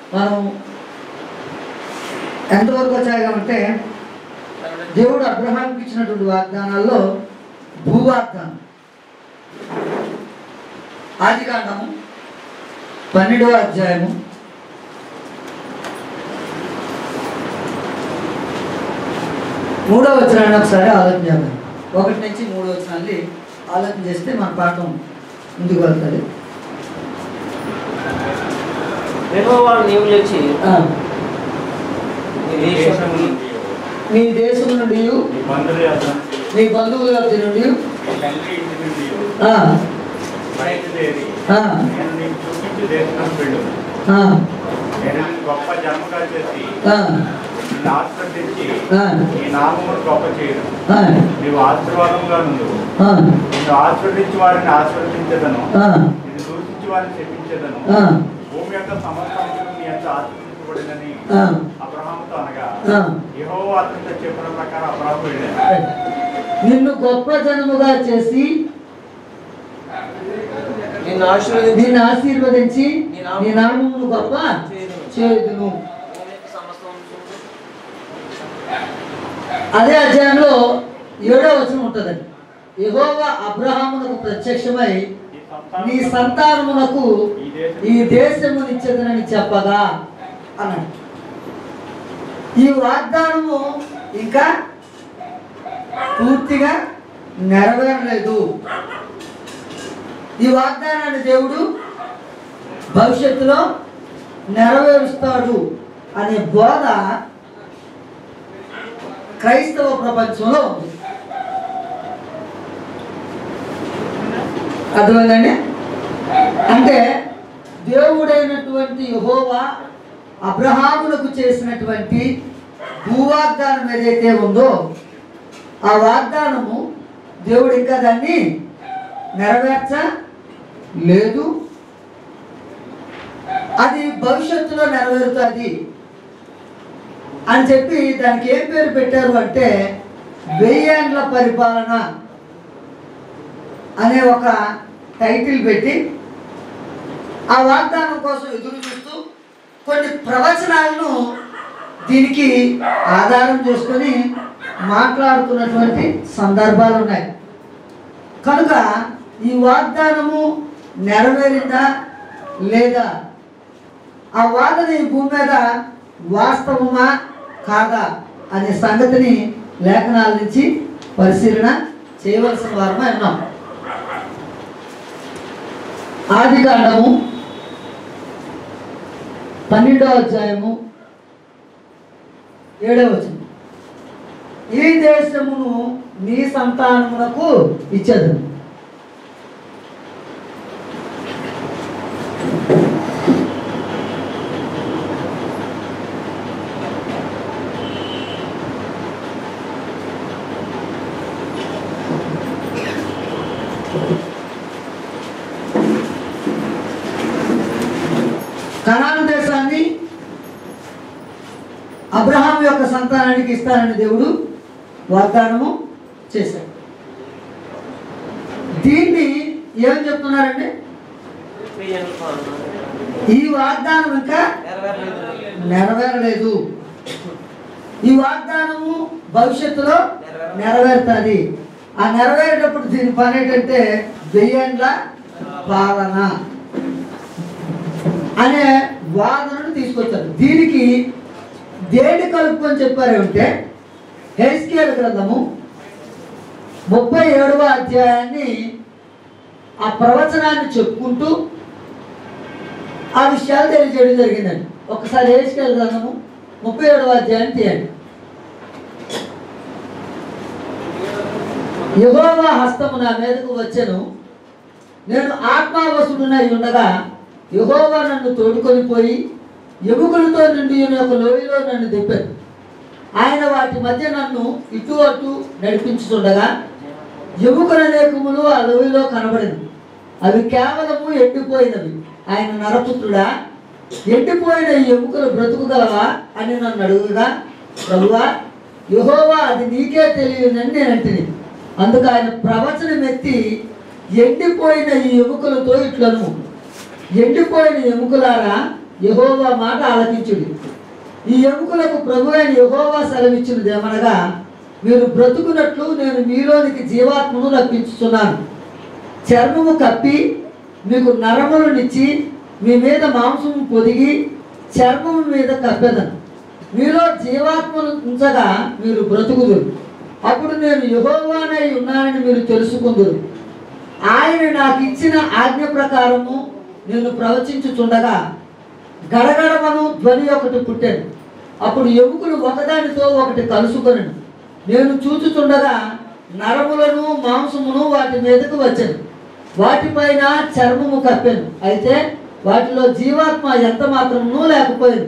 మనం ఎంతవరకు వచ్చామంటే దేవుడు అబ్రహాంకి ఇచ్చినటువంటి వాగ్దానాల్లో భూవాగ్దానం ఆదికాండము 12వ అధ్యాయము 3వ వచనాన్ని ఒకసారి ఆలోచన చేద్దాం. 1 నుంచి 3 వచనాన్ని ఆలోచన చేస్తే మన పాఠం ముందుకు వెళ్తుంది. నీవు లేచి నీ దేశం నుండి నీ బంధువుల వద్ద నుండి గొప్ప జన్మగా చేసి ఆశీర్వదించి ఈ నామమును గొప్ప చేయడం నీవు ఆశీర్వాదంగా నుండు. నిన్ను ఆశీర్వదించి వారిని ఆశీర్వదించదను, నిన్ను దూషించి వారిని చెప్పించదను. భూమి యొక్క సమస్తాంశం నీ ఎంత ఆశీర్వదించబడినని అబ్రహాముతో అనగా యెహోవా అతనితో చెప్పిన ప్రకారం అబ్రహాము వెళ్ళాడు. నిన్ను గొప్ప జనముగా చేసి నిన్ను ఆశీర్వదించి నీ నామమును గొప్ప చేయుదును. అదే అధ్యాయంలో 7వ వచనం ఉంటుందండి. యెహోవా అబ్రహామునకు ప్రత్యక్షమై నీ సంతానమునకు ఈ దేశమునిచ్చేదనని చెప్పగా అన్నాడు. ఈ వాగ్దానము ఇంకా పూర్తిగా నెరవేరలేదు. ఈ వాగ్దానాన్ని దేవుడు భవిష్యత్తులో నెరవేరుస్తాడు అనే బోధ క్రైస్తవ ప్రపంచంలో ఉంది. అర్థమైందండి? అంటే దేవుడైనటువంటి యెహోవా అబ్రహాములకు చేసినటువంటి భూవాగ్దానం ఏదైతే ఉందో ఆ వాగ్దానము దేవుడు ఇంకా దాన్ని నెరవేర్చలేదు. అది భవిష్యత్తులో నెరవేరుతుంది అని చెప్పి దానికి ఏం పేరు పెట్టారు అంటే 1000 ఏండ్ల పరిపాలన అనే ఒక టైటిల్ పెట్టి ఆ వాగ్దానం కోసం ఎదురు చూస్తూ కొన్ని ప్రవచనాలను దీనికి ఆధారం చేసుకొని మాట్లాడుతున్నటువంటి సందర్భాలు ఉన్నాయి. కనుక ఈ వాగ్దానము నెరవేరిందా లేదా, ఆ వాదన ఈ భూమి మీద వాస్తవమా కాదా అనే సంగతిని లేఖనాల నుంచి పరిశీలన చేయవలసిన వారమే ఉన్నాం. ఆదికాండము 12వ అధ్యాయము 7వ వచనం. ఈ దేశమును నీ సంతానమునకు ఇచ్చేదను. కనాను దేశాన్ని అబ్రహాం యొక్క సంతానానికి ఇస్తానని దేవుడు వాగ్దానము చేశాడు. దీన్ని ఏం చెప్తున్నారండి? ఈ వాగ్దానం ఇంకా నెరవేరలేదు. ఈ వాగ్దానము భవిష్యత్తులో నెరవేరుతుంది. ఆ నెరవేరేటప్పుడు దీని పని ఏంటంటే 1000 ఏండ్ల పాలన అనే వాదనను తీసుకొచ్చారు. దీనికి దేని కలుపుకొని చెప్పారంటే హెస్కేల్ గ్రంథము 37వ అధ్యాయాన్ని ఆ ప్రవచనాన్ని చెప్పుకుంటూ ఆ విషయాలు తెలియజేయడం జరిగిందండి. ఒకసారి హెస్కేల్ గ్రంథము 37వ అధ్యాయాన్ని తీయండి. యెహోవా హస్తము నా మీదకు వచ్చెను, నేను ఆత్మావశుడునై ఉండగా యెహోవా నన్ను తోడుకొని పోయి ఎముకలతో నిండి ఒక లోయలో నన్ను దింపాడు. ఆయన వాటి మధ్య నన్ను ఇటు అటు నడిపించుతుండగా ఎముకల అనేకములు ఆ లోయలో కనబడింది. అవి కేవలము ఎండిపోయినవి. ఆయన నరపుత్రుడా, ఎండిపోయిన ఈ ఎముకలు బ్రతుకుగలవా అని నన్ను అడుగుగా, ప్రభువా యెహోవా అది నీకే తెలియదని నేను అంటిని. అందుకు ఆయన ప్రవచనం ఎత్తి, ఎండిపోయిన ఈ ఎముకలతో ఇట్లను, ఎండిపోయిన ఎముకలారా యెహోవా మాట ఆలకించుడి. ఈ ఎముకలకు ప్రభువైన యెహోవా సెలవిచ్చినది ఏమనగా, మీరు బ్రతుకున్నట్లు నేను మీలోనికి జీవాత్మను రప్పించుతున్నాను. చర్మము కప్పి మీకు నరములనిచ్చి మీ మీద మాంసము పొదిగి చర్మము మీద కప్పెదను. మీలో జీవాత్మను ఉంచగా మీరు బ్రతుకుదురు. అప్పుడు నేను యెహోవానై ఉన్నానని మీరు తెలుసుకుందురు. ఆయన నాకు ఇచ్చిన ఆజ్ఞ ప్రకారము నేను ప్రవచించుచుండగా గడగడమను ధ్వని ఒకటి పుట్టాను. అప్పుడు ఎముకలు ఒకదానితో ఒకటి కలుసుకొనెను. నేను చూచుచుండగా నరములను మాంసమును వాటి మీదకు వచ్చాను. వాటిపైన చర్మము కప్పాను. అయితే వాటిలో జీవాత్మ ఎంత మాత్రమునూ లేకపోయింది.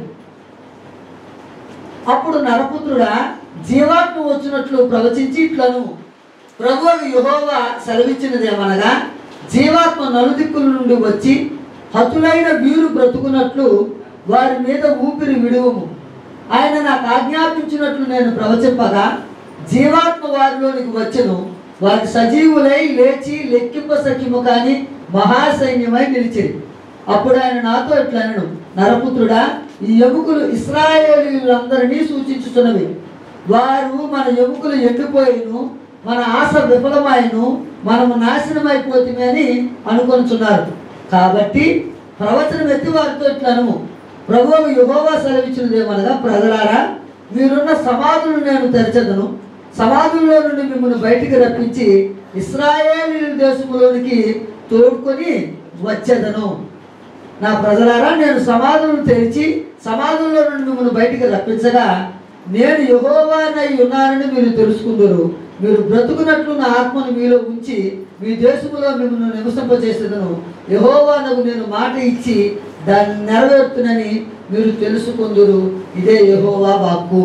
అప్పుడు నరపుత్రుడా, జీవాత్మ వచ్చినట్లు ప్రవచించి ఇట్లను, ప్రభువు యెహోవా సెలవిచ్చినది ఏమనగా, జీవాత్మ నలుదిక్కుల నుండి వచ్చి హతులైన వీరు బ్రతుకున్నట్లు వారి మీద ఊపిరి విడువము. ఆయన నాకు ఆజ్ఞాపించినట్లు నేను ప్రవచింపగా జీవాత్మ వారిలోనికి వచ్చెను. వారి సజీవులై లేచి లెక్కింపసఖ్యము కాని మహాసైన్యమై నిలిచింది. అప్పుడు ఆయన నాతో ఇట్లనెను, నరపుత్రుడా, ఈ ఎముకలు ఇశ్రాయేలీయులందరినీ సూచించుతున్నవి. వారు మన ఎముకలు ఎండిపోయిను, మన ఆశ విఫలమైను, మనము నాశనమైపోతుంది అని అనుకొనుచున్నారు. కాబట్టి ప్రవచనం ఎత్తి వారితో ఇట్లను, ప్రభువు యెహోవా సెలవిచ్చినది ఏమనగా, ప్రజలారా, మీరున్న సమాధులను నేను తెరచెదను. సమాధుల్లో నుండి మిమ్మల్ని బయటికి రప్పించి ఇశ్రాయేలీయుల దేశంలోనికి తోడుకొని వచ్చేదను. నా ప్రజలారా, నేను సమాధులను తెరిచి సమాధుల్లో నుండి మిమ్మల్ని బయటికి రప్పించగా నేను యెహోవానై ఉన్నానని మీరు తెలుసుకుందరు. మీరు బ్రతుకున్నట్లు నా ఆత్మను మీలో ఉంచి మీ దేశంలో మిమ్మల్ని నివసింపజేసేదను. యెహోవానకు నేను మాట ఇచ్చి దాన్ని నెరవేరుతునని మీరు తెలుసుకుందురు. ఇదే యెహోవా వాక్కు.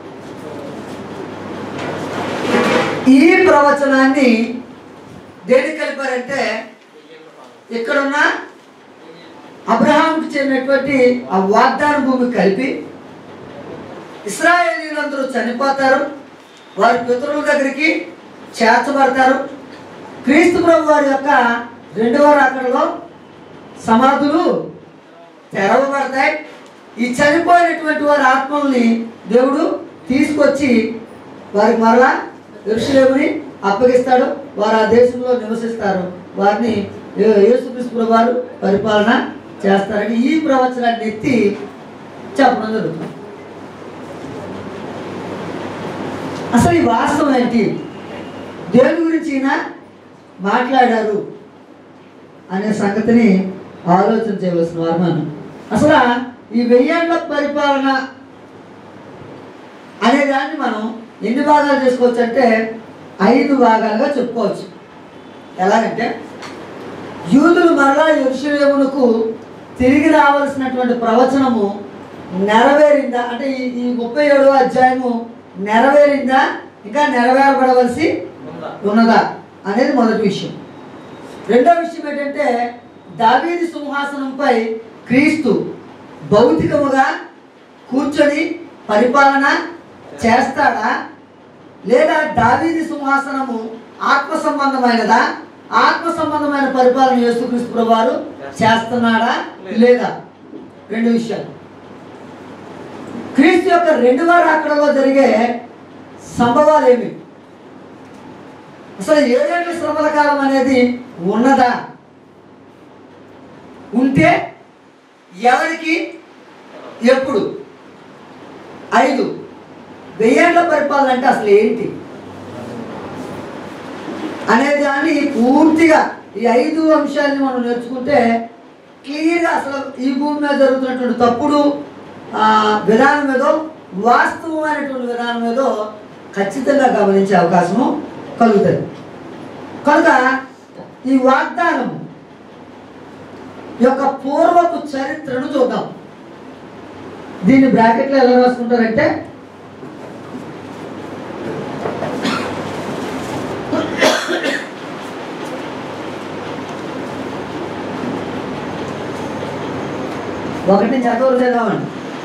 ఈ ప్రవచనాన్ని దేనికి కలిపారంటే, ఇక్కడున్న అబ్రహాముకి చెందినటువంటి ఆ వాగ్దాన భూమి కలిపి ఇశ్రాయేలీయులందరూ చనిపోతారు, వారి పితరుల దగ్గరికి చేర్చబడతారు. క్రీస్తు ప్రభు వారి యొక్క రెండవ రాకడలో సమాధులు తెరవబడతాయి. ఈ చనిపోయినటువంటి వారి ఆత్మల్ని దేవుడు తీసుకొచ్చి వారికి మరలా యెరూషలేముని అప్పగిస్తాడు. వారు ఆ దేశంలో నివసిస్తారు. వారిని యేసుక్రీస్తు ప్రభు వారు పరిపాలన చేస్తారని ఈ ప్రవచనాన్ని ఎత్తి చెప్పడం జరుగుతుంది. అసలు ఈ వాస్తవం ఏంటి, దేని గురించి ఈయన మాట్లాడారు అనే సంగతిని ఆలోచన చేయవలసిన వారు మనం. అసలు ఈ 1000 ఏళ్ల పరిపాలన అనే దాన్ని మనం ఎన్ని భాగాలు చేసుకోవచ్చు అంటే 5 భాగాలుగా చెప్పుకోవచ్చు. ఎలాగంటే, యూదులు మరలా యెరూషలేమునకు తిరిగి రావాల్సినటువంటి ప్రవచనము నెరవేరిందా అంటే ఈ 37వ అధ్యాయము నెరవేరిందా, ఇంకా నెరవేరబడవలసి ఉన్నదా అనేది మొదటి విషయం. రెండో విషయం ఏంటంటే, దావీదు సింహాసనంపై క్రీస్తు భౌతికముగా కూర్చొని పరిపాలన చేస్తాడా, లేదా దావీదు సింహాసనము ఆత్మ సంబంధమైనదా, ఆత్మ సంబంధమైన పరిపాలన యేసుక్రీస్తు ప్రభువారు చేస్తున్నాడా లేదా? రెండు విషయాలు. క్రీస్తు యొక్క రెండవ రాకడలో జరిగే సంభవాలు ఏమి, అసలు 7 ఏళ్ల శ్రమల కాలం అనేది ఉన్నదా, ఉంటే ఎవరికి ఎప్పుడు? 5 1000 ఏళ్ల పరిపాలన అంటే అసలు ఏంటి అనే దాన్ని పూర్తిగా ఈ 5 అంశాలని మనం నేర్చుకుంటే క్లియర్గా అసలు ఈ భూమి మీద జరుగుతున్నటువంటి తప్పుడు విధానం ఏదో వాస్తవమైనటువంటి విధానం ఏదో ఖచ్చితంగా గమనించే అవకాశము కలుగుతుంది. కనుక ఈ వాగ్దానం యొక్క పూర్వపు చరిత్రను చూద్దాం. దీన్ని బ్రాకెట్లో ఎలా రాసుకుంటారంటే, ఒకటి చదవరు చదవండి.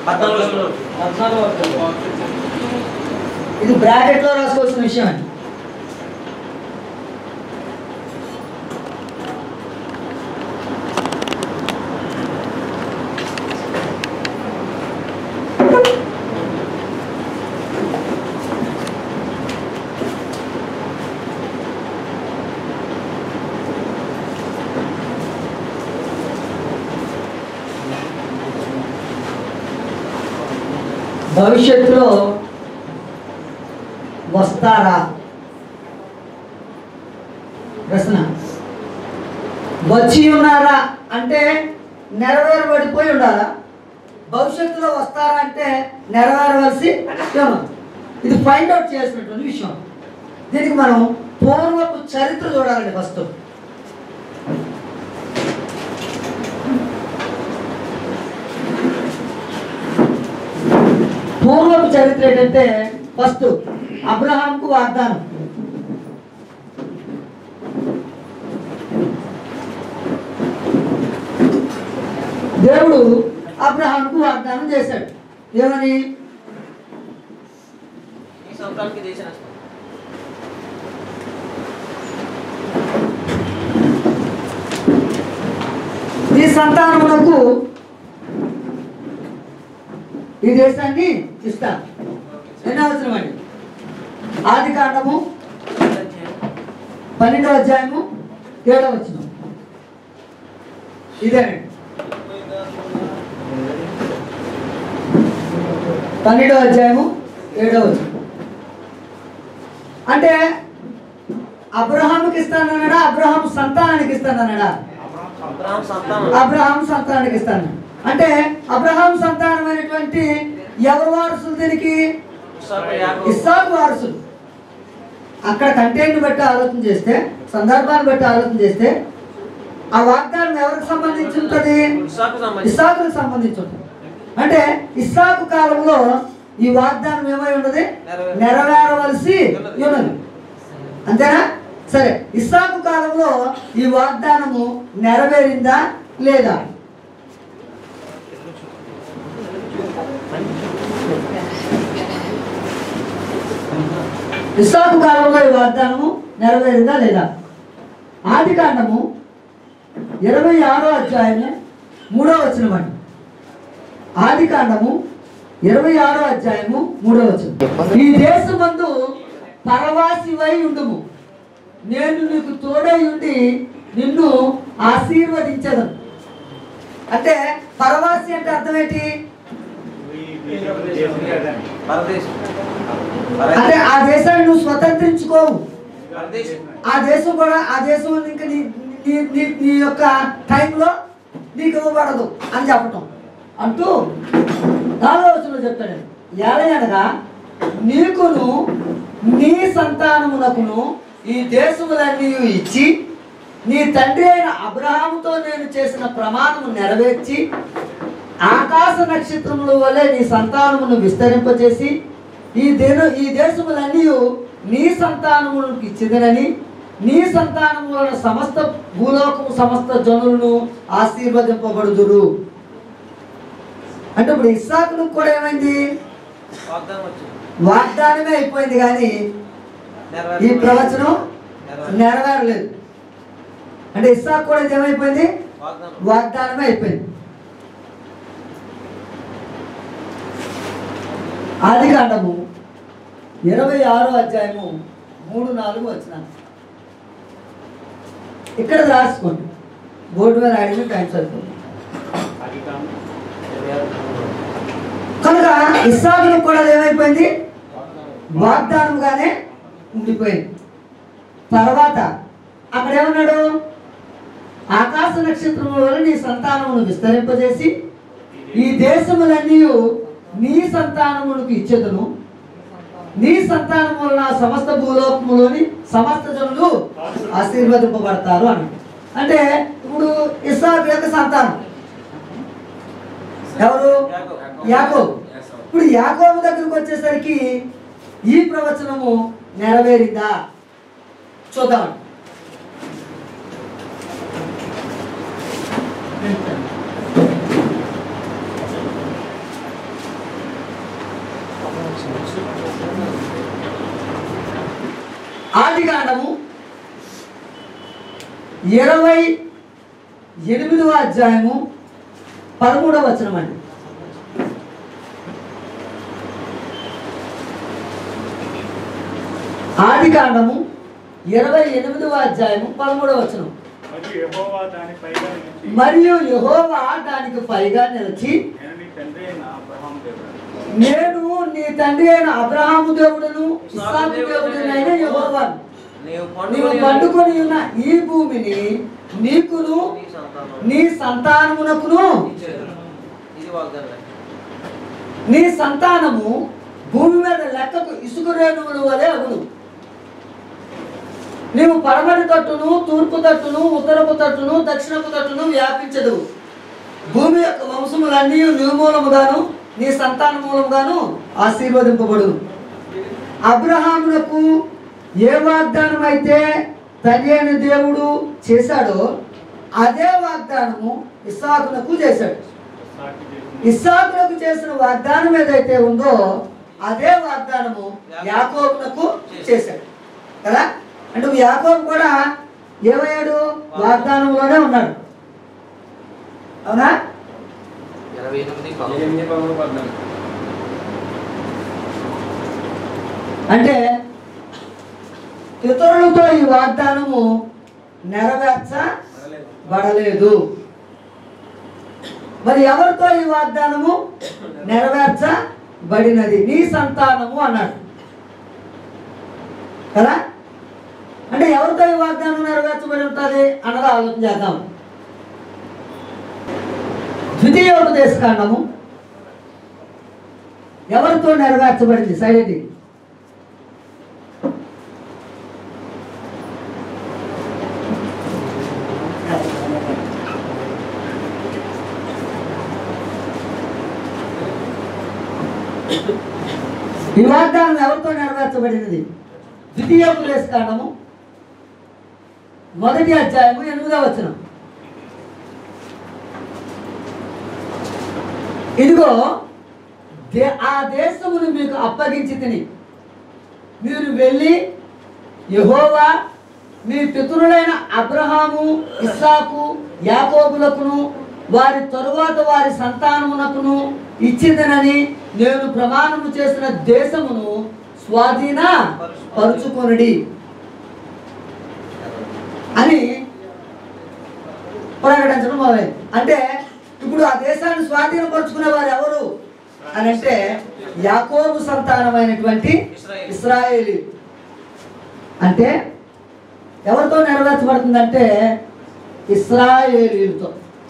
ఇది బ్రాకెట్లో రాసుకోవాల్సిన విషయం అండి. భవిష్యత్తులో వస్తారా? ప్రశ్న. వచ్చి ఉన్నారా అంటే నెరవేరబడిపోయి ఉండాలా? భవిష్యత్తులో వస్తారా అంటే నెరవేరవలసి ఏమో. ఇది ఫైండ్ అవుట్ చేసినటువంటి విషయం. దీనికి మనం పూర్వపు చరిత్ర చూడాలండి. ఫస్ట్ పూర్వపు చరిత్ర ఏంటంటే ఫస్ట్ అబ్రహాంకు వాగ్దానం. దేవుడు అబ్రహాంకు వాగ్దానం చేశాడు. ఏమని? ఈ సంవత్సరానికి దేశం ఈ సంతానమునకు ఈ దేశాన్ని ఇస్తాను. ఎన్నో అవసరం అండి? ఆది కాండము 12వ అధ్యాయము 7వ వచనం. ఇదేనండి 12వ అధ్యాయము 7వ వచనం. అంటే అబ్రహాముకి ఇస్తానన్నాడా? అబ్రహాము సంతానానికి ఇస్తానన్నాడా? అబ్రహాం సంతానానికి ఇస్తాను. అంటే అబ్రహాం సంతానమైనటువంటి ఎవరు వారసులు? దీనికి ఇస్సాకు వారసులు. అక్కడ కంటెంట్ బట్టి ఆలోచన చేస్తే, సందర్భాన్ని బట్టి ఆలోచన చేస్తే ఆ వాగ్దానం ఎవరికి సంబంధించి ఉంటుంది? ఇస్సాకుకు సంబంధించి ఉంటుంది. అంటే ఇస్సాకు కాలంలో ఈ వాగ్దానం ఏమై ఉన్నది? నెరవేరవలసి ఉన్నది. అంతేనా? సరే, ఇస్సాకు కాలంలో ఈ వాగ్దానము నెరవేరిందా లేదా? ఇస్సాకు కాలంలో ఈ వాగ్దానము నెరవేరిందా లేదా? ఆది కాండము 26వ అధ్యాయము 3వ వచనం అండి. ఆది కాండము 26వ అధ్యాయము 3వ వచనం. ఈ దేశమందు పరవాసివై ఉండుము, నేను నీకు తోడై ఉండి నిన్ను ఆశీర్వదించదను. అంటే పరవాసి అంటే అర్థం ఏంటి? అంటే ఆ దేశాన్ని నువ్వు స్వతంత్రించుకోవు. ఆ దేశం కూడా ఆ దేశం ఇంకా నీ యొక్క టైంలో నీకు ఇవ్వబడదు అని చెప్పటం. అంటూ 4వ వచనంలో చెప్తాడు, ఎలాగనగా నీకును నీ సంతానమునకును ఈ దేశములన్నీ ఇచ్చి నీ తండ్రి అయిన అబ్రహాముతో నేను చేసిన ప్రమాణము నెరవేర్చి ఆకాశ నక్షత్రముల వలె నీ సంతానమును విస్తరింపచేసి ఈ దేశములన్నీ నీ సంతానములకు ఇచ్చిదనని, నీ సంతానము వలన సమస్త భూలోకము సమస్త జనులను ఆశీర్వదింపబడుదురు. అంటే ఇప్పుడు ఇస్సాకును కూడా ఏమైంది? వాగ్దానమే అయిపోయింది, కానీ ఈ ప్రవచనం నెరవేరలేదు. అంటే ఇస్సాకు కూడా ఏమైపోయింది? వాగ్దానమే అయిపోయింది. ఆది కాండము 26వ అధ్యాయము 3-4 వచనాలు ఇక్కడ రాసుకోండి. బోర్డు మీద అడిగిన టైం సరిపోతుంది. కనుక ఇస్సాకును కూడా ఏమైపోయింది? వాగ్దానంగానే ఉండిపోయింది. తర్వాత అక్కడ ఏమన్నాడు? ఆకాశ నక్షత్రముల వల్ల నీ సంతానమును విస్తరింపజేసి ఈ దేశములన్నీ నీ సంతానములకు ఇచ్చేదను, నీ సంతానం వలన సమస్త భూలోకములోని సమస్త జనులు ఆశీర్వదింపబడతారు అని. అంటే ఇప్పుడు ఇస్సాకు యొక్క సంతానం ఎవరు? యాకోబు. ఇప్పుడు యాకోబు దగ్గరకు వచ్చేసరికి ఈ ప్రవచనము నెరవేరిందా చూద్దాం. ఆది కాండము 28వ అధ్యాయము 13వ వచనం అండి. ఆది కాండము 28వ అధ్యాయము 13వ వచనం. మరియు యెహోవా దానికి పైగా నిలిచి, నేను నీ తండ్రి అయిన అబ్రహాము దేవుడును ఇస్సాకు దేవుడునైన యెహోవాను నీవు పండుకొని ఉన్న ఈ భూమిని నీకును నీ సంతానమునకును నీ సంతానము భూమి మీద లెక్కకు ఇసుక రేణువుల వలె అగును. నీవు పడమటి తట్టును తూర్పు తట్టును ఉత్తరపు తట్టును దక్షిణపు తట్టును వ్యాపించదు. భూమి యొక్క వంశములన్నీ నీ మూలముగాను నీ సంతాన మూలముగాను ఆశీర్వదింపబడు. అబ్రహామునకు ఏ వాగ్దానం అయితే తండ్రి అయిన దేవుడు చేశాడో అదే వాగ్దానము ఇస్సాకునకు చేశాడు. ఇస్సాకునకు చేసిన వాగ్దానం ఏదైతే ఉందో అదే వాగ్దానము యాకోబునకు చేశాడు కదా. అంటే యాకోబు కూడా ఏమయ్యాడు? వాగ్దానంలోనే ఉన్నాడు. అవునా? అంటే పితరులతో ఈ వాగ్దానము నెరవేర్చబడలేదు. మరి ఎవరితో ఈ వాగ్దానము నెరవేర్చబడినది? నీ సంతానము అన్నాడు కదా. అంటే ఎవరితో ఈ వాగ్దానం నెరవేర్చబడి ఉంటుంది అన్నది ఆలోచన చేద్దాం. ద్వితీయోపదేశకాండము ఎవరితో నెరవేర్చబడింది? సైలెంట్. ఈ వాగ్దానం ఎవరితో నెరవేర్చబడినది? ద్వితీయోపదేశకాండము 1వ అధ్యాయము 8వ వచనం. ఇదిగో ఆ దేశమును మీకు అప్పగించి తిని మీరు వెళ్ళి యెహోవా మీ పితరులైన అబ్రహాము ఇస్సాకు యాకోబులకును వారి తరువాత వారి సంతానమునకును ఇచ్చిందనని నేను ప్రమాణము చేసిన దేశమును స్వాధీన పరుచుకొనుడి అని ప్రకటించడం మొదలైంది. అంటే ఇప్పుడు ఆ దేశాన్ని స్వాధీనపరుచుకునే వారు ఎవరు అని అంటే యాకోబు సంతానమైనటువంటి ఇశ్రాయేలు. అంటే ఎవరితో నెరవేర్చబడుతుందంటే ఇశ్రాయేలీలతో.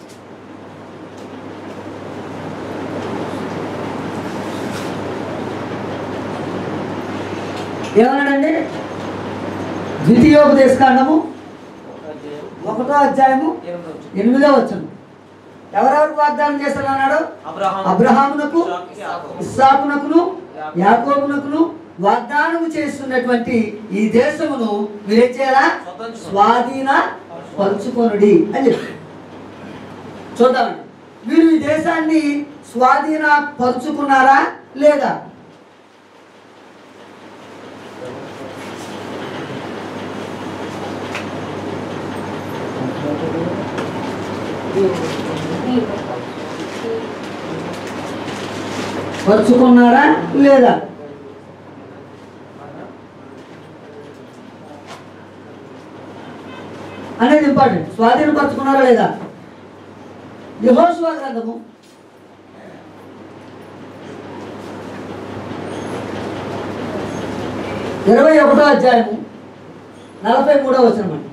ఏమన్నాడండి? ద్వితీయోపదేశకాండము 1వ అధ్యాయము 8వ వచనం. ఎవరెవరికి వాగ్దానం చేస్తాడు అన్నాడు? అబ్రహామునకు ఇస్సాకునకును యాకోబునకును వాగ్దానము చేస్తున్నటువంటి ఈ దేశమును మీరేం చేయాలా? స్వాధీన పరుచుకొనుడి అని చెప్పారు. చూద్దామండి, మీరు ఈ దేశాన్ని స్వాధీన పరుచుకున్నారా లేదా? పరుచుకున్నారా లేదా? అనేది ఇంపార్టెంట్. స్వాధీనపరుచుకున్నారా లేదా? యెహోషువ గ్రంథము 21వ అధ్యాయము 43వ వచనం అండి.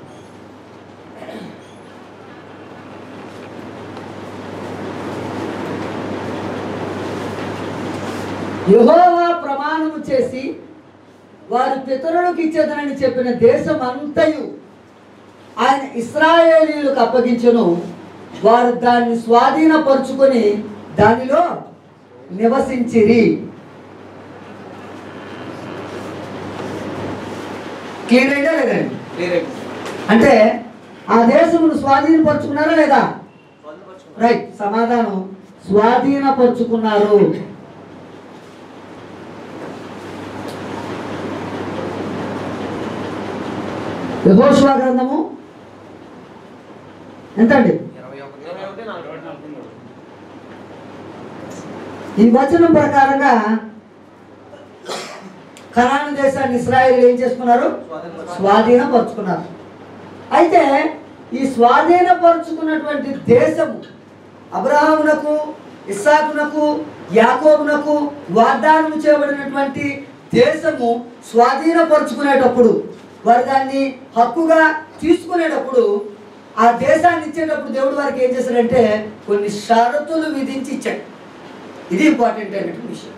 యెహోవా ప్రమాణము చేసి వారి పితరులకు ఇచ్చేదనని చెప్పిన దేశం అంతయు ఆయన ఇశ్రాయేలీయులకు అప్పగించెను. వారు దాన్ని స్వాధీనపరుచుకొని దానిలో నివసించిరి. క్లియర్ అయిందా లేదండి? అంటే ఆ దేశమును స్వాధీనపరుచుకున్నారా లేదా? రైట్. సమాధానం స్వాధీనపరుచుకున్నారు. యెహోషువ గ్రంథము ఎంతండి? ఈ వచనం ప్రకారంగా కనాను దేశాన్ని ఇశ్రాయేలు ఏం చేసుకున్నారు? స్వాధీనపరుచుకున్నారు. అయితే ఈ స్వాధీనపరుచుకున్నటువంటి దేశము అబ్రహామునకు ఇస్సాకునకు యాకోబునకు వాగ్దానం చేయబడినటువంటి దేశము స్వాధీనపరుచుకునేటప్పుడు, వారు దాన్ని హక్కుగా తీసుకునేటప్పుడు, ఆ దేశాన్ని ఇచ్చేటప్పుడు దేవుడు వారికి ఏం చేశాడంటే కొన్ని షరతులు విధించి ఇచ్చాడు. ఇది ఇంపార్టెంట్ అయినటువంటి విషయం.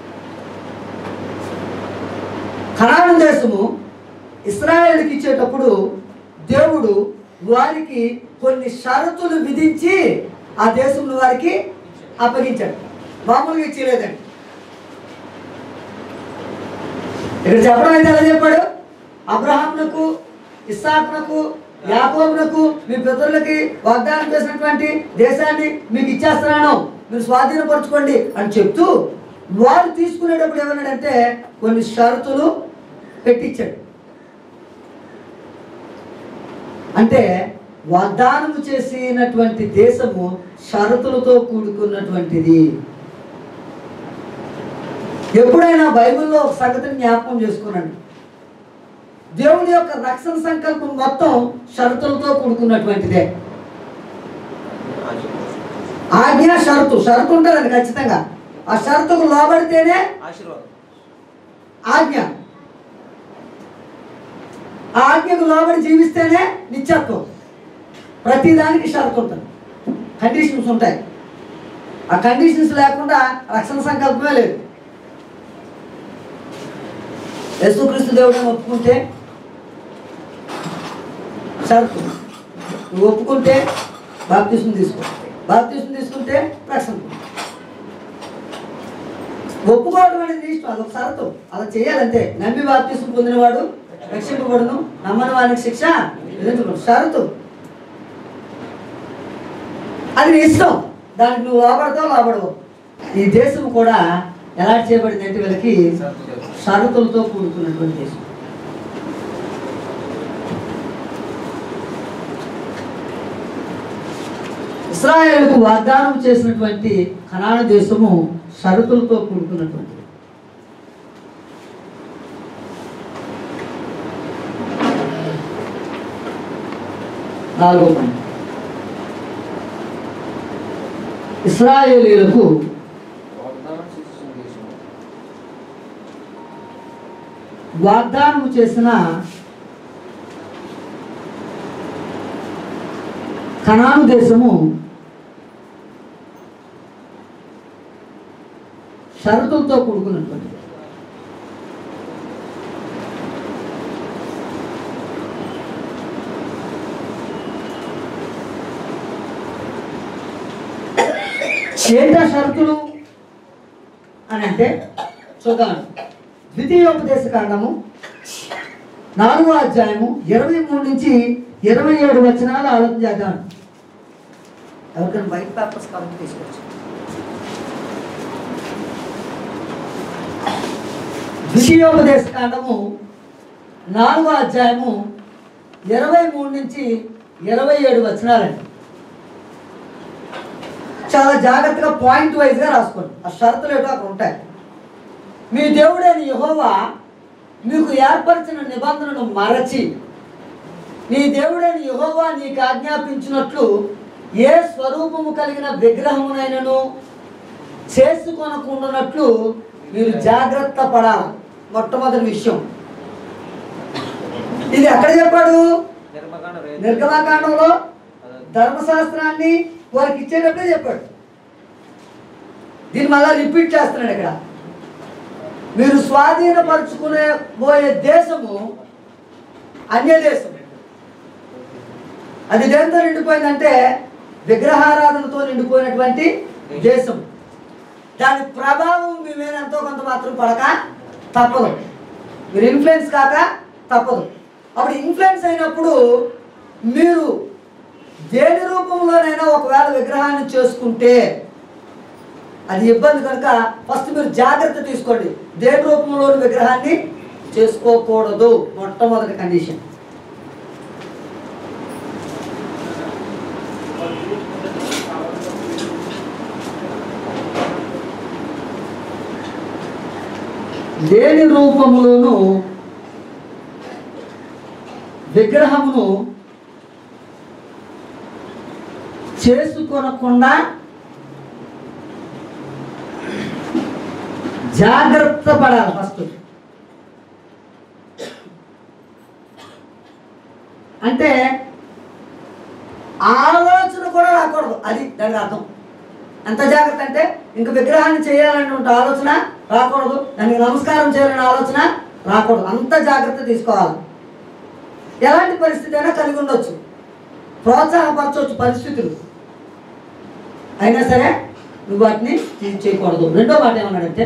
కనాను దేశము ఇశ్రాయేలుకి ఇచ్చేటప్పుడు దేవుడు వారికి కొన్ని షరతులు విధించి ఆ దేశంలో వారికి అప్పగించాడు. మామూలుగా ఇచ్చలేదండి. ఇక్కడ చెప్పడం అయితే ఎలా చెప్పాడు? అబ్రహామునకు, ఇస్సాకునకు, యాకోబునకు మీ పితరులకి వాగ్దానం చేసినటువంటి దేశాన్ని మీకు ఇచ్చేస్తున్నాను, మీరు స్వాధీనపరచుకోండి అని చెప్తూ వారు తీసుకునేటప్పుడు ఏమన్నాడంటే కొన్ని షరతులు పెట్టించాడు. అంటే వాగ్దానము చేసినటువంటి దేశము షరతులతో కూడుకున్నటువంటిది. ఎప్పుడైనా బైబిల్లో ఒక సంగతిని జ్ఞాపకం చేసుకున్నాను. దేవుని యొక్క రక్షణ సంకల్పం మొత్తం షరతులతో కూడుకున్నటువంటిదే. ఆజ్ఞ షరతు ఉంటుందండి ఖచ్చితంగా. ఆ షరతుకు లోబడితేనే ఆజ్ఞ, ఆ ఆజ్ఞకు లోబడి జీవిస్తేనే నిత్యత్వం. ప్రతిదానికి షరతు ఉంటుంది, కండిషన్స్ ఉంటాయి. ఆ కండిషన్స్ లేకుండా రక్షణ సంకల్పమే లేదు. యేసుక్రీస్తు దేవుడిని ఒప్పుకుంటే షరతు, నువ్వు ఒప్పుకుంటే బాప్తిస్మం తీసుకో, బాప్తిస్మం తీసుకుంటే రక్షణ. ఒప్పుకోవడం అనేది ఇష్టం, అదొక షరతు, అలా చేయాలంటే. నమ్మి బాప్తిస్మం పొందినవాడు రక్షింపబడును, నమ్మని వానికి శిక్ష విధించబడును. షరతు అది నీ ఇష్టం, దానికి నువ్వు లోబడవు. ఈ దేశం కూడా ఎలా చేయబడింది అంటే వీళ్ళకి షరతులతో కూడుకున్నటువంటి దేశం. ఇశ్రాయేలుకు వాగ్దానం చేసినటువంటి కనాను దేశము షరతులతో కూడుకున్నటువంటి. నాలుగో పాయింట్, ఇశ్రాయేలీయులకు వాగ్దానం చేసిన కనాను దేశము షరతులతో కూడుకున్నటువంటి. ఏంటా షరతులు అని అంటే చూద్దాం. ద్వితీయోపదేశ కాండము 4వ అధ్యాయము 23 నుంచి 27 వచనాలు ఆలోచన చేద్దాం. ఎవరికైనా వైట్ పేపర్స్ కావాలి తీసుకోవచ్చు. ద్వితీయోపదేశ కాండము 4వ అధ్యాయము 23 నుంచి 27 వచనాలండి. చాలా జాగ్రత్తగా పాయింట్ వైజ్గా రాసుకోండి. ఆ షరతులు ఏటో అక్కడ ఉంటాయి. మీ దేవుడైన యెహోవా మీకు ఏర్పరిచిన నిబంధనను మరచి, నీ దేవుడైన యెహోవా నీకు ఆజ్ఞాపించినట్లు ఏ స్వరూపము కలిగిన విగ్రహమునైనను చేసుకొనకుండానట్లు మీరు జాగ్రత్త పడాలి. మొట్టమొదటి విషయం ఇది ఎక్కడ చెప్పాడు? నిర్గమకాండంలో ధర్మశాస్త్రాన్ని వారికి ఇచ్చేటప్పుడే చెప్పాడు. దీన్ని మళ్ళా రిపీట్ చేస్తున్నాడు ఇక్కడ. మీరు స్వాధీనపరుచుకునే పోయే దేశము అన్య దేశం. అది దేంతో నిండిపోయిందంటే విగ్రహారాధనతో నిండిపోయినటువంటి దేశం. దాని ప్రభావం మీ మీద ఎంతో కొంత మాత్రం పడక తప్పదు. మీరు ఇన్ఫ్లుయెన్స్ కాక తప్పదు. అప్పుడు ఇన్ఫ్లుయెన్స్ అయినప్పుడు మీరు దేని రూపంలోనైనా ఒకవేళ విగ్రహాన్ని చేసుకుంటే అది ఇబ్బంది కనుక ఫస్ట్ మీరు జాగ్రత్త తీసుకోండి. దేని రూపంలోని విగ్రహాన్ని చేసుకోకూడదు. మొట్టమొదటి కండిషన్. దేని రూపములోను విగ్రహమును చేసుకొనకుండా జాగ్రత్త పడాలి. ఫస్ట్ అంటే ఆలోచన కూడా రాకూడదు, అది దానికి అర్థం. ఎంత జాగ్రత్త అంటే ఇంక విగ్రహాన్ని చేయాలనే ఆలోచన రాకూడదు, దానికి నమస్కారం చేయాలనే ఆలోచన రాకూడదు. అంత జాగ్రత్త తీసుకోవాలి. ఎలాంటి పరిస్థితి అయినా కలిగి ఉండొచ్చు, ప్రోత్సాహపరచవచ్చు పరిస్థితులు, అయినా సరే నువ్వు వాటిని చేయకూడదు. రెండో మాట ఏమన్నాడంటే,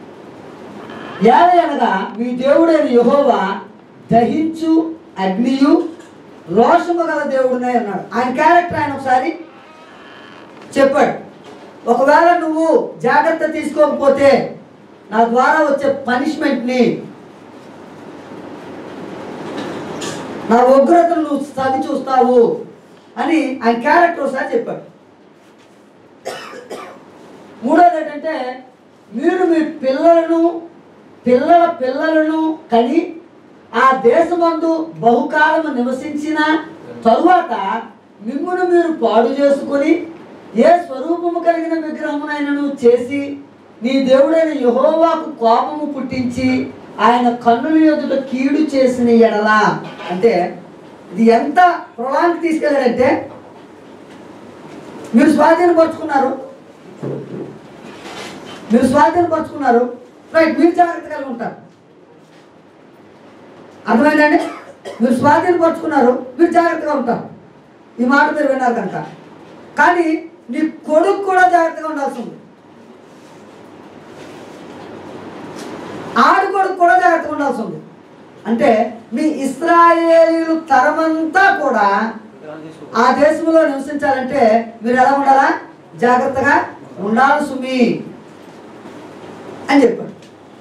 ఏలయనగా మీ దేవుడైన యెహోవా దహించు అగ్నియు రోషము గల దేవుడునే అన్నాడు. ఆయన క్యారెక్టర్ ఆయన ఒకసారి చెప్పాడు. ఒకవేళ నువ్వు జాగ్రత్త తీసుకోకపోతే నా ద్వారా వచ్చే పనిష్మెంట్ని, నా ఉగ్రతను నువ్వు చవి చూస్తావు అని ఆయన క్యారెక్టర్ ఒకసారి చెప్పాడు. మూడోది ఏంటంటే, మీరు మీ పిల్లలను కని ఆ దేశమందు బహుకాలము నివసించిన తరువాత మిమ్మును మీరు పాడు చేసుకొని ఏ స్వరూపము కలిగిన విగ్రహమునైనను చేసి నీ దేవుడైన యెహోవాకు కోపము పుట్టించి ఆయన కన్నుల ఎదుట కీడు చేసిన ఎడల, అంటే ఇది ఎంత ప్రళానికి తీసుకెళ్ళాడంటే, మీరు స్వాధీనపరుచుకున్నారు, రైట్, మీరు జాగ్రత్త కలిగి ఉంటారు. అర్థమైందండి? మీరు స్వాధీనపరుచుకున్నారు, మీరు జాగ్రత్తగా ఉంటారు. ఈ మాట మీరు విన్నారు కనుక. కానీ నీ కొడుకు కూడా జాగ్రత్తగా ఉండాల్సి ఉంది, ఆడి కొడుకు కూడా జాగ్రత్తగా ఉండాల్సి ఉంది. అంటే మీ ఇశ్రాయేలీయులు తరమంతా కూడా ఆ దేశంలో నివసించాలంటే మీరు ఎలా ఉండాలా? జాగ్రత్తగా ఉండాలి సుమి అని చెప్పాడు.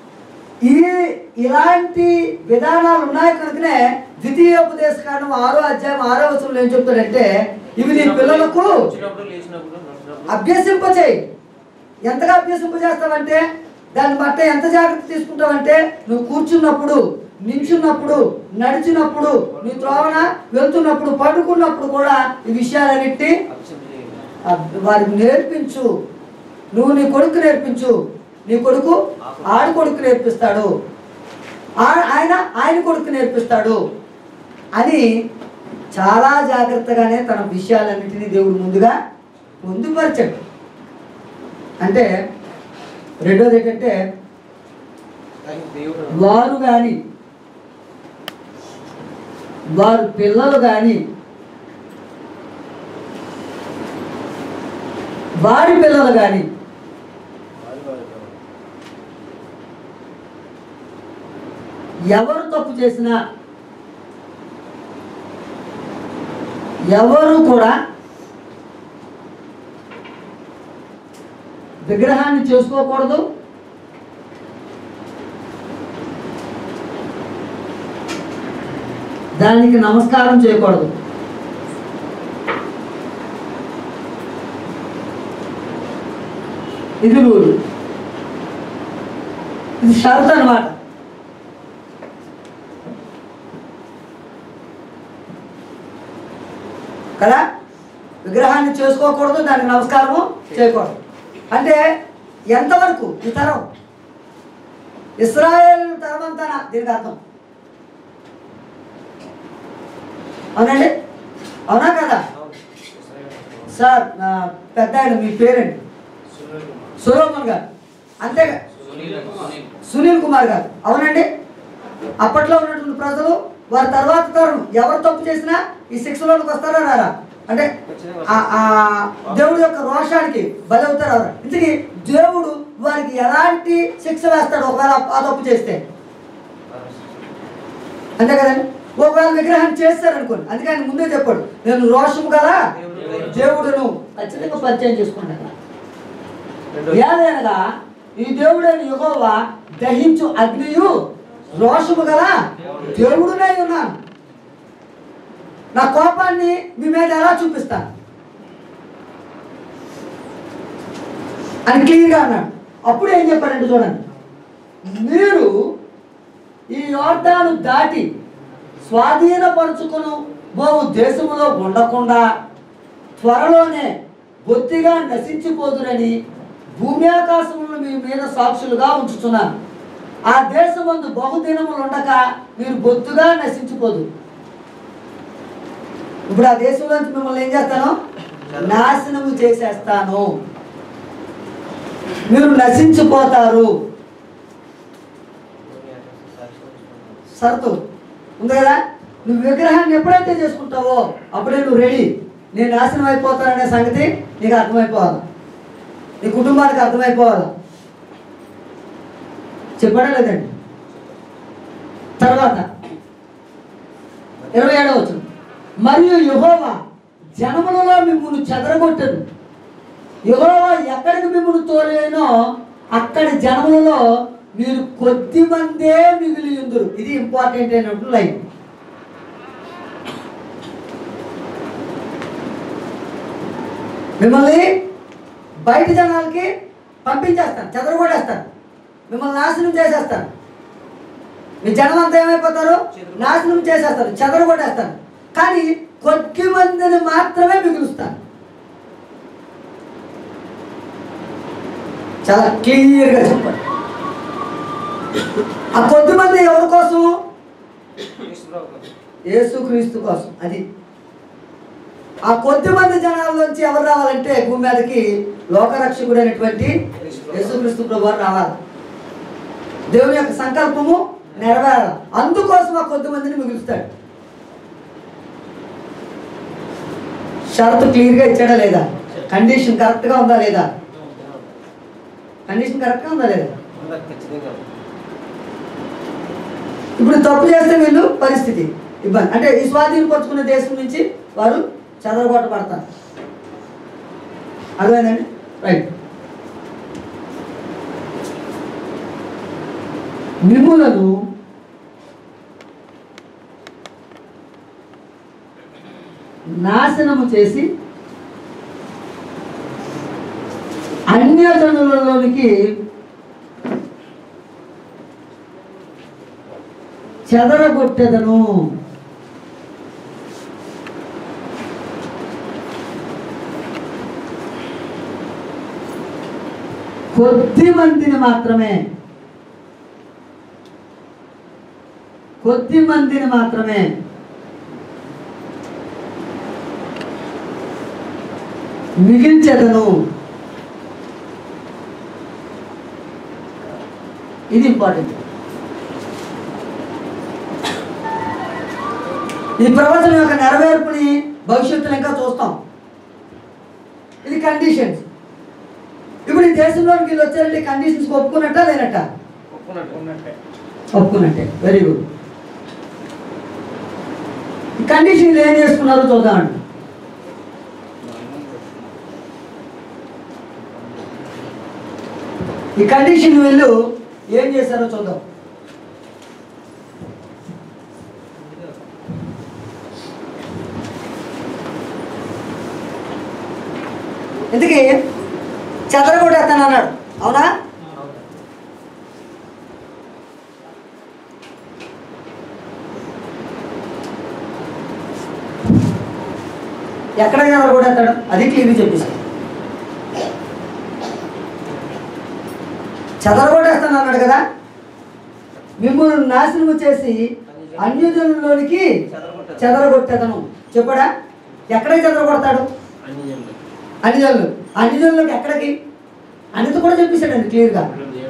ఇలాంటి విధానాలు ఉన్నాయి కనుకనే ద్వితీయోపదేశకాండం 6వ అధ్యాయం 6వ వచనంలో ఏం చెప్తాడంటే, ఇవి నీ పిల్లలకు అభ్యసింపచేయి. ఎంతగా అభ్యసింపజేస్తావంటే దాన్ని బట్టి ఎంత జాగ్రత్త తీసుకుంటావంటే, నువ్వు కూర్చున్నప్పుడు, నించున్నప్పుడు, నడిచినప్పుడు, నీ త్రోవన వెళ్తున్నప్పుడు, పడుకున్నప్పుడు కూడా ఈ విషయాలన్నిటి వారికి నేర్పించు. నువ్వు నీ కొడుకు నేర్పించు, నీ కొడుకు ఆడి కొడుకు నేర్పిస్తాడు, ఆయన కొడుకు నేర్పిస్తాడు అని చాలా జాగ్రత్తగానే తన విషయాలన్నింటినీ దేవుడు ముందుగా పొందుపరిచాడు. అంటే రెండోది ఏంటంటే, వారు కానీ వారి పిల్లలు కానీ వారి పిల్లలు కానీ ఎవరు తప్పు చేసినా, ఎవరు కూడా విగ్రహాన్ని చేసుకోకూడదు, దానికి నమస్కారం చేయకూడదు. ఇది రూలు, ఇది షరతు అన్నమాట. కదా, విగ్రహాన్ని చేసుకోకూడదు, దానికి నమస్కారము చేయకూడదు. అంటే ఎంతవరకు ఈ తరం ఇశ్రాయేలు తరం అంతా దీనికి అర్థం. అవునండి, అవునా కదా సార్? పెద్ద ఆయన మీ పేరెంట్ సొలొమోన్ గారు, అంతేగా సునీల్ కుమార్ గారు, అవునండి. అప్పట్లో ఉన్నటువంటి ప్రజలు వారి తర్వాత తరం ఎవరు తప్పు చేసినా ఈ శిక్షలోకి వస్తారా రారా? అంటే దేవుడి యొక్క రోషానికి బలవుతారు ఎవరు? ఇంతకీ దేవుడు వారికి ఎలాంటి శిక్ష వేస్తాడు ఒకవేళ ఆ తప్పు చేస్తే? అంతే కదండి. ఒకవేళ విగ్రహాన్ని చేస్తారనుకోండి, అందుకని ముందే చెప్పాడు, నేను రోషము కదా దేవుడును ఖచ్చితంగా పరిచయం చేసుకుంటాను. ఏదైనా ఈ దేవుడైన యెహోవా దహించు అగ్నియు రోషము గల దేవుడునై ఉన్నాను, నా కోపాన్ని మీ మీద ఎలా చూపిస్తాను అని క్లియర్గా అన్నాడు. అప్పుడు ఏం చెప్పాడంటే చూడండి, మీరు ఈ యోర్దాను దాటి స్వాధీనపరుచుకును బోవు దేశములో ఉండకుండా త్వరలోనే బొత్తిగా నశించిపోదురని భూమి ఆకాశములను మీ మీద సాక్షులుగా ఉంచుతున్నాను. ఆ దేశమందు బహుదినములు ఉండక మీరు బొత్తుగా నశించిపోదు. ఇప్పుడు ఆ దేశంలోంచి మిమ్మల్ని ఏం చేస్తాను? నాశనము చేసేస్తాను. మీరు నశించిపోతారు. షరతు ఉంది కదా. నువ్వు విగ్రహాన్ని ఎప్పుడైతే చేసుకుంటావో అప్పుడే నువ్వు రెడీ. నేను నాశనం అయిపోతాననే సంగతి నీకు అర్థమైపోవాలి, నీ కుటుంబానికి అర్థమైపోవాలి. చెప్పడా లేదండి? తర్వాత 27వ వచనం, మరియు యెహోవా జనములలో మిమ్మును చెదరగొట్టెను. యెహోవా ఎక్కడికి మిమ్మును తోలేనో అక్కడి జనములలో మీరు కొద్ది మందే మిగిలి ఉందురు. ఇది ఇంపార్టెంట్ అయినప్పుడు లైన్. మిమ్మల్ని బయట జనాలకి పంపించేస్తాను, చెదరగొట్టేస్తాను, మిమ్మల్ని నాశనం చేసేస్తాను. మీ జనం అంతా ఏమైపోతారు? నాశనం చేసేస్తారు, చెదరగొట్టేస్తాను. కానీ కొద్ది మందిని మాత్రమే మిగులుస్తాను. చాలా క్లియర్గా చెప్పండి. ఆ కొద్ది మంది ఎవరి కోసం? యేసుక్రీస్తు కోసం. అది ఆ కొద్ది మంది జనాల్లోంచి ఎవరు రావాలంటే భూమి మీదకి లోకరక్షకుడు అయినటువంటి యేసుక్రీస్తు ప్రభువు రావాలి. దేవుని యొక్క సంకల్పము నెరవేరాలి. అందుకోసం ఆ కొద్ది మందిని మిగులుస్తాడు. షరతు క్లియర్గా ఇచ్చాడా లేదా? కండిషన్ కరెక్ట్గా ఉందా లేదా? కండిషన్ కరెక్ట్గా ఉందా లేదా? ఇప్పుడు తప్పు చేస్తే వీళ్ళు పరిస్థితి ఇబ్బంది. అంటే ఈ స్వాధీనపరుచుకున్న దేశం నుంచి వారు చెదరగొట్టబడతారు. అర్థమైందండి? రైట్. మిమ్ములను నాశనము చేసి అన్యజనులలోనికి చెదరగొట్టెదను. కొద్ది మందిని మాత్రమే, కొద్ది మందిని మాత్రమే మిగిల్చెదను. ఇది ఇంపార్టెంట్. ఈ ప్రవచనం యొక్క నెరవేర్పుని భవిష్యత్తులో ఇంకా చూస్తాం. ఇది కండిషన్స్. ఇప్పుడు ఈ దేశంలోకి వీళ్ళు వచ్చారంటే కండిషన్స్ ఒప్పుకున్నట్టా లేనట్ట? ఒప్పుకున్నట్టే. Very good. ఈ కండిషన్లు ఏం చేసుకున్నారో చూద్దామండి. ఈ కండిషన్ వీళ్ళు ఏం చేశారో చూద్దాం. ఎందుకే చెదరగొట్టేస్తాను అన్నాడు, అవునా? ఎక్కడ చెదరగొట్టేస్తాడు అది క్లియర్గా చెప్పేశాడు. చెదరగొట్టేస్తాను అన్నాడు కదా. మిమ్మల్ని నాశనము చేసి అన్యజనుల్లోనికి చెదరగొట్టేతను చెప్పాడా? ఎక్కడికి చెదరగొడతాడు? అన్యజనులు. అన్యజనులకు ఎక్కడికి? అనేది కూడా చెప్పేశాడండి క్లియర్గా.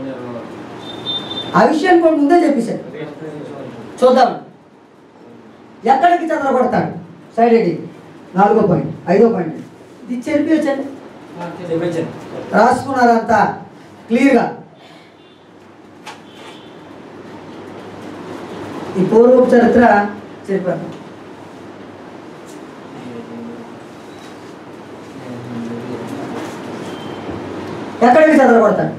ఆ విషయాన్ని కూడా ముందే చెప్పేశాడు. చూద్దాం ఎక్కడికి చెదరగొడతాడు. సైడ్ ఎడి 4వ పాయింట్ 5వ పాయింట్ ఇది చెప్పి రాసుకున్నారంతా క్లియర్గా. ఈ పూర్వ చరిత్ర చెప్పాను. ఎక్కడికి చెదరగొడతాడు?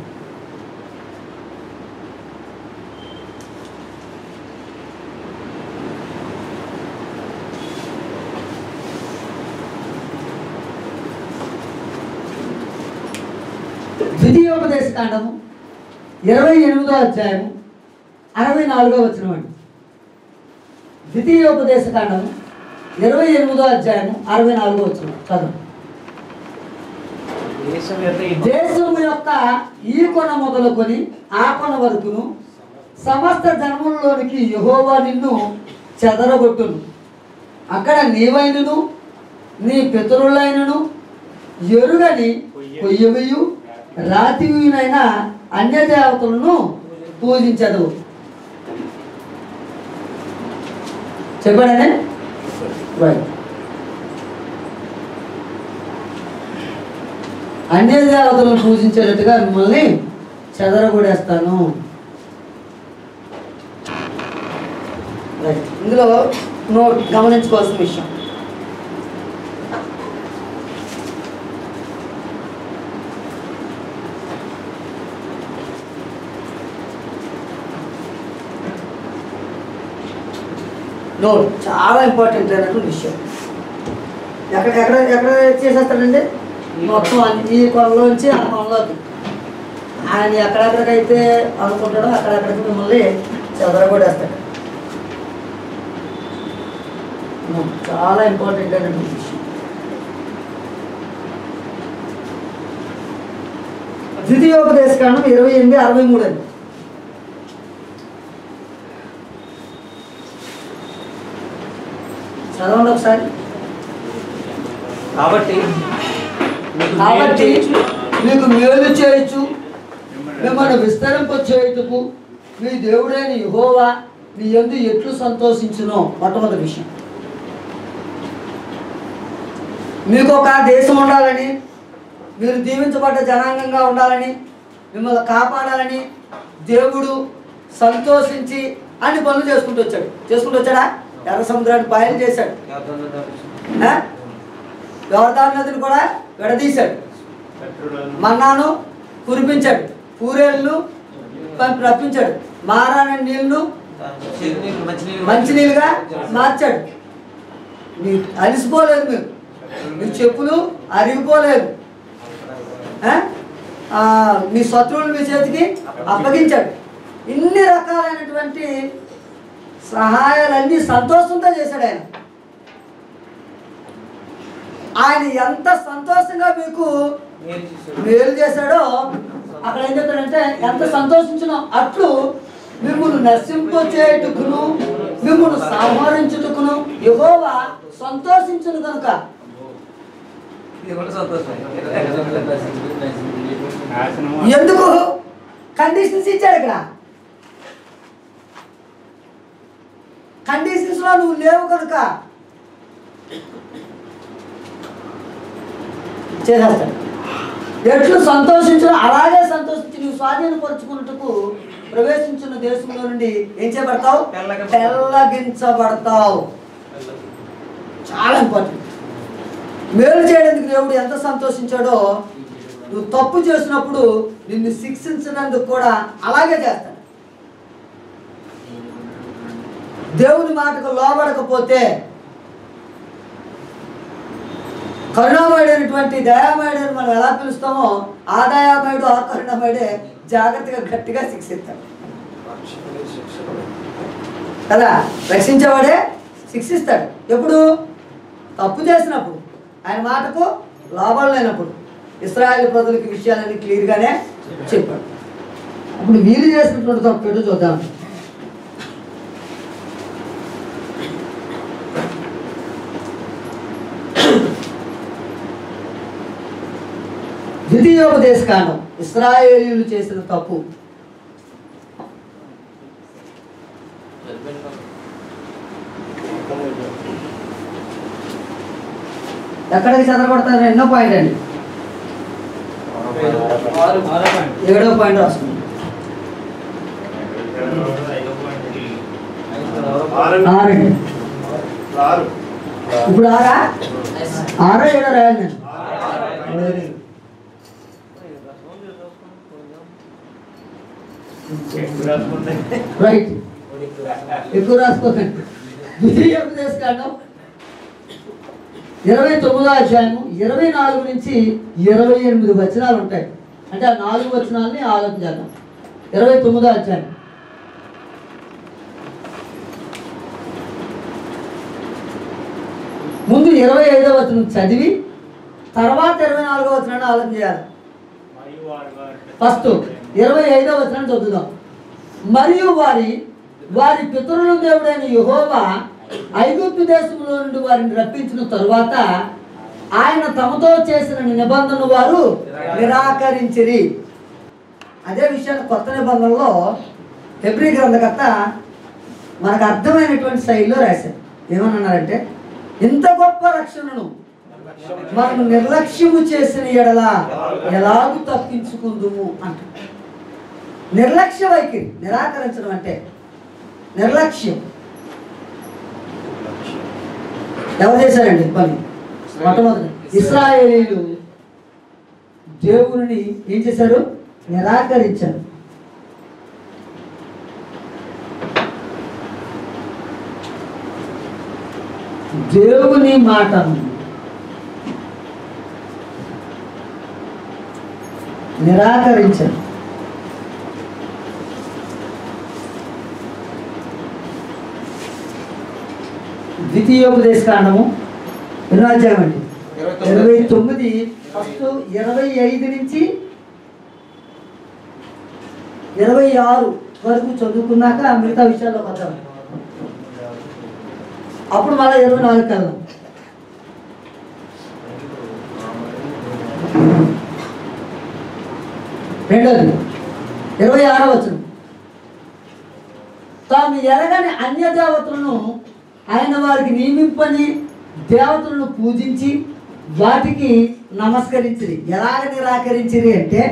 ద్వితీయోపదేశ కాండము 28వ అధ్యాయము 64వ వచనం అండి. ద్వితీయోపదేశ కాండము 28వ అధ్యాయము 64వ వచనం చదువు. దేశం యొక్క ఈ కొన మొదలుకొని ఆ కొన వరకును సమస్త జన్మల్లోనికి యెహోవా నిన్ను చెదరగొట్టును. అక్కడ నీవైనను నీ పితరులైనను ఎరుగని కొయ్యవియు రాతివియునైన అన్య దేవతలను పూజించదు. చెప్పాడనే అన్య దేవతలను పూజించేటట్టుగా మిమ్మల్ని చెదరగొడేస్తాను. ఇందులో నోట్ గమనించుకోవాల్సిన విషయం, నోట్ చాలా ఇంపార్టెంట్ అయినటువంటి విషయం. ఎక్కడ ఎక్కడ ఎక్కడ చేసేస్తాడండి మొత్తం ఈ కొనలోంచి ఆ కొనలోకి ఆయన ఎక్కడెక్కడికైతే అనుకుంటాడో అక్కడెక్కడికి మిమ్మల్ని చెదరగొడేస్తాడు. చాలా ఇంపార్టెంట్ అయినటువంటి విషయం. ద్వితీయోపదేశకాండం 28:63 అండి. చదవండి ఒకసారి. కాబట్టి మీకు మేలు చేయొచ్చు, మిమ్మల్ని విస్తరింప చేయుటకు మీ దేవుడైన యెహోవా మీ యందు ఎట్లు సంతోషించునో. మొట్టమొదటి విషయం, మీకు ఒక దేశం ఉండాలని, మీరు దీవించబడ్డ జనాంగంగా ఉండాలని, మిమ్మల్ని కాపాడాలని దేవుడు సంతోషించి అన్ని పనులు చేసుకుంటూ వచ్చాడా? ఎర్ర సముద్రాన్ని పాయలు చేశాడు, యోర్దాను నదిని కూడా విడదీశాడు, మన్నాను కురిపించాడు, పూరేళ్ళు రప్పించాడు, మారాని నీళ్లు మంచినీళ్ళుగా మార్చాడు. మీరు అలిసిపోలేదు, మీ చెప్పులు అరిగిపోలేదు, మీ శత్రువులు మీ చేతికి అప్పగించాడు. ఇన్ని రకాలైనటువంటి సహాయాలన్నీ సంతోషంతో చేశాడు ఆయన. ఆయన ఎంత సంతోషంగా మీకు మేలు చేశాడో అక్కడ ఏం చెప్తాడంటే, ఎంత సంతోషించినో అట్లు మిమ్మల్ని నశింపచేయుటకును మిమ్మల్ని సంహరించుటకును యెహోవా సంతోషించును కనుక. ఎందుకు కండిషన్స్ ఇచ్చాడు ఇక్కడ. కండిషన్స్ లో నువ్వు లేవు కనుక చేసేస్తాడు. ఎట్లు సంతోషించడం అలాగే సంతోషించి నువ్వు స్వాధీనపరుచుకున్నట్టుకు ప్రవేశించిన దేశంలో నుండి ఏం చేయబడతావు? పెళ్ళగించబడతావు. చాలా ఇంపార్టెంట్. మేలు చేయడానికి దేవుడు ఎంత సంతోషించాడో, నువ్వు తప్పు చేసినప్పుడు నిన్ను శిక్షించినందుకు కూడా అలాగే చేస్తాడు. దేవుని మాటకు లోబడకపోతే కరుణామయుడైనటువంటి దయామయుడని మనం ఎలా పిలుస్తామో, ఆ దయామయుడు ఆ కరుణామయుడే జాగ్రత్తగా గట్టిగా శిక్షిస్తాడు కదా. రక్షించేవాడే శిక్షిస్తాడు. ఎప్పుడు? తప్పు చేసినప్పుడు, ఆయన మాటకు లోబడలేనప్పుడు. ఇశ్రాయేలు ప్రజలకి విషయాలన్నీ క్లియర్గానే చెప్పాడు. అప్పుడు వీళ్ళు చేసినటువంటి తప్పు ఏంటో చూద్దాం. ద్వితీయోపదేశకాండం ఇశ్రాయేలీయులు చేసిన తప్పు. ఎక్కడికి చదవబడతారు? ఎన్నో పాయింట్ అండి? 7వ పాయింట్ రాసుకుంది. 6. ఇప్పుడు 6 7 రాయాలి నేను. రైట్, ఎక్కువ రాసుకోకండి. ద్వితీయోపదేశకాండం 29వ అధ్యాయము 24 నుంచి 28 వచనాలు ఉంటాయి. అంటే ఆ 4 వచనాలని ఆలోచన చేద్దాం. 29వ అధ్యాయం ముందు 25వ వచనం చదివి తర్వాత 24వ వచనాన్ని ఆలోచన చేయాలి. మరియు వారు ఫస్ట్ 25వ వచనాన్ని చదువుదాం. మరియు వారి పితరుల దేవుడైన యెహోవా ఐగుప్తు దేశంలో నుండి వారిని రప్పించిన తరువాత ఆయన తమతో చేసిన నిబంధనను వారు నిరాకరించిరి. అదే విషయాన్ని కొత్త నిబంధనలో హెబ్రీ గ్రంథకర్త మనకు అర్థమైనటువంటి శైలిలో రాశారు. ఏమన్నారంటే, ఇంత గొప్ప రక్షణను మనం నిర్లక్ష్యము చేసిన ఎడల ఎలాగూ తప్పించుకుందుము అంట. నిర్లక్ష్య వైఖరి, నిరాకరించడం అంటే నిర్లక్ష్యం. ఎవరు చేశారండి పని? మొట్టమొదటి ఇశ్రాయేలీయులు దేవుని ఏం చేశారు? నిరాకరించారు. దేవుని మాటను నిరాకరించారు. ద్వితీయోపదేశ కాండము 8వ అధ్యాయం అండి, 29 ఫస్ట్ 25 నుంచి 26 వరకు చదువుకున్నాక మిగతా విషయాల్లోకి వద్దాం. అప్పుడు మళ్ళీ 24 వెళ్దాం. రెండోది 26వ వచనం. తాము ఎరగని అన్య దేవతలను ఆయన వారికి నియమింపని దేవతలను పూజించి వాటికి నమస్కరించిరి. ఎలాగ నిరాకరించిరి అంటే,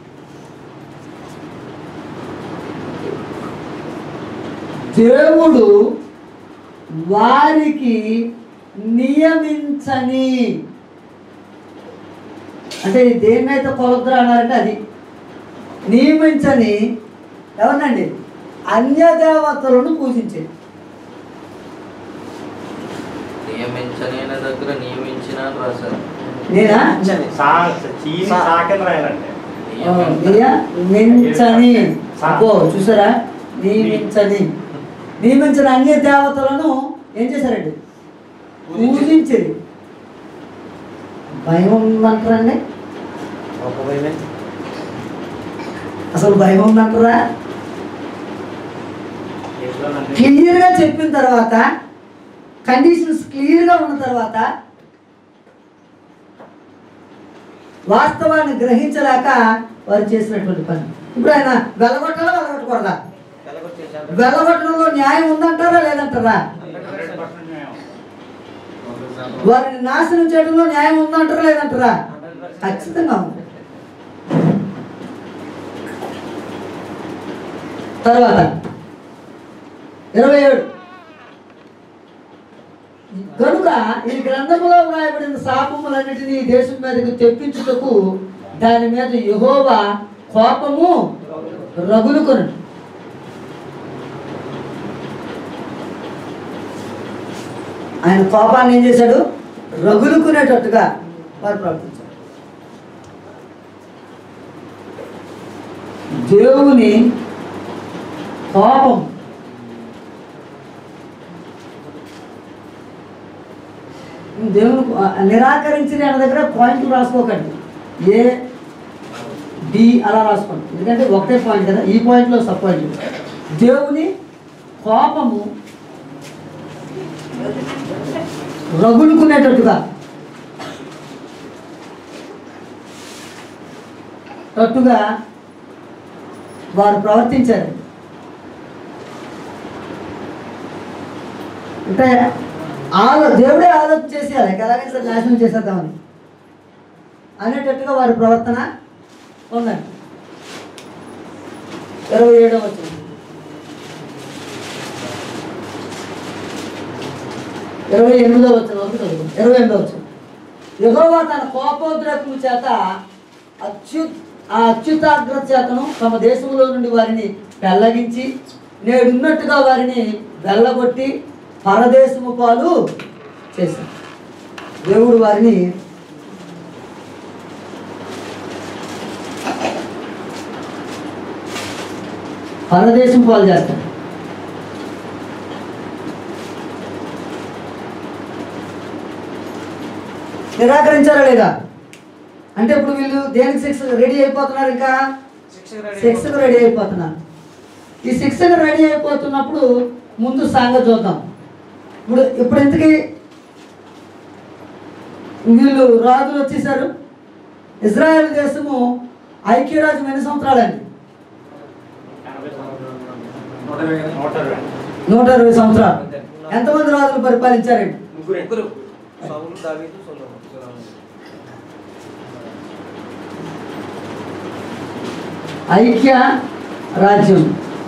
దేవుడు వారికి నియమించని, అంటే దేన్నైతే కొలద్దురా అన్నారంటే అది నియమించని ఎవరినండి? అన్య దేవతలను పూజించేది. నియమించని దగ్గర నియమించిన రాశారు. నేనా నియమించని అబ్బో చూసారా? నియమించిన అన్య దేవతలను ఏం చేశారండి? పూజించేది. భయం ఉందంటారండి? అసలు భయం ఉందంటారా? క్లియర్గా చెప్పిన తర్వాత, కండిషన్స్ క్లియర్గా ఉన్న తర్వాత వాస్తవాన్ని గ్రహించలేక వారు చేసినటువంటి పని. ఇప్పుడు ఆయన వెళ్ళగొట్టాలా వెళ్ళగొట్టకూడదా? వెళ్ళగొట్టడంలో న్యాయం ఉందంటారా లేదంటారా? వారిని నాశనం చేయడంలో న్యాయం ఉందంటారా లేదంటారా? ఖచ్చితంగా ఉంది. తర్వాత 27 కనుక ఈ గ్రంథములో వ్రాయబడిన శాపములన్నిటినీ దేశం మీదకి తెప్పించుటకు దాని మీద యెహోవా కోపము రగులుకొను. ఆయన కోపాన్ని ఏం చేశాడు? రగులుకునేటట్టుగా వారు ప్రవర్తించారు. దేవుని కోపం దేవుని నిరాకరించిన అన్న దగ్గర పాయింట్లు రాసుకోకండి. ఏ డి అలా రాసుకోండి, ఎందుకంటే ఒకటే పాయింట్ కదా. ఈ పాయింట్లో సబ్ పాయింట్. దేవుని కోపము రగులుకునేటట్టుగా వారు ప్రవర్తించారు. అంటే దేవుడే ఆలోచన చేసేయాలి, ఎలాగైనా సరే నాశనం చేసేద్దామని అనేటట్టుగా వారి ప్రవర్తన ఉందండి. 27వ వచనం, 28వ వచనం వరకు చదువు. 28వ వచనం, యెహోవా తన కోపోద్రేకము చేత అత్యుతాగ్రత చేతను తమ దేశంలో నుండి వారిని పెళ్ళగించి నేడున్నట్టుగా వారిని వెళ్ళగొట్టి పరదేశము పాలు చేశారు. దేవుడు వారిని పరదేశం పాలు చేస్తాడు. నిరాకరించారా లేదా? అంటే ఇప్పుడు వీళ్ళు దేనికి శిక్ష రెడీ అయిపోతున్నారు, ఇంకా శిక్షకు రెడీ అయిపోతున్నారు. ఈ శిక్షకు రెడీ అయిపోతున్నప్పుడు ముందు సంగతి చూద్దాం. ఇప్పుడు ఇంతకీ వీళ్ళు రాజులు వచ్చేసారు. ఇజ్రాయెల్ దేశము ఐక్యరాజ్యం ఎన్ని సంవత్సరాలండి? 120 సంవత్సరాలు. ఎంతమంది రాజులు పరిపాలించారండి? ఐక్య రాజ్యం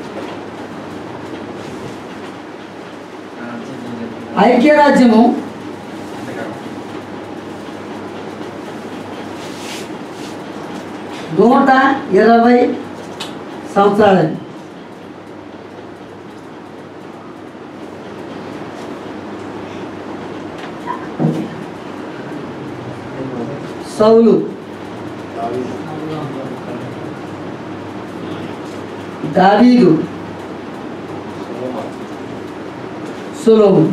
ఐక్యరాజ్యము 120 సంవత్సరాలండి. సౌలు, దావీదు, సొలొమోను.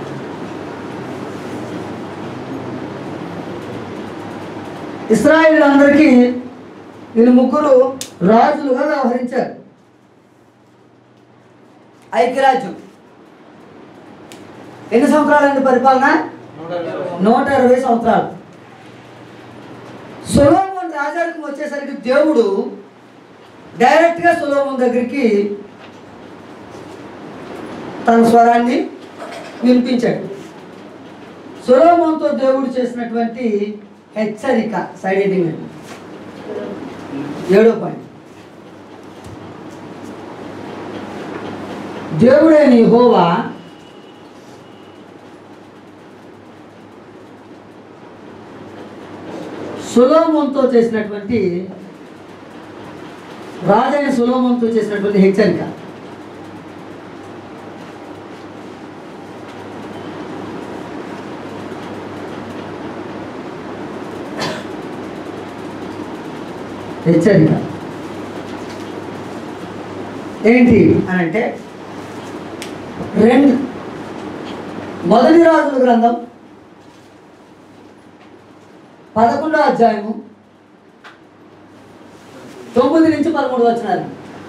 ఇశ్రాయేలీయులందరికీ వీళ్ళు ముగ్గురు రాజులుగా వ్యవహరించారు. ఐక్యరాజ్యం ఎన్ని సంవత్సరాలండి పరిపాలన? 120 సంవత్సరాలు. సొలొమోను రాజరికం వచ్చేసరికి దేవుడు డైరెక్ట్గా సొలొమోను దగ్గరికి తన స్వరాన్ని వినిపించాడు. సొలొమోనుతో దేవుడు చేసినటువంటి హెచ్చరిక సైడ్ హెడ్డింగ్ అండి. 7వ పాయింట్. దేవుడైన యెహోవా సొలొమోనుతో చేసినటువంటి రాజైన సొలొమోనుతో చేసినటువంటి హెచ్చరిక. హెచ్చరిక ఏంటి అని అంటే, మొదటి రాజుల గ్రంథం 11వ అధ్యాయము 9 నుంచి 13 వచనాలు.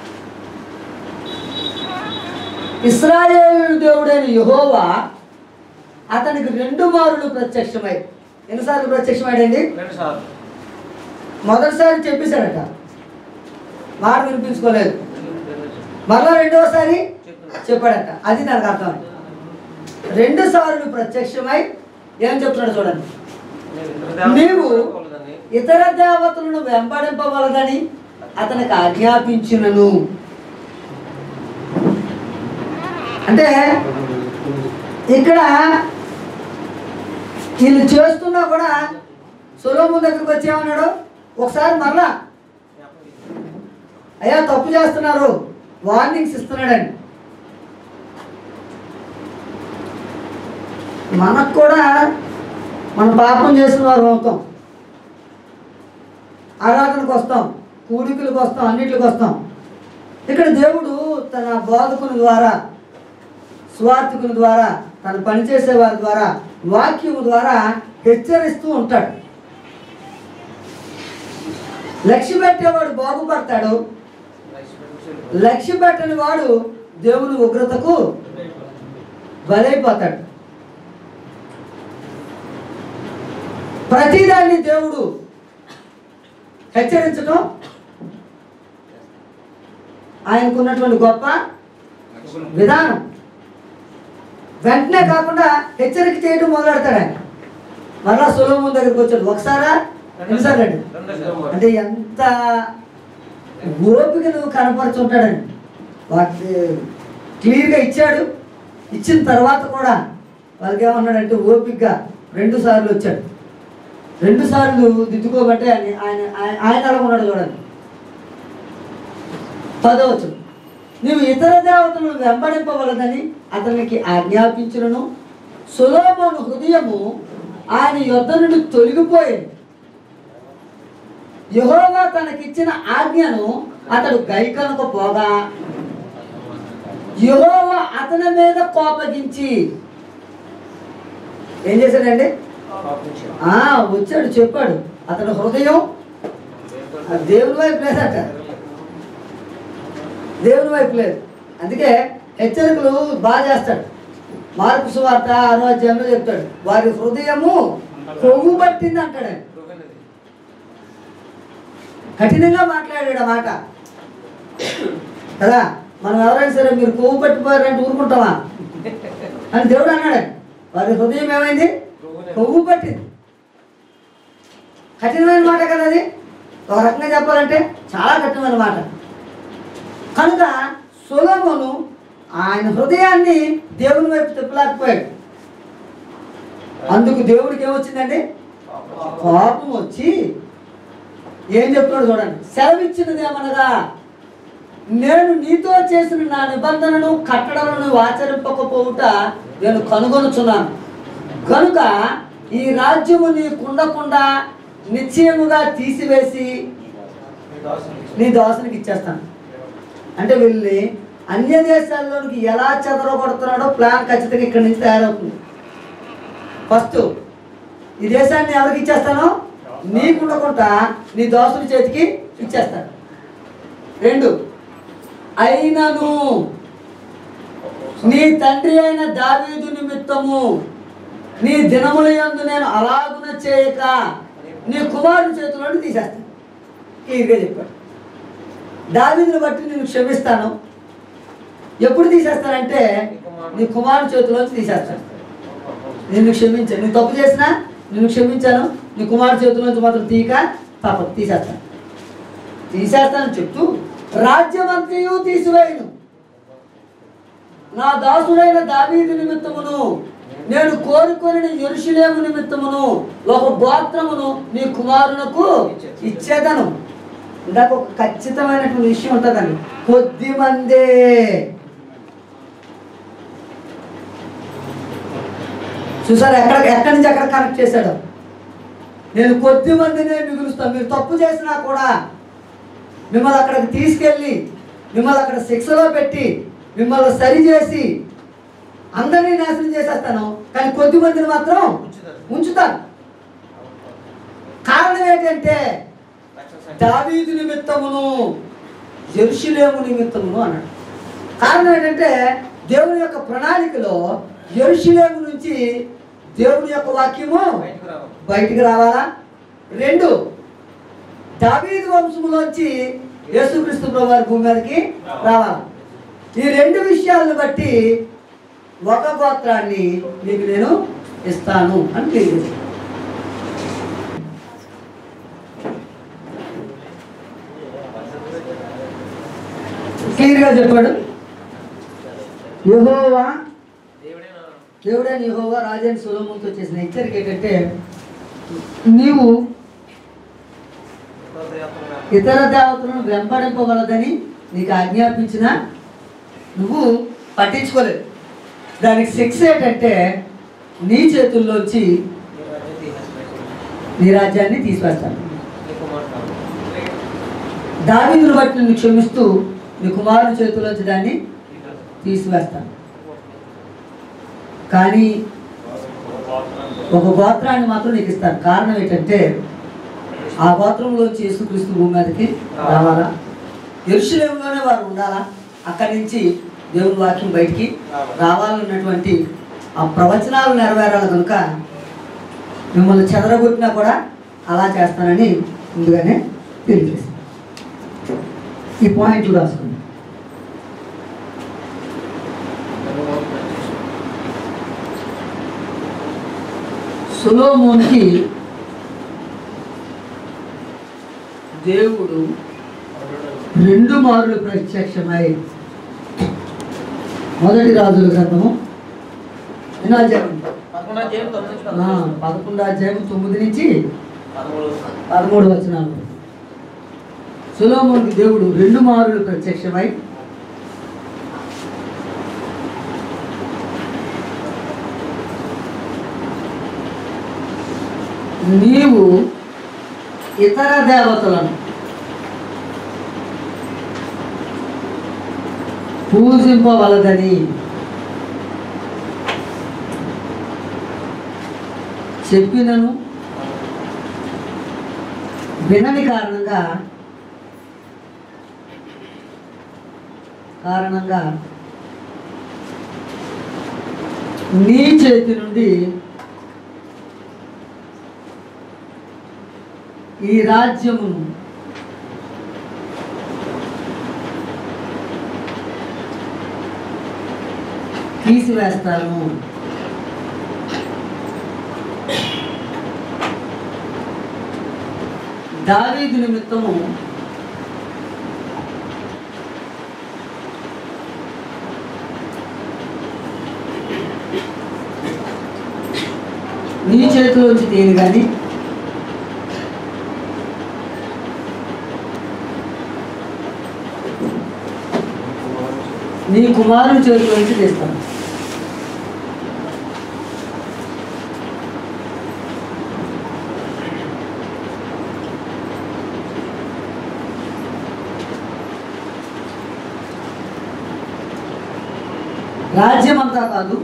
ఇశ్రాయేలు దేవుడైన యెహోవా అతనికి 2 మారులు ప్రత్యక్షమై. ఎన్నిసార్లు ప్రత్యక్షమైందండి? 2 సార్లు. మొదటిసారి చెప్పేశాడట, మాట వినిపించుకోలేదు. మరలా 2వసారి చెప్పాడట. అది నాకు అర్థం. 2 సార్లు ప్రత్యక్షమై ఏం చెప్తున్నాడు చూడండి. నీవు ఇతర దేవతలను వెంబడింపవలదని అతనికి ఆజ్ఞాపించినను. అంటే ఇక్కడ వీళ్ళు చేస్తున్నా కూడా సొలొమోను దగ్గరికి వచ్చి ఏమన్నాడు, ఒకసారి మరలా అయ్యా తప్పు చేస్తున్నారు, వార్నింగ్స్ ఇస్తున్నాడండి. మనకు కూడా మన పాపం చేసిన వారు అవుతాం, ఆరాధనకు వస్తాం, కూడికలకు వస్తాం, అన్నిటికి వస్తాం. ఇక్కడ దేవుడు తన బోధకుని ద్వారా, స్వార్థకుని ద్వారా, తను పనిచేసే వారి ద్వారా, వాక్యము ద్వారా హెచ్చరిస్తూ ఉంటాడు. లక్ష్య పెట్టేవాడు బాగుపడతాడు, లక్ష్య పెట్టని వాడు దేవుని ఉగ్రతకు బలైపోతాడు. ప్రతిదాన్ని దేవుడు హెచ్చరించడం ఆయనకున్నటువంటి గొప్ప విధానం. వెంటనే కాకుండా హెచ్చరిక చేయడం మొదలెడతాడు ఆయన. మరలా సొలొమోను దగ్గరికి వచ్చాడు. ఒకసారా ఎన్నిసార్లు అండి? అంటే ఎంత ఓపిక నువ్వు కనపరుచుంటాడండి. వాటి క్లియర్గా ఇచ్చాడు. ఇచ్చిన తర్వాత కూడా వాళ్ళకి ఏమన్నాడంటే ఓపికగా 2 సార్లు వచ్చాడు. 2 సార్లు దిద్దుకోబట్టే ఆయన అలా ఉన్నాడు చూడండి. 10వ వచనం. నీవు ఇతర దేవతలను వెంబడింపవలదని అతనికి ఆజ్ఞాపించును. సొలొమోను హృదయము ఆయన యొద్ద నుండి తొలగిపోయింది. యెహోవా తనకిచ్చిన ఆజ్ఞను అతడు గైకొనకపోగా యెహోవా అతని మీద కోపగించి ఏం చేశాడండి? వచ్చాడు, చెప్పాడు, అతని హృదయం దేవుని వైపు లేదట, దేవుని వైపు లేదు. అందుకే హెచ్చరికలు బాగా చేస్తాడు. మార్కు సువార్త 6వ అధ్యాయంలో చెప్తాడు, వారి హృదయము కొవ్వు పట్టింది అంటాడు. ఆయన కఠినంగా మాట్లాడాడు ఆ మాట కదా. మనం ఎవరైనా సరే మీరు కొవ్వు పట్టిపోయారంటే ఊరుకుంటామా అని దేవుడు అన్నాడు. వారి హృదయం ఏమైంది? కొవ్వు పట్టింది. కఠినమైన మాట కదా అది. ఒక రకంగా చెప్పాలంటే చాలా కఠినమైన మాట. కనుక సొలొమోను ఆయన హృదయాన్ని దేవుని వైపు తిప్పలేకపోయాడు. అందుకు దేవుడికి ఏమొచ్చిందండి? కోపం వచ్చి ఏం చెప్తున్నాడు చూడండి. సెలవిచ్చినది ఏమనగా, నేను నీతో చేసిన నా నిబంధనను కట్టడలను ఆచరింపకపోవుట నేను కనుగొనుచున్నాను. కనుక ఈ రాజ్యము నీకుండకుండా నిశ్చయముగా తీసివేసి నీ దాసునికి ఇచ్చేస్తాను. అంటే వీళ్ళని అన్య దేశాల్లోనికి ఎలా చెదరగొడుతున్నాడో ప్లాన్ ఖచ్చితంగా ఇక్కడి నుంచి తయారవుతుంది. ఫస్ట్ ఈ దేశాన్ని ఎవరికి ఇచ్చేస్తానో నీకుండకుండా నీ దాసుని చేతికి ఇచ్చేస్తాను. 2, అయినను నీ తండ్రి అయిన దావీదు నిమిత్తము నీ దినముల యందు నేను అలాగున చేయక నీ కుమారుని చేతిలోని తీసేస్తాను. క్లియర్గా చెప్పాడు. దావీదుని బట్టి నేను క్షమిస్తాను. ఎప్పుడు తీసేస్తానంటే నీ కుమారుని చేతిలోంచి తీసేస్తాను. నిన్ను క్షమించాను, నువ్వు తప్పు చేసినా నిన్ను క్షమించాను, నీ కుమారుని చేతిలోంచి మాత్రం తప్పదు, తీసేస్తాను చెప్తూ రాజ్యమంతయు తీసివేయను. నా దాసుడైన దావీదు నిమిత్తమును నేను కోరుకొని యెరూషలేము నిమిత్తమును ఒక గోత్రమును నీ కుమారునకు ఇచ్చేదను. ఇందాక ఒక ఖచ్చితమైనటువంటి విషయం ఉంటుందండి. కొద్ది మందే. చూసారు ఎక్కడి నుంచి ఎక్కడ కనెక్ట్ చేశాడు. నేను కొద్ది మందినే మిగులుస్తాను. మీరు తప్పు చేసినా కూడా మిమ్మల్ని అక్కడికి తీసుకెళ్ళి మిమ్మల్ని అక్కడ శిక్షలో పెట్టి మిమ్మల్ని సరిచేసి అందరినీ నాశనం చేసేస్తాను, కానీ కొద్ది మందిని మాత్రం ఉంచుతాను. కారణం ఏంటంటే దావీదు నిమిత్తమును యెరూషలేము నిమిత్తమును అన్నాడు. కారణం ఏంటంటే దేవుని యొక్క ప్రణాళికలో యెరూషలేము నుంచి దేవుని యొక్క వాక్యము బయటికి రావాలా. 2, దావీదు వంశములోంచి యేసుక్రీస్తు ప్రభువారి భూమి మీదకి రావాలి. ఈ 2 విషయాలను బట్టి ఒక గోత్రాన్ని మీకు నేను ఇస్తాను అని తెలియజేస్తాను. క్లియర్గా చెప్పాడు. యెహోవా దేవుడైన యెహోవా రాజైన సొలొమోనుతో చేసిన హెచ్చరిక ఏంటంటే, నీవు ఇతర దేవతలను వెంబడింపగలదని నీకు ఆజ్ఞాపించిన నువ్వు పట్టించుకోలేదు. దానికి శిక్ష ఏంటంటే నీ చేతుల్లోంచి నీ రాజ్యాన్ని తీసివేస్తాను. దావీదును బట్టి నిన్ను క్షమిస్తూ నీ కుమారుని చేతుల్లోంచి దాన్ని తీసివేస్తాను. కానీ ఒక గోత్రాన్ని మాత్రం నీకు ఇస్తాను. కారణం ఏంటంటే ఆ గోత్రంలోంచి యేసుక్రీస్తు భూమి మీదకి రావాలా, యెరూషలేములోనే వారు ఉండాలా, అక్కడి నుంచి దేవుని వాక్యం బయటికి రావాలన్నటువంటి ఆ ప్రవచనాలు నెరవేరాలి. కనుక మిమ్మల్ని చెదరగొట్టినా కూడా అలా చేస్తానని ముందుగానే తెలియజేస్తాను. ఈ పాయింట్లు రాసుకోండి. సొలొమోనుకి దేవుడు 2 మార్లు ప్రత్యక్షమై, మొదటి రాజుల గ్రంథము 11వ అధ్యాయం 9 నుంచి 13 వచనాలు. సొలొమోనుకి దేవుడు 2 మార్లు ప్రత్యక్షమై నీవు ఇతర దేవతలను పూజింపవలదని చెప్పినను వినని కారణంగా నీ చేతి నుండి ఈ రాజ్యమును తీసివేస్తాను. దావీదు నిమిత్తము నీ చేతిలోంచి తీయను కానీ నీ కుమారుని చేతిలోంచి తీస్తాను. రాజ్యం అంతా కాదు,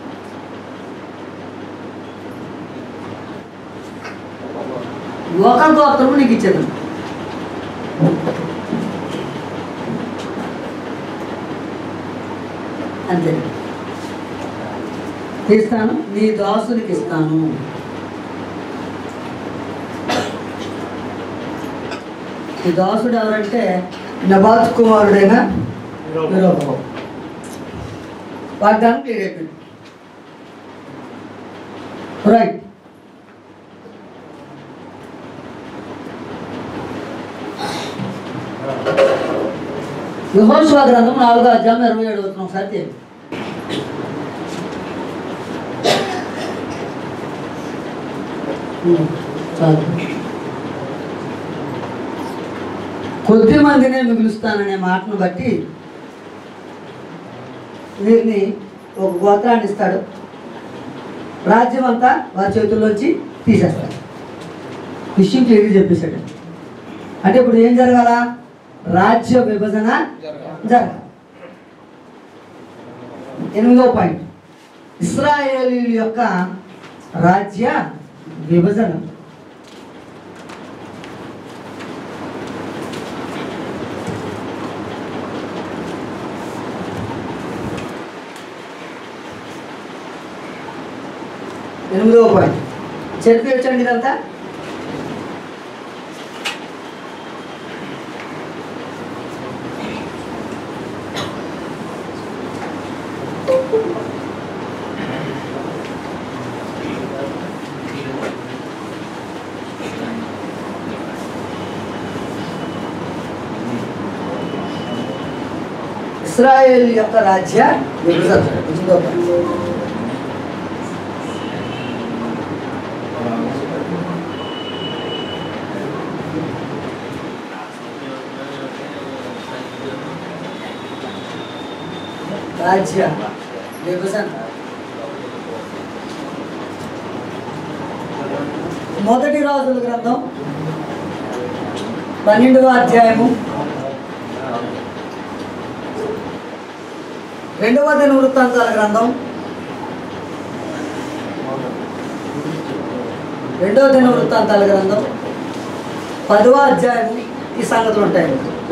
ఒక గోత్రము నీకు ఇచ్చేది. అంతే, తీస్తాను, నీ దాసునికి ఇస్తాను. ఈ దాసుడు ఎవరంటే నబాత్ కుమారుడైన యెరోబోము. వాగ్దానం క్లియర్ అయిపోయింది. రైట్. యెహోషువ గ్రంథం 4వ అధ్యాయం 27వ వచనం ఒకసారి తెలియదు. చాలు. కొద్ది మందినే మిగులుస్తాననే మాటను బట్టి వీరిని ఒక గోత్రాన్ని ఇస్తాడు, రాజ్యం అంతా వారి చేతుల్లోంచి తీసేస్తాడు. విషయం క్లియర్గా చెప్పేశాడు. అంటే ఇప్పుడు ఏం జరగాల? రాజ్య విభజన జరగాలి. 8వ పాయింట్, ఇశ్రాయేలీయుల యొక్క రాజ్య విభజన. ఎనిమిదవ పాయింట్ చదివేయచ్చండి ఇదంతా. ఇశ్రాయేల్ యొక్క రాజ్య విభజన. రాజ్య విభజన. మొదటి రాజుల గ్రంథం 12వ అధ్యాయము 2వ దినవృత్తాంతాల గ్రంథం 2వ దినవృత్తాంతాల గ్రంథం 10వ అధ్యాయము ఈ సంగతులు ఉంటాయి.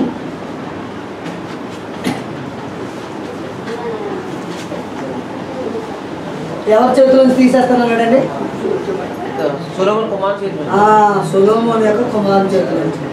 ఎవరి చేతుల నుంచి తీసేస్తున్నాడండి? సొలొమోను కుమార్ చేతుల. సొలొమోను యొక్క కుమారుని చేతుల నుంచి.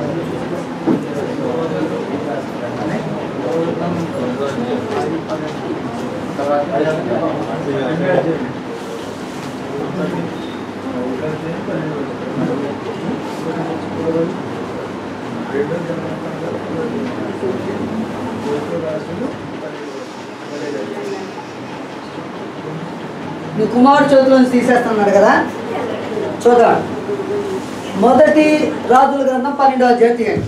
నీ కుమారుడు చేతుల నుంచి తీసేస్తున్నాడు కదా. చూద్దాం. మొదటి రాజుల గ్రంథం 12వ అధ్యాయం.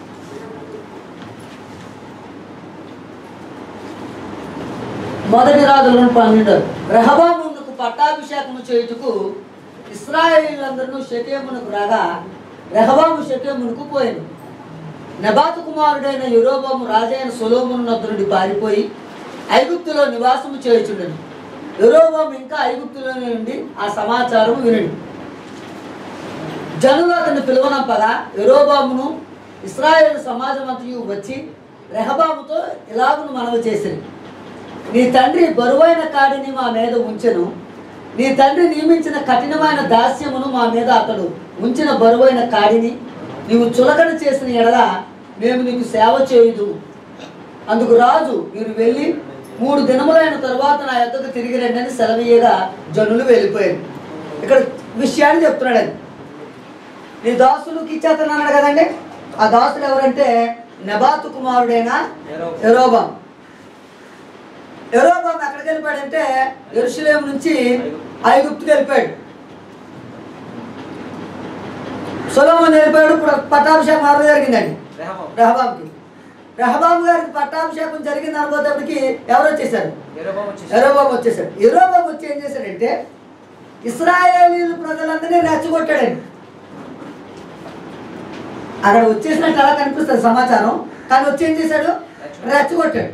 మొదటి రాజుల 12. రెహబామునకు పట్టాభిషేకము చేయుటకు ఇశ్రాయేలీయులందరూ షెకెమునకు రాగా రెహబాము షెకెమునకు పోయాను. నెబాతు కుమారుడైన యెరోబోము రాజైన సొలొమోను వద్ద నుండి పారిపోయి ఐగుప్తులో నివాసము చేయుచుండెను. యెరోబోము ఇంకా ఐగుప్తులో నుండి ఆ సమాచారం వినడు. జనులు అతన్ని పిలువనంపగా యెరోబామును ఇశ్రాయేలు సమాజం అంతయు వచ్చి రెహబాముతో ఇలాగును మనవి చేసిరి. నీ తండ్రి బరువైన కాడిని మా మీద ఉంచెను, నీ తండ్రి నియమించిన కఠినమైన దాస్యమును మా మీద అతడు ఉంచిన బరువైన కాడిని నీవు చులకన చేసిన ఎడల మేము నీకు సేవ చేయుదు. అందుకు రాజు, మీరు వెళ్ళి 3 దినములైన తరువాత నా యొద్దకు తిరిగి రండి అని సెలవీయగా జనులు వెళ్ళిపోయారు. ఇక్కడ విషయాన్ని చెప్తున్నాడు. అది నీ దాసులకు ఇచ్చేస్తున్నాడు కదండి. ఆ దాసులు ఎవరంటే నెబాతు కుమారుడైన యెరోబాము. యెరోబాము ఎక్కడికి వెళ్ళిపోయాడంటే యెరూషలేము నుంచి ఐగుప్తుకి వెళ్ళిపోయాడు. సొలొమోను వెళ్ళిపోయాడు. ఇప్పుడు పట్టాభిషేకం ఎవరు జరిగిందండి? రెహబాముకి. రెహబాము గారికి పట్టాభిషేకం జరిగింది అనుకోవడానికి ఎవరు వచ్చేసారు? యెరోబాము వచ్చేసాడు. యెరోబాము వచ్చి ఏం చేశాడంటే ఇశ్రాయేలీయుల ప్రజలందరినీ రెచ్చగొట్టాడండి. అక్కడ వచ్చేసినట్టు అలా కనిపిస్తుంది సమాచారం, కానీ వచ్చి ఏం చేశాడు? రెచ్చగొట్టాడు.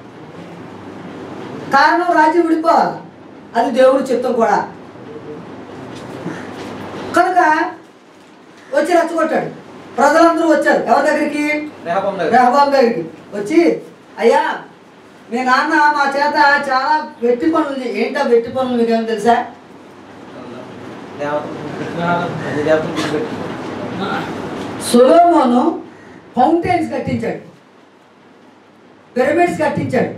కారణం రాజ్యం విడిపోవాలి, అది దేవుడి చిత్తం కూడా. కనుక వచ్చి రెచ్చగొట్టాడు. ప్రజలందరూ వచ్చారు ఎవరి దగ్గరికి? రెహబాము దగ్గరికి. వచ్చి, అయ్యా మీ నాన్న మా చేత చాలా వెట్టి పనులు, ఏంటో వెట్టి పనులు మీకేమో తెలుసా? సొలొమోను ఫౌంటైన్స్ కట్టించాడు, పిరమిడ్స్ కట్టించాడు.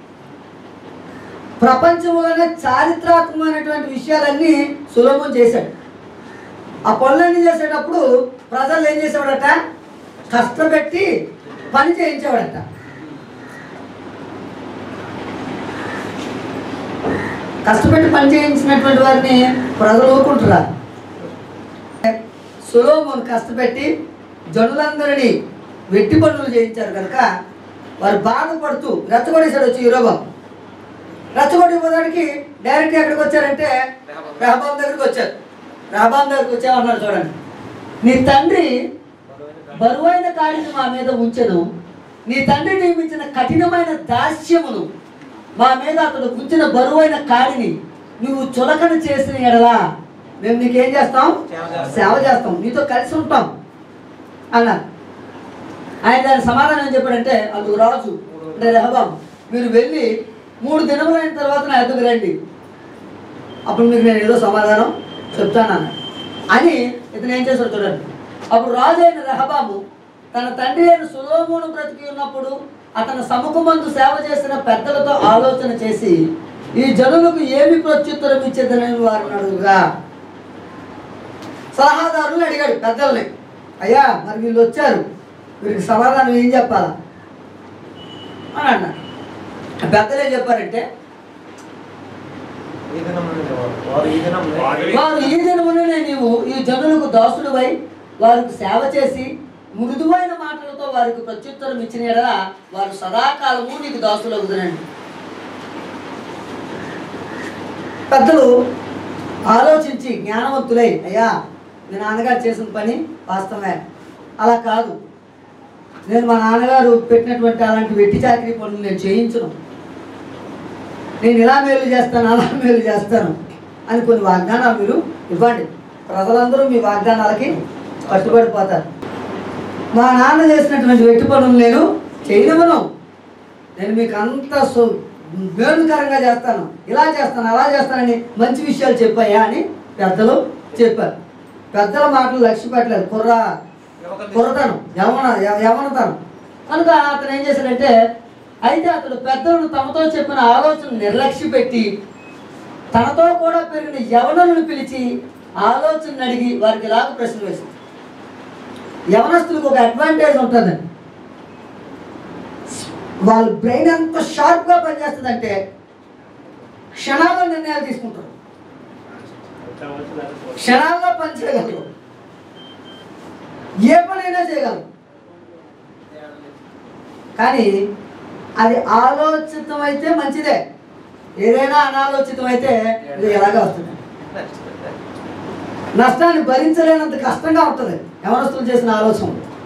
ప్రపంచంలోనే చారిత్రాత్మకమైనటువంటి విషయాలన్నీ సొలొమోను చేశాడు. ఆ పనులన్నీ చేసేటప్పుడు ప్రజలు ఏం చేసేవాడట? కష్టపెట్టి పని చేయించేవాడట. కష్టపెట్టి పని చేయించినటువంటి వారిని ప్రజలు ఊరుకుంటారా? సొలొమోను కష్టపెట్టి జనులందరినీ వెట్టి పనులు చేయించారు కనుక వారు బాధపడుతూ రెచ్చగొడేశాడు. వచ్చి యెరోబాము రెచ్చగొట్టిపోవడానికి డైరెక్ట్గా ఎక్కడికి వచ్చారంటే రెహబాము దగ్గరికి వచ్చారు. రెహబాము దగ్గరికి వచ్చామన్నారు. చూడండి, నీ తండ్రి బరువైన కాడిని మా మీద ఉంచెను, నీ తండ్రి నియమించిన కఠినమైన దాస్యమును మా మీద అతడు ఉంచిన బరువైన కాడిని నువ్వు చులకన చేసిన ఎడలా మేము నీకేం చేస్తాం? సేవ చేస్తాం, నీతో కలిసి ఉంటాం అన్నారు. ఆయన దాని సమాధానం ఏం చెప్పాడంటే, అందుకు రాజు అంటే రెహబాము, మీరు వెళ్ళి 3 దినములైన తర్వాత నా ఎదుగు రండి, అప్పుడు మీకు నేను ఏదో సమాధానం చెప్తాను అన్నాడు. అని ఇతను ఏం చేశాడు చూడండి. అప్పుడు రాజు అయిన రెహబాము తన తండ్రి అయిన సొలొమోను బ్రతికి ఉన్నప్పుడు అతని సముఖమందు సేవ చేసిన పెద్దలతో ఆలోచన చేసి ఈ జనులకు ఏమి ప్రత్యుత్తరం ఇచ్చేదని వారిని అడుగుగా సలహాదారులను అడిగాడు పెద్దల్ని. అయ్యా మరి వీళ్ళు వచ్చారు, వీరికి సమాధానం ఏం చెప్పాలా అని అన్నారు. పెద్దలు ఏం చెప్పారంటే, వారు ఈ దినమునే నీవు ఈ జనులకు దాసుడువై వారికి సేవ చేసి మృదువైన మాటలతో వారికి ప్రత్యుత్తరం ఇచ్చిన ఎడల వారు సదాకాలము నీకు దాసులు అవుతారండి. పెద్దలు ఆలోచించి జ్ఞానవంతులై, అయ్యా మీ నాన్నగారు చేసిన పని వాస్తవమే, అలా కాదు, నేను మా నాన్నగారు పెట్టినటువంటి అలాంటి వెట్టి చాకరీ పనులు నేను చేయించను, నేను ఇలా మేలు చేస్తాను అలా మేలు చేస్తాను అని కొన్ని వాగ్దానాలు మీరు ఇవ్వండి. ప్రజలందరూ మీ వాగ్దానాలకి కట్టుబడిపోతారు. మా నాన్న చేసినటువంటి వెట్టి పనులు నేను చేయనివ్వను, నేను మీకు అంత మేలుకరంగా చేస్తాను, ఇలా చేస్తాను అలా చేస్తానని మంచి విషయాలు చెప్పాయా అని పెద్దలు చెప్పారు. పెద్దల మాటలు లక్ష్య పెట్టలేదు, కుర్రతనం యవనతనం. కనుక అతను ఏం చేశాడంటే, అయితే అతడు పెద్దలను తమతో చెప్పిన ఆలోచన నిర్లక్ష్య పెట్టి తనతో కూడా పెరిగిన యవనులను పిలిచి ఆలోచన అడిగి వారికి ఇలాగ ప్రశ్న వేసింది. యవనస్తులకు ఒక అడ్వాంటేజ్ ఉంటుందండి, వాళ్ళ బ్రెయిన్ ఎంత షార్ప్గా పనిచేస్తుందంటే క్షణాల్లో నిర్ణయాలు తీసుకుంటారు, క్షణాల్లో పని చేయగలరు, ఏ పనైనా చేయగలరు. కానీ అది ఆలోచితం అయితే మంచిదే, ఏదైనా అనాలోచితం అయితే ఇది ఎలాగా వస్తుంది. నష్టాన్ని భరించలేనంత కష్టంగా ఉంటుంది యవనస్తులు చేసిన ఆలోచన,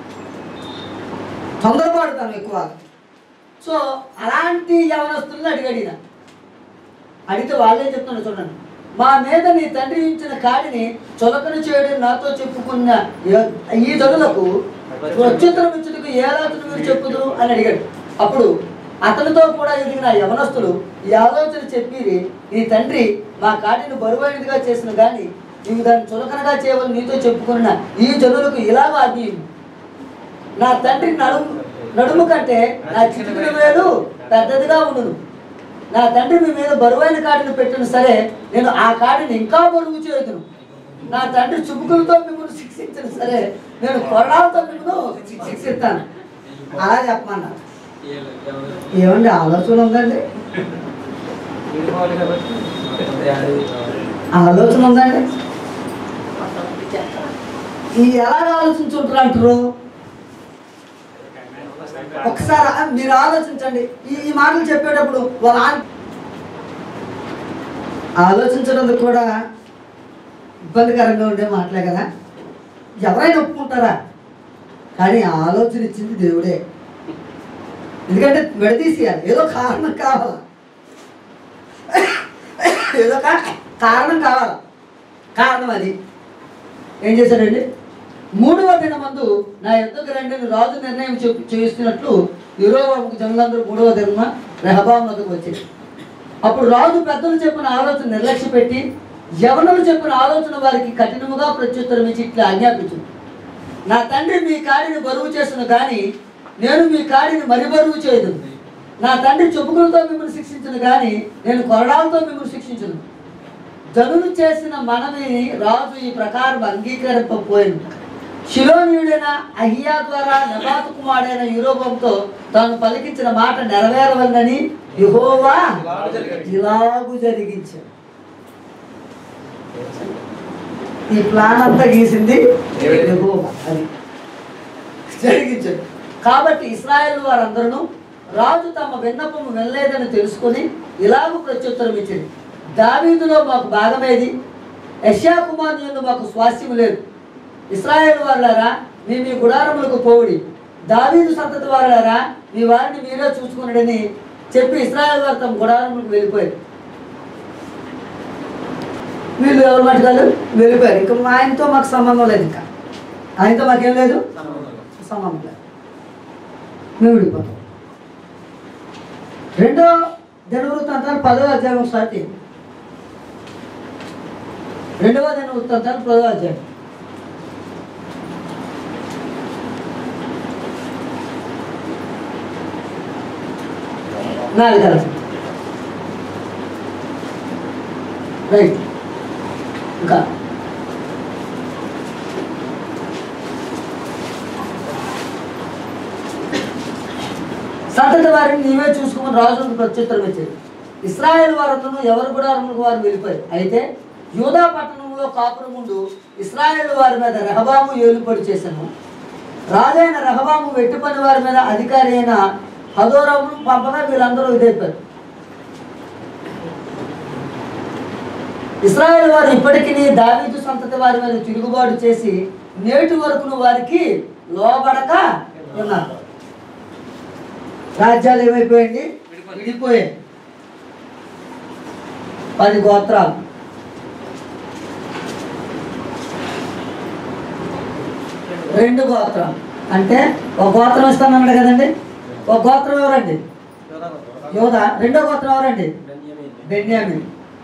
తొందరపడతాను ఎక్కువ. సో అలాంటి యవనస్తులను అడిగిన అడిగితే వాళ్ళేం చెప్తున్నారు చూడండి. మా మీద నీ తండ్రి ఇచ్చిన కాడిని చులకన చేయడం నాతో చెప్పుకున్న ఈ జనులకు ప్రత్యుత్తరం ఇచ్చుటకు ఏ ఆలోచన మీరు చెప్పుదురు అని అడిగాడు. అప్పుడు అతనితో కూడా ఎదిగిన యవనస్తులు ఈ ఆలోచన చెప్పిరి, నీ తండ్రి మా కాడిని బరువైనదిగా చేసిన కానీ నీవు దాన్ని చులకనగా చేయవని నీతో చెప్పుకున్న ఈ జనులకు ఇలాగ ఆజ్ఞ, నా తండ్రి నడుము కంటే నా చిటికిన వేలు పెద్దదిగా ఉండును. నా తండ్రి మీ మీద బరువైన కాడిని పెట్టిన సరే నేను ఆ కాడిని ఇంకా బరువు చేయదును. నా తండ్రి చుబుకులతో మిమ్మల్ని శిక్షించిన సరే నేను కొరడాలతో మిమ్మల్ని శిక్షిస్తాను. అలా చెప్పమన్నా. ఏమండి ఆలోచన ఉందండి? ఆలోచన ఉందండి? ఈ ఎలాగ ఆలోచించుంటారు అంటారు? ఒకసారి మీరు ఆలోచించండి. ఈ మాటలు చెప్పేటప్పుడు వాళ్ళ ఆలోచించడం కూడా ఇబ్బందికరంగా ఉండే మాటలే కదా. ఎవరైనా ఒప్పుకుంటారా? కానీ ఆలోచన ఇచ్చింది దేవుడే. ఎందుకంటే విడదీసేయాలి, ఏదో కారణం కావాలా, ఏదో కారణం కావాలా. కారణం అది ఏం చేశాడండి? 3వ దినమందు నా యుద్ధకు రండి రాజు నిర్ణయం చేస్తున్నట్లు యెహోవాకు జనులందరూ 3వ దినమ రెహబాము వద్దకు వచ్చారు. అప్పుడు రాజు పెద్దలు చెప్పిన ఆలోచన నిర్లక్ష్య పెట్టి యవనులు చెప్పిన ఆలోచన వారికి కఠినముగా ప్రత్యుత్తరం ఇచ్చి ఇట్లా ఆజ్ఞాపించు, నా తండ్రి మీ కాడిని బరువు చేసిన కానీ నేను మీ కాడిని మరి బరువు చేయదు. నా తండ్రి చెప్పుకులతో మిమ్మల్ని శిక్షించను కానీ నేను కొరడాలతో మిమ్మల్ని శిక్షించను. జనులు చేసిన మనవిని రాజు ఈ ప్రకారం అంగీకరింపకపోయింది. షిలోనీయుడైన అహియా ద్వారా నెబాతు కుమారుడైన యెరోబోముతో తాను పలికించిన మాట నెరవేరవలనని యెహోవా ఇలాగు జరిగించాడు. ఈ ప్లాన్ అంతా గీసింది యెహోవా, అది జరిగించాడు. కాబట్టి ఇశ్రాయేలు వారందరూ రాజు తమ విన్నపము వెళ్ళలేదని తెలుసుకొని ఇలాగూ ప్రత్యుత్తరం ఇచ్చింది, దావీదులో మాకు భాగమేది, యెషయా కుమారునియందు మాకు స్వాస్థ్యం లేదు. ఇశ్రాయేలు వారులారా మీ మీ గుడారములకు పోవుడి, దావీదు సంతతి వారులారా మీ వారిని మీరే చూసుకున్నాడని చెప్పి ఇశ్రాయేలు వారు తమ గుడారములకు వెళ్ళిపోయారు. వీళ్ళు ఎవరు మటుకాలు వెళ్ళిపోయారు. ఇంకా ఆయనతో మాకు సంబంధం లేదు, ఇంకా ఆయనతో మాకేం లేదు, సంబంధం లేదు, మేము విడిపోతాం. 2వ దినవృత్తాంతాలు 10వ అధ్యాయం ఒకసారి 2వ దినవృత్తాంతాలు 10వ అధ్యాయం. రైట్. ఇంకా సంతతి వారిని నీవే చూసుకుని రాజులకు ప్రత్యుత్తరం ఇచ్చేది. ఇశ్రాయేలు వారందరూ ఎవరు గుడారములకు వారు వెళ్ళిపోయారు. అయితే యూదా పట్టణంలో కాపురం ముందు ఇశ్రాయేలు వారి మీద రెహబాము ఏలుబడి చేశాను. రాజైన రెహబాము వెట్టి పని వారి మీద అధికారి అయిన హదోరామును పంపగా వీళ్ళందరూ ఇదైపోయారు. ఇశ్రాయేలు వారు ఇప్పటికీ దావీదు సంతతి వారి మీద తిరుగుబాటు చేసి నేటి వరకును వారికి లోబడక ఉన్నారు. రాజ్యాలు ఏమైపోయాయండి? విడిపోయాయి. 10 గోత్రాలు. రెండు గోత్రాలు అంటే ఒక గోత్రం ఇస్తానన్నాడు కదండి. ఒక గోత్రం ఎవరండి? యోధా. రెండో గోత్రం ఎవరండి? బెన్యామీన్.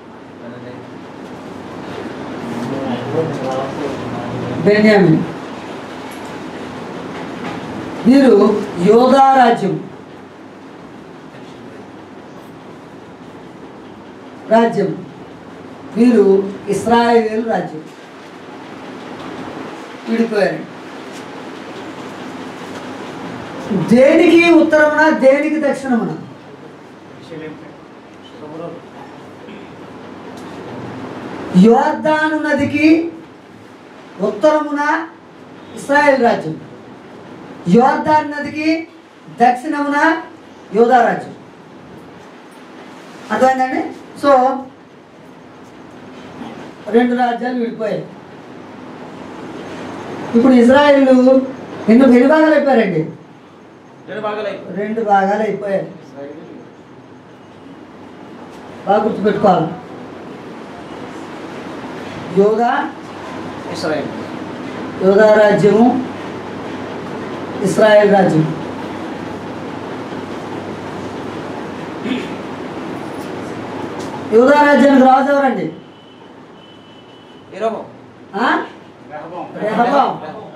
బెన్యామీన్. వీరు యోధా రాజ్యం వీరు ఇశ్రాయేలు రాజ్యం. విడిపోయారు. దేనికి ఉత్తరమున, దేనికి దక్షిణమున? యోర్దాను నదికి ఉత్తరమున ఇశ్రాయేలు రాజ్యం, యోర్దాను నదికి దక్షిణమున యోధా రాజ్యం. అర్థమైందండి? సో 2 రాజ్యాలు విడిపోయాయి. ఇప్పుడు ఇజ్రాయేలు ఎన్ని భాగాలు అయిపోయారండి? 2 భాగాలు అయిపోయారు. బాగా గుర్తుపెట్టుకోవాలి. యోధా ఇశ్రాయేల్ యోధా రాజ్యము, ఇశ్రాయేల్ రాజ్యం. యోధా రాజ్యానికి రాజు ఎవరండి? యెరోబోము. రెహబాం.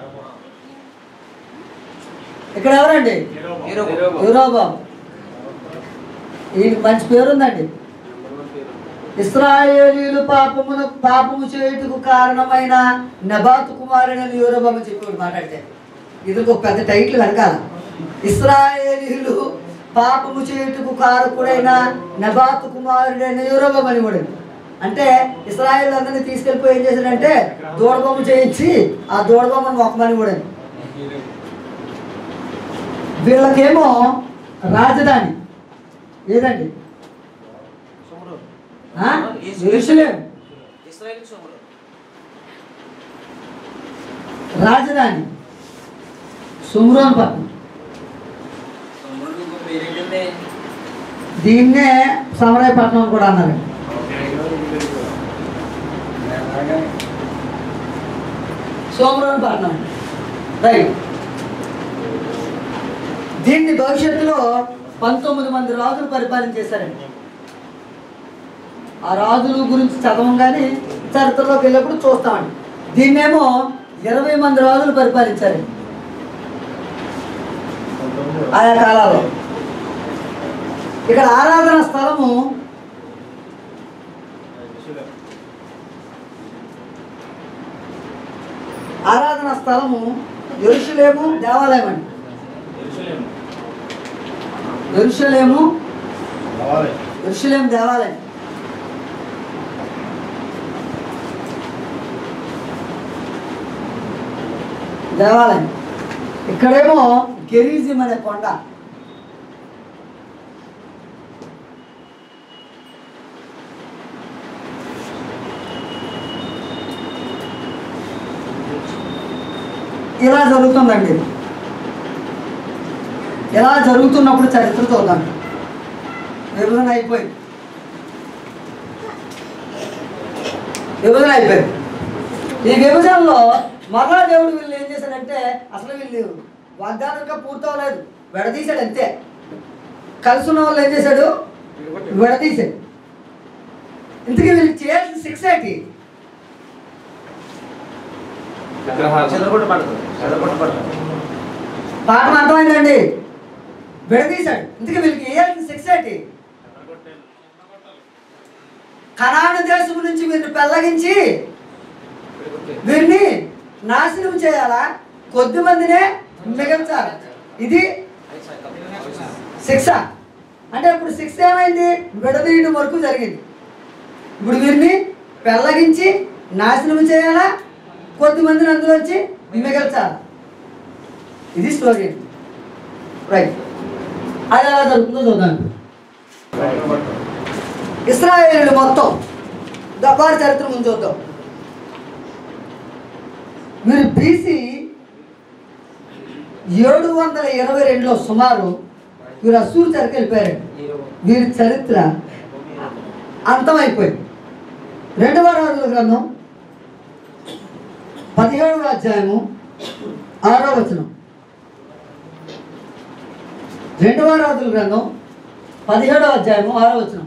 ఇక్కడ ఎవరండి? యెరోబాం. ఈయనకి మంచి పేరుందండి. ఇశ్రాయేలీయులు పాపము చేయుటకు కారణమైన నెబాతు కుమారుడని యెరోబాము చెప్పాడు. మాట్లాడితే ఇది ఒక పెద్ద టైటిల్ వెనకాల. ఇశ్రాయేలీయులు పాపము చేయుటకు కారకుడైన నెబాతు కుమారుడైన యెరోబాము అని కూడా. అంటే ఇశ్రాయేల్ అందరినీ తీసుకెళ్ళిపోయి ఏం చేశాడంటే దూడబొమ్మ చేయించి ఆ దూడబొమ్మను మొక్కమని కూడా. వీళ్ళకేమో రాజధాని ఏదండి? యెరూషలేము. రాజధాని షోమ్రోను పట్టణం. దీన్నే సమరయ పట్టణం కూడా అన్నారు. షోమ్రోను పట్టణం, రైట్. దీన్ని భవిష్యత్తులో 19 మంది రాజులు పరిపాలించేశారండి. ఆ రాజుల గురించి చదవంగానే చరిత్రలోకి వెళ్ళినప్పుడు చూస్తామండి. దీన్నేమో 20 మంది రాజులు పరిపాలించారండి ఆయా కాలాల్లో. ఇక్కడ ఆరాధన స్థలము యెరూషలేము దేవాలయం అండి. యెరూషలేము దేవాలయం. ఇక్కడేమో గెరిజిం అనే కొండ. ఇలా జరుగుతుందండి. ఇలా జరుగుతున్నప్పుడు చరిత్ర చూద్దాం. విభజన అయిపోయింది. ఈ విభజనలో మరలా దేవుడు వీళ్ళు ఏం చేశాడంటే అసలు వీళ్ళు వాగ్దానంగా పూర్తవలేదు, విడదీశాడు అంతే. కలిసి ఉన్న వాళ్ళు ఏం చేశాడు? విడదీశాడు. ఇంతకీ వీళ్ళకి చేయాల్సిన శిక్ష ఏంటి? పాఠం అర్థమైందండి. విడదీశాడు. ఇంతకీ వీళ్ళకి వేయాల్సిన శిక్ష ఏంటి? కనాను దేశం నుంచి వీరిని పెళ్ళగించి వీరిని నాశనం చేయాలా? కొద్ది మందినే మిగల్చాలి. ఇది శిక్ష. అంటే ఇప్పుడు శిక్ష ఏమైంది? విడదీయడం వరకు జరిగింది. ఇప్పుడు వీరిని పెళ్ళగించి నాశనం చేయాలా? కొద్ది మందిని అందులోంచి మిగల్చాలి. ఇది స్టోరీ, రైట్. అది ఎలా జరుగుతుందో చూద్దాం. ఇశ్రాయేలీయులు మొత్తం వారి చరిత్ర ముందు చూద్దాం. మీరు BC 722లో సుమారు వీరు అస్సూరు చెరకు వెళ్ళిపోయారండి. వీరి చరిత్ర అంతమైపోయింది. 2వ రాజుల గ్రంథం 17వ అధ్యాయము 6వ వచనం. 2వ రాజుల గ్రంథం 17వ అధ్యాయము 6వ వచనం.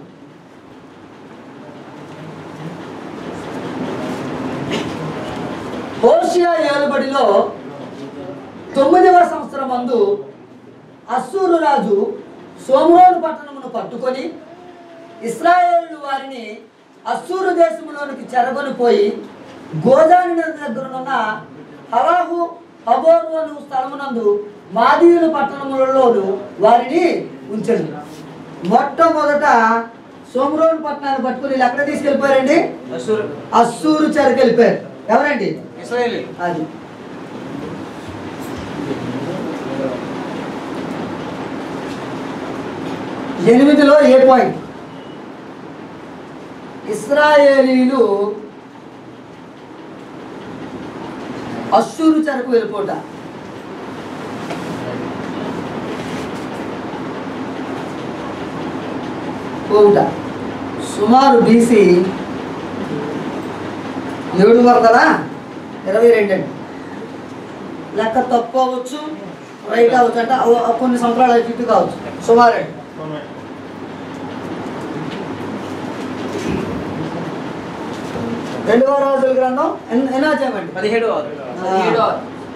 హోషియా ఏలుబడిలో 9వ సంవత్సరం మందు అస్సూరు రాజు షోమ్రోను పట్టణమును పట్టుకొని ఇశ్రాయేలు వారిని అస్సూరు దేశంలోనికి చెరగొనిపోయి గోదాని నది దగ్గరనున్న హరాహు హబోరు అను స్థలమునందు మాదీయుల పట్టణములలోను వారిని ఉంచండి. మొట్టమొదట షోమ్రోను పట్టణాన్ని పట్టుకుని వీళ్ళు ఎక్కడ తీసుకెళ్ళిపోయారండి? అస్సూరు చెరకు వెళ్ళిపోయారు. ఎవరండి? ఇశ్రాయేలీ. అది 8లో ఏ పాయింట్? ఇశ్రాయేలీలు అస్సూరు చెరకు వెళ్ళిపోట. సుమారు BC 722 అండి. లెక్క తప్పు అవ్వచ్చు, రైట్ అవ్వచ్చు, అంటే కొన్ని సంవత్సరాలు అటు ఇటు కావచ్చు. సుమారు 2వ రాజుల గ్రంథం ఎన్నో అధ్యాయమండి? 17.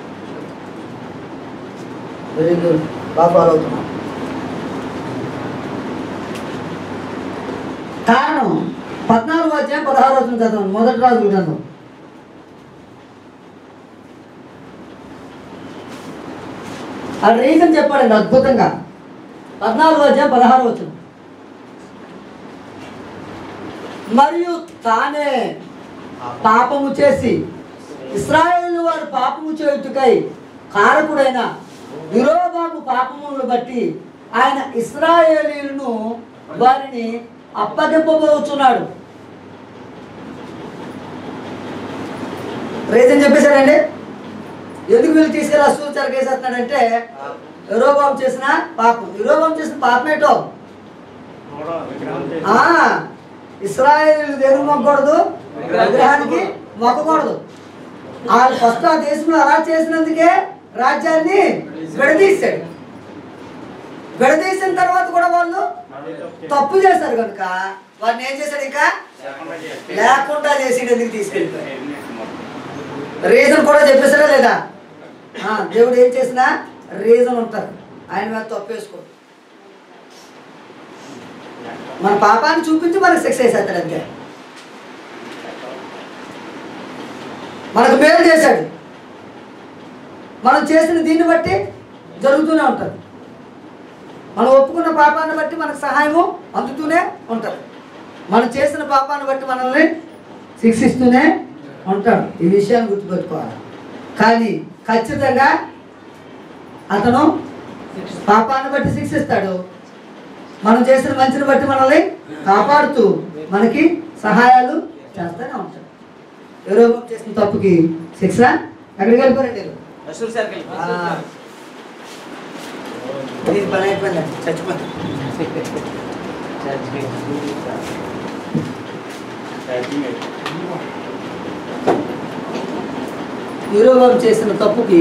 వెరీ గుడ్, బాగా ఫాలో అవుతున్నాం. కారణం 14వ అధ్యాయం 16వ వచనం చదవండి. మొదటి రాజుల గ్రంథం. ఆ రీజన్ చెప్పాడండి అద్భుతంగా. 14వ అధ్యాయం 16వ వచనం. మరియు తానే పాపము చేసి ఇశ్రాయేలు వారు పాపము చేయుటకై కారకుడైన యెరోబాము పాపములను బట్టి ఆయన ఇశ్రాయేలీయులను వారిని అప్పగింపబోతున్నాడు. రీజన్ చెప్పేశాడండి. ఎందుకు వీళ్ళు తీసుకెళ్ళి అసూరు చెరకేసేస్తున్నాడంటే యెరోబాము చేసిన పాపం. యెరోబాము చేసిన పాపం ఏంటో, ఇశ్రాయేలు దేవుని మొక్కకూడదు, విగ్రహానికి మొక్కకూడదు. వాళ్ళు ఫస్ట్ ఆ దేశంలో అలా చేసినందుకే రాజ్యాన్ని విడదీశాడు. విడదీసిన తర్వాత కూడా వాళ్ళు తప్పు చేశారు కనుక వాడిని ఏం చేశాడు, ఇంకా లేకుండా చేసి ఎందుకు తీసుకెళ్ళిపోయాడు. రీజన్ కూడా చెప్పేసారా లేదా? దేవుడు ఏం చేసినా రీజన్ ఉంటారు. ఆయన మీద తప్పు వేసుకోడు. మన పాపాన్ని చూపించి మనకు శిక్ష వేసేస్తాడు అంతే. మనకు మేలు చేశాడు, మనం చేసిన దీన్ని బట్టి జరుగుతూనే ఉంటుంది. మనం ఒప్పుకున్న పాపాన్ని బట్టి మనకు సహాయము అందుతూనే ఉంటుంది. మనం చేసిన పాపాన్ని బట్టి మనల్ని శిక్షిస్తూనే ఉంటాడు. ఈ విషయాన్ని గుర్తుపెట్టుకోవాలి. కానీ ఖచ్చితంగా అతను పాపాన్ని బట్టి శిక్షిస్తాడు, మనం చేసిన మంచిని బట్టి మనల్ని కాపాడుతూ మనకి సహాయాలు చేస్తూనే ఉంటాడు. ఎవరో చేసిన తప్పుకి శిక్ష ఎక్కడికి వెళ్ళిపోయారండి? పని అయిపోయిందండి, చచ్చిపోయింది. యెరోబాము చేసిన తప్పుకి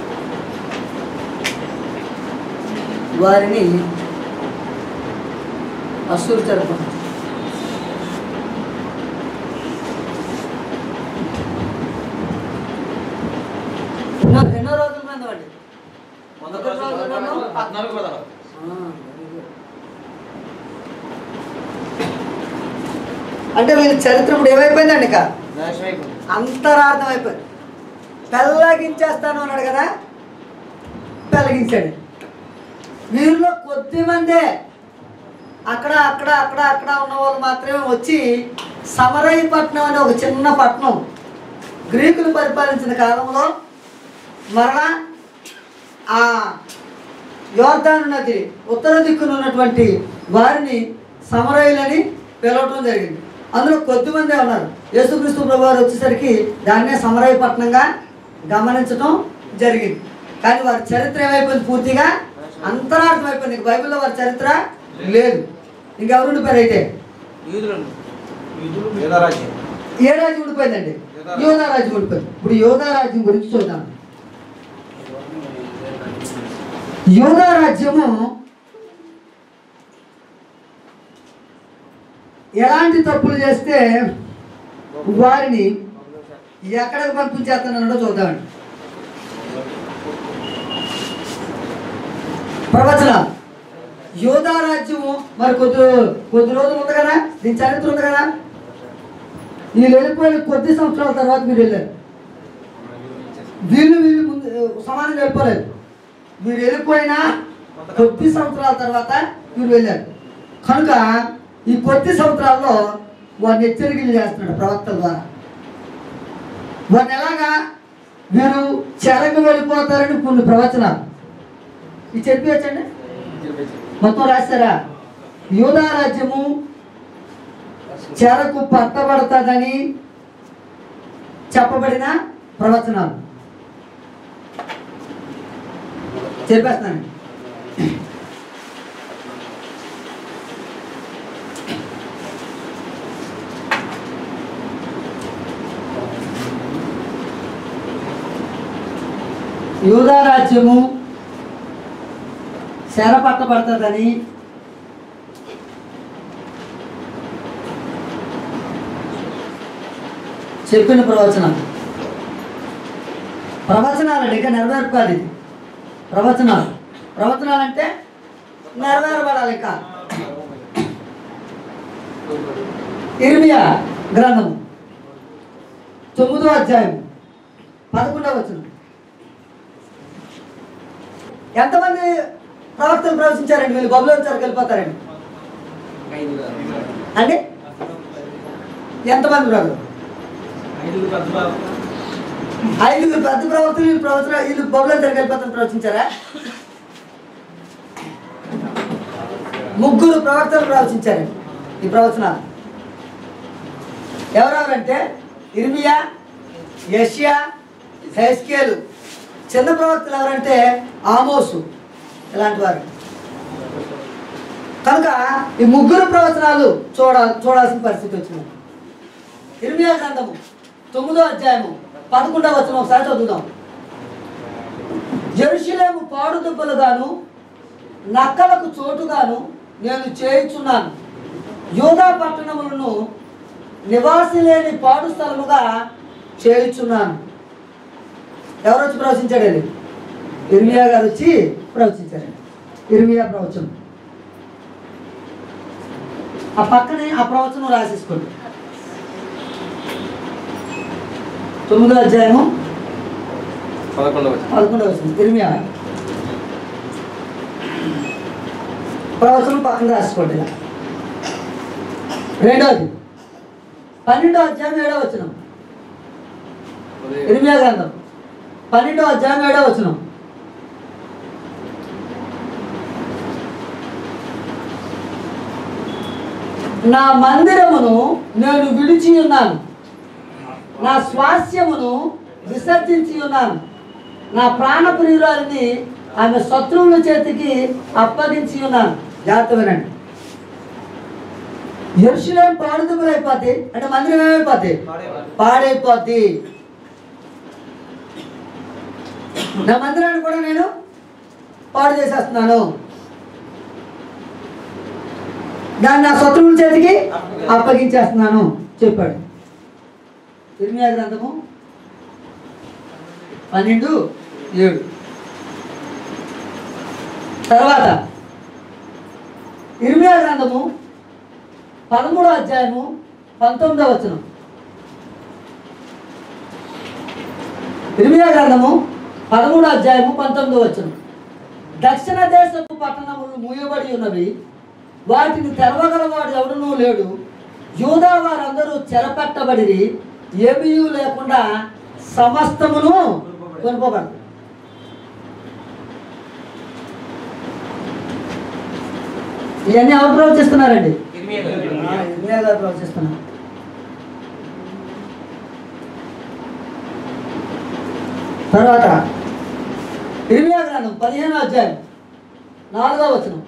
వారిని అసూరు చెరపండి. ఎన్నో రోజుల మంది అండి? 14. అంటే వీళ్ళ చరిత్ర ఇప్పుడు ఏమైపోయిందండి? ఇక అంతరార్థం అయిపోయింది. పెళ్ళగించేస్తాను అన్నాడు కదా, పెళ్ళగించాడు. వీరిలో కొద్ది మందే అక్కడ అక్కడ అక్కడ అక్కడ ఉన్న వాళ్ళు మాత్రమే వచ్చి సమరయపట్నం అనే ఒక చిన్న పట్టణం గ్రీకులు పరిపాలించిన కాలంలో మరలా ఆ యోర్దాను నది ఉత్తర దిక్కున ఉన్నటువంటి వారిని సమరయులని పిలవటం జరిగింది. అందులో కొద్దిమందే ఉన్నారు. యేసుక్రీస్తు ప్రభువారు వచ్చేసరికి దాన్నే సమరయపట్నంగా గమనించడం జరిగింది. కానీ వారి చరిత్ర ఏమైపోయింది? పూర్తిగా అంతరార్థం అయిపోయింది. బైబిల్లో వారి చరిత్ర లేదు. ఇంకెవరు ఉండిపోయారు? అయితే ఏ రాజ్యం ఉండిపోయిందండి? యోధా రాజ్యం ఉండిపోయింది. ఇప్పుడు యోధా రాజ్యం గురించి చూద్దాం. యోధా రాజ్యము ఎలాంటి తప్పులు చేస్తే వారిని ఎక్కడికి పంపించేస్తున్నాడో చూద్దామండి. ప్రవచన యోధా రాజ్యము మరి కొద్ది రోజులు ఉంది కదా, దీని చరిత్ర ఉంది కదా. వీళ్ళు వెళ్ళిపోయిన కొద్ది సంవత్సరాల తర్వాత మీరు వెళ్ళారు. వీళ్ళు ముందు సమానంగా వెళ్ళిపోలేదు. మీరు వెళ్ళిపోయినా కొద్ది సంవత్సరాల తర్వాత మీరు వెళ్ళారు కనుక ఈ కొద్ది సంవత్సరాల్లో వారిని హెచ్చరికలు చేస్తున్నాడు ప్రవక్తల ద్వారా. వారిని ఎలాగా వీరు చెరకు వెళ్ళిపోతారని కొన్ని ప్రవచనాలు ఇది చెప్పవచ్చండి. మొత్తం రాస్తారా? యోధా రాజ్యము చెరకు పట్టబడతాదని చెప్పబడిన ప్రవచనాలు చెప్పేస్తానండి. యూదా రాజ్యము చెరపట్టబడుతుందని చెప్పిన ప్రవచనాలండి, ఇంకా నెరవేర్పు కాదు ఇది. ప్రవచనాలు అంటే నెరవేరబడాలి. ఇంకా ఇర్మియా గ్రంథము 9వ అధ్యాయం 11వ వచనం. ఎంతమంది ప్రవక్తలు ప్రవచించారండి? వీళ్ళు బబులోను చెరకు వెళ్ళిపోతారండి అంటే ఎంతమంది బ్రదర్? 5 పెద్ద ప్రవక్తలు వీళ్ళు బబులోను చెరకు వెళ్ళిపోతారని ప్రవచించారా? 3 ప్రవక్తలు ప్రవచించారండి ఈ ప్రవచనాలు. ఎవరెవరంటే ఇర్మియా, యెషయా, హెస్కేలు. చిన్న ప్రవక్తలు ఎవరంటే ఆమోసు, ఇలాంటి వారు. కనుక ఈ 3 ప్రవచనాలు చూడాల్సిన పరిస్థితి వచ్చింది. ఇర్మియా గ్రంథము 9వ అధ్యాయము 11వ వచనం ఒకసారి చదువుదాం. యెరూషలేము పాడు దుబ్బలుగాను నక్కలకు చోటుగాను నేను చేయుచున్నాను. యూదా పట్టణములను నివాసి లేని పాడు స్థలముగా చేయుచున్నాను. ఎవరు వచ్చి ప్రవచించాడండి? ఇర్మియా గారు వచ్చి ప్రవచించారండి. ఇర్మియా ప్రవచనం ఆ పక్కనే ఆ ప్రవచనం రాసేసుకోండి. 9వ అధ్యాయము 11వ వచనం ఇర్మియా ప్రవచనం పక్కన రాసుకోండి. ఇలా 2వది 12వ అధ్యాయం 7వ వచనం. ఇర్మియా గ్రంథం 12వ అధ్యాయం 7వ వచనం. నా మందిరమును నేను విడిచి ఉన్నాను, నా స్వాస్యమును విసర్జించి ఉన్నాను, నా ప్రాణప్రియురాలిని ఆమె శత్రువుల చేతికి అప్పగించి ఉన్నాను. జాగ్రత్త వినండి. యెరూషలేము పాడుదుబ్బలు అయిపోద్ది అంటే మందిరం ఏమైపోద్ది? పాడైపోద్ది. నా మందిరాన్ని కూడా నేను పాడు చేసేస్తున్నాను, దాన్ని నా శత్రువుల చేతికి అప్పగించేస్తున్నాను చెప్పాడు. ఇర్మియా గ్రంథము 12:7. తర్వాత ఇర్మియా గ్రంథము 13వ అధ్యాయము 19వ వచనం. ఇర్మియా గ్రంథము 13వ అధ్యాయము 19వ వచనం. దక్షిణ దేశపు పట్టణములు మూయబడి ఉన్నవి, వాటిని తెరవగలవాడు ఎవడునూ లేడు. యూదా వారందరూ చెరపట్టబడి ఏమీ లేకుండా సమస్తమును కొనుకోబడదు. ఇవన్నీ ఎవరు ప్రవచిస్తున్నారండి? ఇర్మియా గారు ప్రవచిస్తున్నారు. తర్వాత ఇర్మియా గ్రంథం 15వ అధ్యాయం 4వ వచనం.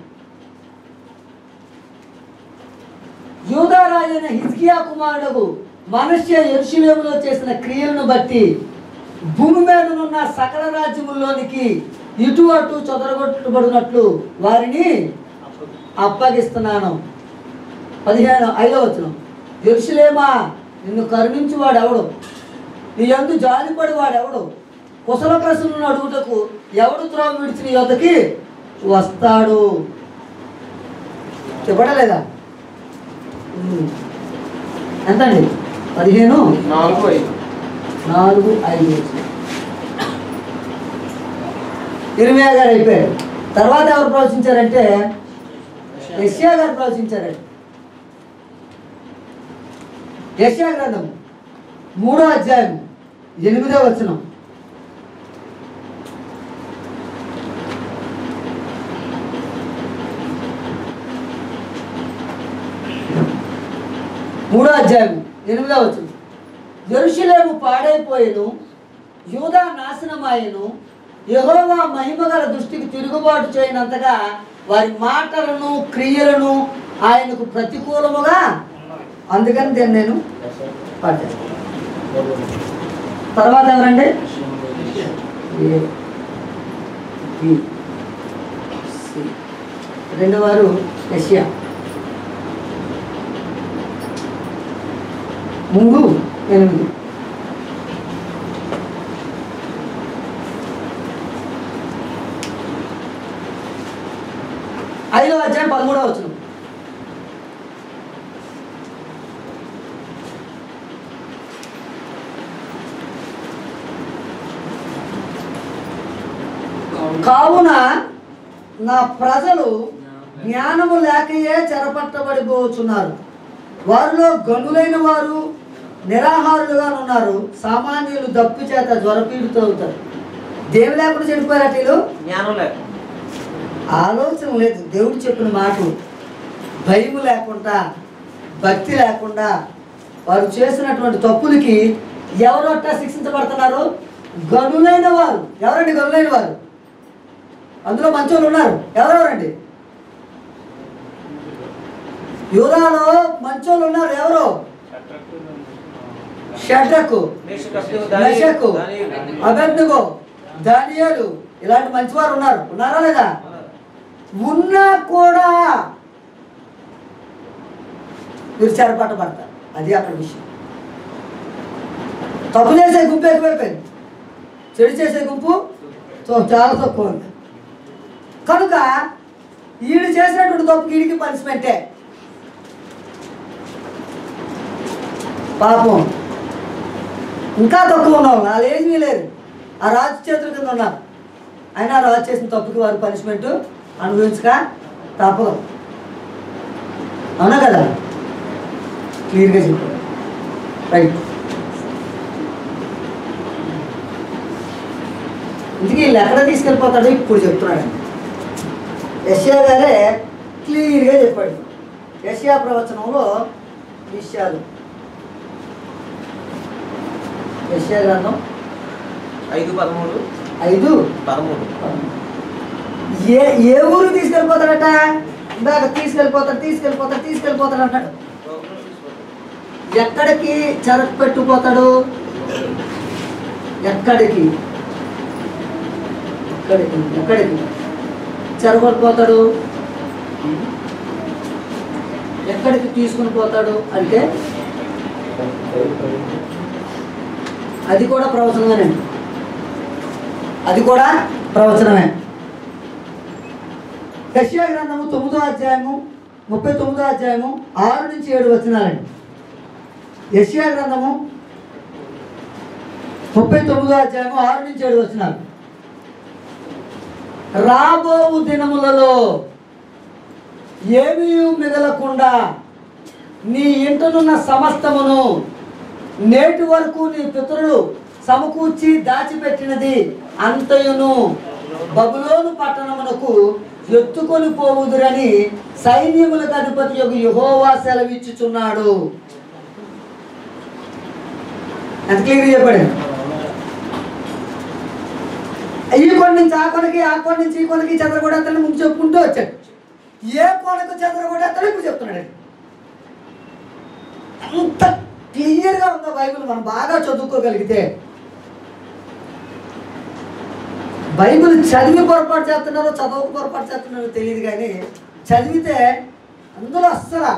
యూదా రాజైన హిజ్కియా కుమారుడు మనష్య యెరూషలేములో చేసిన క్రియలను బట్టి భూమి మీదనున్న సకల రాజ్యముల్లోనికి ఇటు అటు చొదరగొట్టబడినట్లు వారిని అప్పగిస్తున్నాను. 5వ వచనం. యెరూషలేమా, నిన్ను కరుణించి వాడెవడు? నీ యందు జాలిపడి వాడెవడు? కుశల ప్రశ్నలను అడుగుటకు ఎవడు త్రోవ విడిచి నీ యొద్దకి వస్తాడు? చెప్పడలేదా? ఎంతండి? 15:4-5. ఇర్మియా గారు అయిపోయారు. తర్వాత ఎవరు ప్రవచించారంటే యెషయా గారు ప్రవచించారండి. యెషయా గ్రంథం 3వ అధ్యాయం 8వ వచనం. యెరూషలేము పాడైపోయెను, యూదా నాశనమాయెను. యెహోవా మహిమగల దృష్టికి తిరుగుబాటు చేయనంతగా వారి మాటలను క్రియలను ఆయనకు ప్రతికూలముగా, అందుకని దీన్ని నేను పాడేస్తాను. తర్వాత ఎవరండి? B C. రెండవ వారు యెషయా 3:8. ఐదో అధ్యాయం 13వ వచనం. కావున నా ప్రజలు జ్ఞానము లేకయే చెరపట్టబడిపోతున్నారు. వారిలో గనులైన వారు నిరాహారులుగా ఉన్నారు. సామాన్యులు దప్పు చేత జ్వరపీడుతూ అవుతారు. దేవి లేకుండా చెడిపోయారు. వీళ్ళు జ్ఞానం లేక, ఆలోచన లేదు, దేవుడు చెప్పిన మాటలు, భయం లేకుండా, భక్తి లేకుండా వారు చేసినటువంటి తప్పులకి ఎవరొట్ట శిక్షించబడుతున్నారు? గనులైన వారు. ఎవరండి గనులైన వారు? అందులో మంచోళ్ళు ఉన్నారు. ఎవరెవరండి? యూదాలో మంచోళ్ళు ఉన్నారు. ఎవరు? షడ్రకు, మెషకు, అబేద్నెగో, దానియేలు, ఇలాంటి మంచివారు ఉన్నారు. ఉన్నారా లేదా? ఉన్నా కూడా మీరు చెరపట్టబడతారు. అది అక్కడ విషయం. తప్పు చేసే గుంపు ఎక్కువైపోయింది, చెడు చేసే గుంపు చాలా తక్కువ ఉంది. కనుక ఈడు చేసినటువంటి తప్పుకి ఈడికి పనిష్మెంటే. పాపం ఇంకా తక్కువ ఉన్నాం, వాళ్ళు ఏమీ లేరు, ఆ రాజు చేతుల కింద ఉన్నారు. అయినా రాజు చేసిన తప్పుకి వారు పనిష్మెంట్ అనుభవించక తప్పదు. అవునా కదా? క్లియర్గా చెప్పారు. రైట్. ఇందుకే వీళ్ళు ఎక్కడ తీసుకెళ్ళిపోతాడో ఇప్పుడు చెప్తున్నాడు. యెషయా గారే క్లియర్గా చెప్పాడు. యెషయా ప్రవచనంలో విషయాలు. యెషయా గ్రంథం 5:13. ఏ ఊరు తీసుకెళ్ళిపోతాడట? ఇందాక తీసుకెళ్ళిపోతాడు అంటాడు. ఎక్కడికి చెరకు పెట్టుకుపోతాడు? ఎక్కడికి చెరగొట్టుపోతాడు? ఎక్కడికి తీసుకుని పోతాడు అంటే అది కూడా ప్రవచనమేనండి. అది కూడా ప్రవచనమే. యెషయా గ్రంథము 9వ అధ్యాయము 39వ అధ్యాయము 6-7 వచనాలండి. యెషయా గ్రంథము 39వ అధ్యాయము 6-7 వచనాలు. రాబో దినములలో ఏమీ మిగలకుండా నీ ఇంటనున్న సమస్తమును నేటి వరకు నీ పితరులు సమకూర్చి దాచిపెట్టినది అంతయును బబులోను పట్టణమునకు ఎత్తుకొని పోవుదురని సైన్యములకు అధిపతి యెహోవా సెలవిచ్చుచున్నాడు. ఎంత క్లియర్గా చెప్పాడు. ఈ కొన నుంచి ఆ కొనకి, ఆ కొన నుంచి ఈ కొనకి చెదరగొడతాడని ముందు చెప్పుకుంటూ వచ్చాడు. ఏ కొనకు చెదరగొడతాడో ఇప్పుడు చెప్తున్నాడు. అంత క్లియర్గా ఉందో బైబిల్ మనం బాగా చదువుకోగలిగితే. బైబిల్ చదివి పొరపాటు చేస్తున్నారో చదవకు పొరపాటు చేస్తున్నారో తెలియదు, కానీ చదివితే అందులో అస్సలు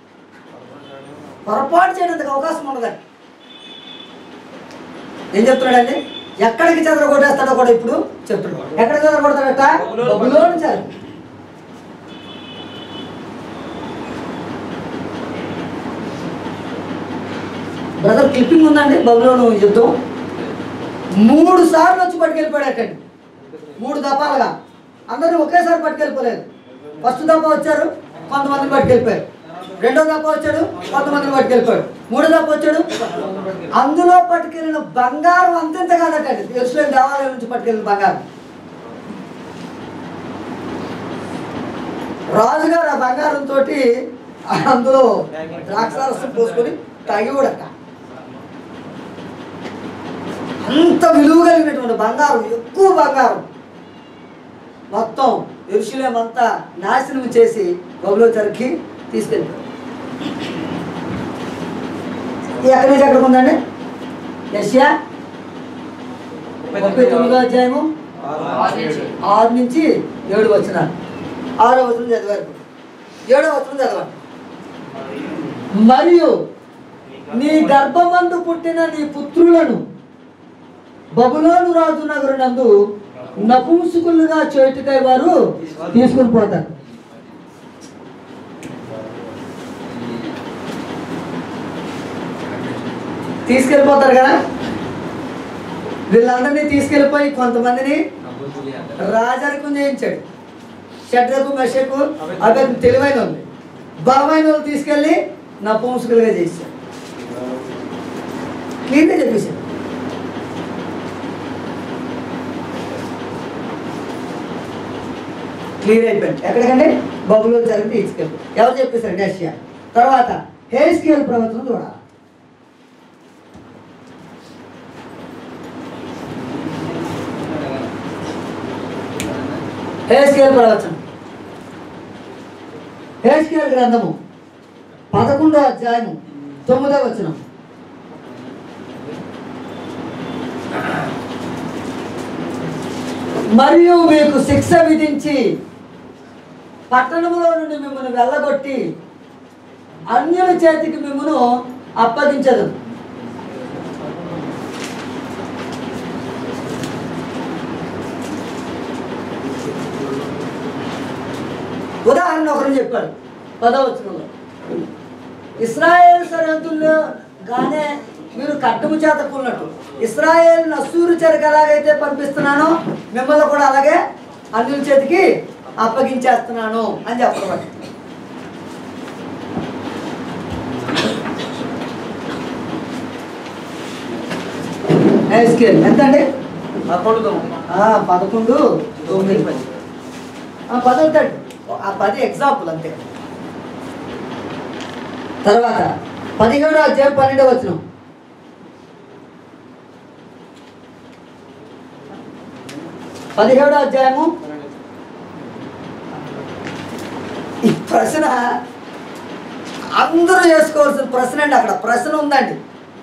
పొరపాటు చేయడానికి అవకాశం ఉండదండి. ఏం చెప్తున్నాడండి? ఎక్కడికి చెదరగొట్టేస్తాడో కూడా ఇప్పుడు చెప్తున్నాడు. ఎక్కడ చెదరగొడతాడట? బబులోను చెదర. బ్రదర్ క్లిప్పింగ్ ఉందండి. బబులోను యుద్ధం 3 సార్లు వచ్చి పట్టుకెళ్ళిపోయాడు. 3 దఫాలుగా అందరూ ఒకేసారి పట్టుకెళ్ళిపోలేదు. ఫస్ట్ దఫా వచ్చారు, కొంతమందిని పట్టుకెళ్ళిపోయారు. రెండో దఫా వచ్చాడు, కొంతమందిని పట్టుకెళ్ళిపోయాడు. మూడో దఫా వచ్చాడు. అందులో పట్టుకెళ్ళిన బంగారం అంతెంత కాదటండి. యెరూషలేము దేవాలయం నుంచి పట్టుకెళ్ళిన బంగారం. రాజుగారు ఆ బంగారంతో అందులో ద్రాక్షారసం పోసుకొని తాగి కూడా అంత విలువ కలిగినటువంటి బంగారం, ఎక్కువ బంగారం మొత్తం యెరూషలేము అంతా నాశనం చేసి బబులోను చెరకి తీసుకెళ్ళిపోయారు. ఎక్కడి నుంచి ఎక్కడికి ఉందండి? యెషయా 39వ అధ్యాయము 6 నుంచి 7 వచనాలు. 6వ వచనం చదివారు. 7వ వచనం చదవండి. మరియు నీ గర్భమందు పుట్టిన నీ పుత్రులను బబులోను రాజు నగరునందు నపుంసకులుగా చేటుకై వారు తీసుకుని పోతారు. తీసుకెళ్ళిపోతారు కదా. వీళ్ళందరినీ తీసుకెళ్ళిపోయి కొంతమందిని రాజరికం చేయించాడు. షడ్రకు మెషకు అతను తెలివైన వాళ్ళు, బలమైన వాళ్ళు తీసుకెళ్ళి నపుంసకులుగా చేశాడు. క్లీన్గా చెప్పేశాడు. క్లియర్ అయిపోయింది. ఎక్కడికంటే బబులోను జరిగి తీసుకెళ్ళి ఎవరు చెప్పేశారు నెక్స్ట్. తర్వాత హెజ్కేలు ప్రవచనం చూడాలి. హెజ్కేలు ప్రవచనం, హెజ్కేలు గ్రంథము 11వ అధ్యాయము 9వ వచనం. మరియు మీకు శిక్ష విధించి పట్టణంలో నుండి మిమ్మల్ని వెళ్ళగొట్టి అన్యుల చేతికి మిమ్మల్ని అప్పగించదు. ఉదాహరణ ఒకరు చెప్పాడు 10వ వచనంలో, ఇశ్రాయేలు సరిహద్దుల్లో గానే మీరు కట్టము చేత కూలినట్టు ఇశ్రాయేలు అష్షూరు చెరకు ఎలాగైతే పంపిస్తున్నానో మిమ్మల్ని కూడా అలాగే అన్యుల చేతికి అప్పగించేస్తున్నాను అని చెప్పబడి. ఎంత అండి? 11, 9, 10 ఆ 10 ఎగ్జాంపుల్ అంతే. తర్వాత 17వ అధ్యాయం 12వ వచనం. అధ్యాయము ఈ ప్రశ్న అందరూ చేసుకోవాల్సిన ప్రశ్న అండి. అక్కడ ప్రశ్న ఉందండి.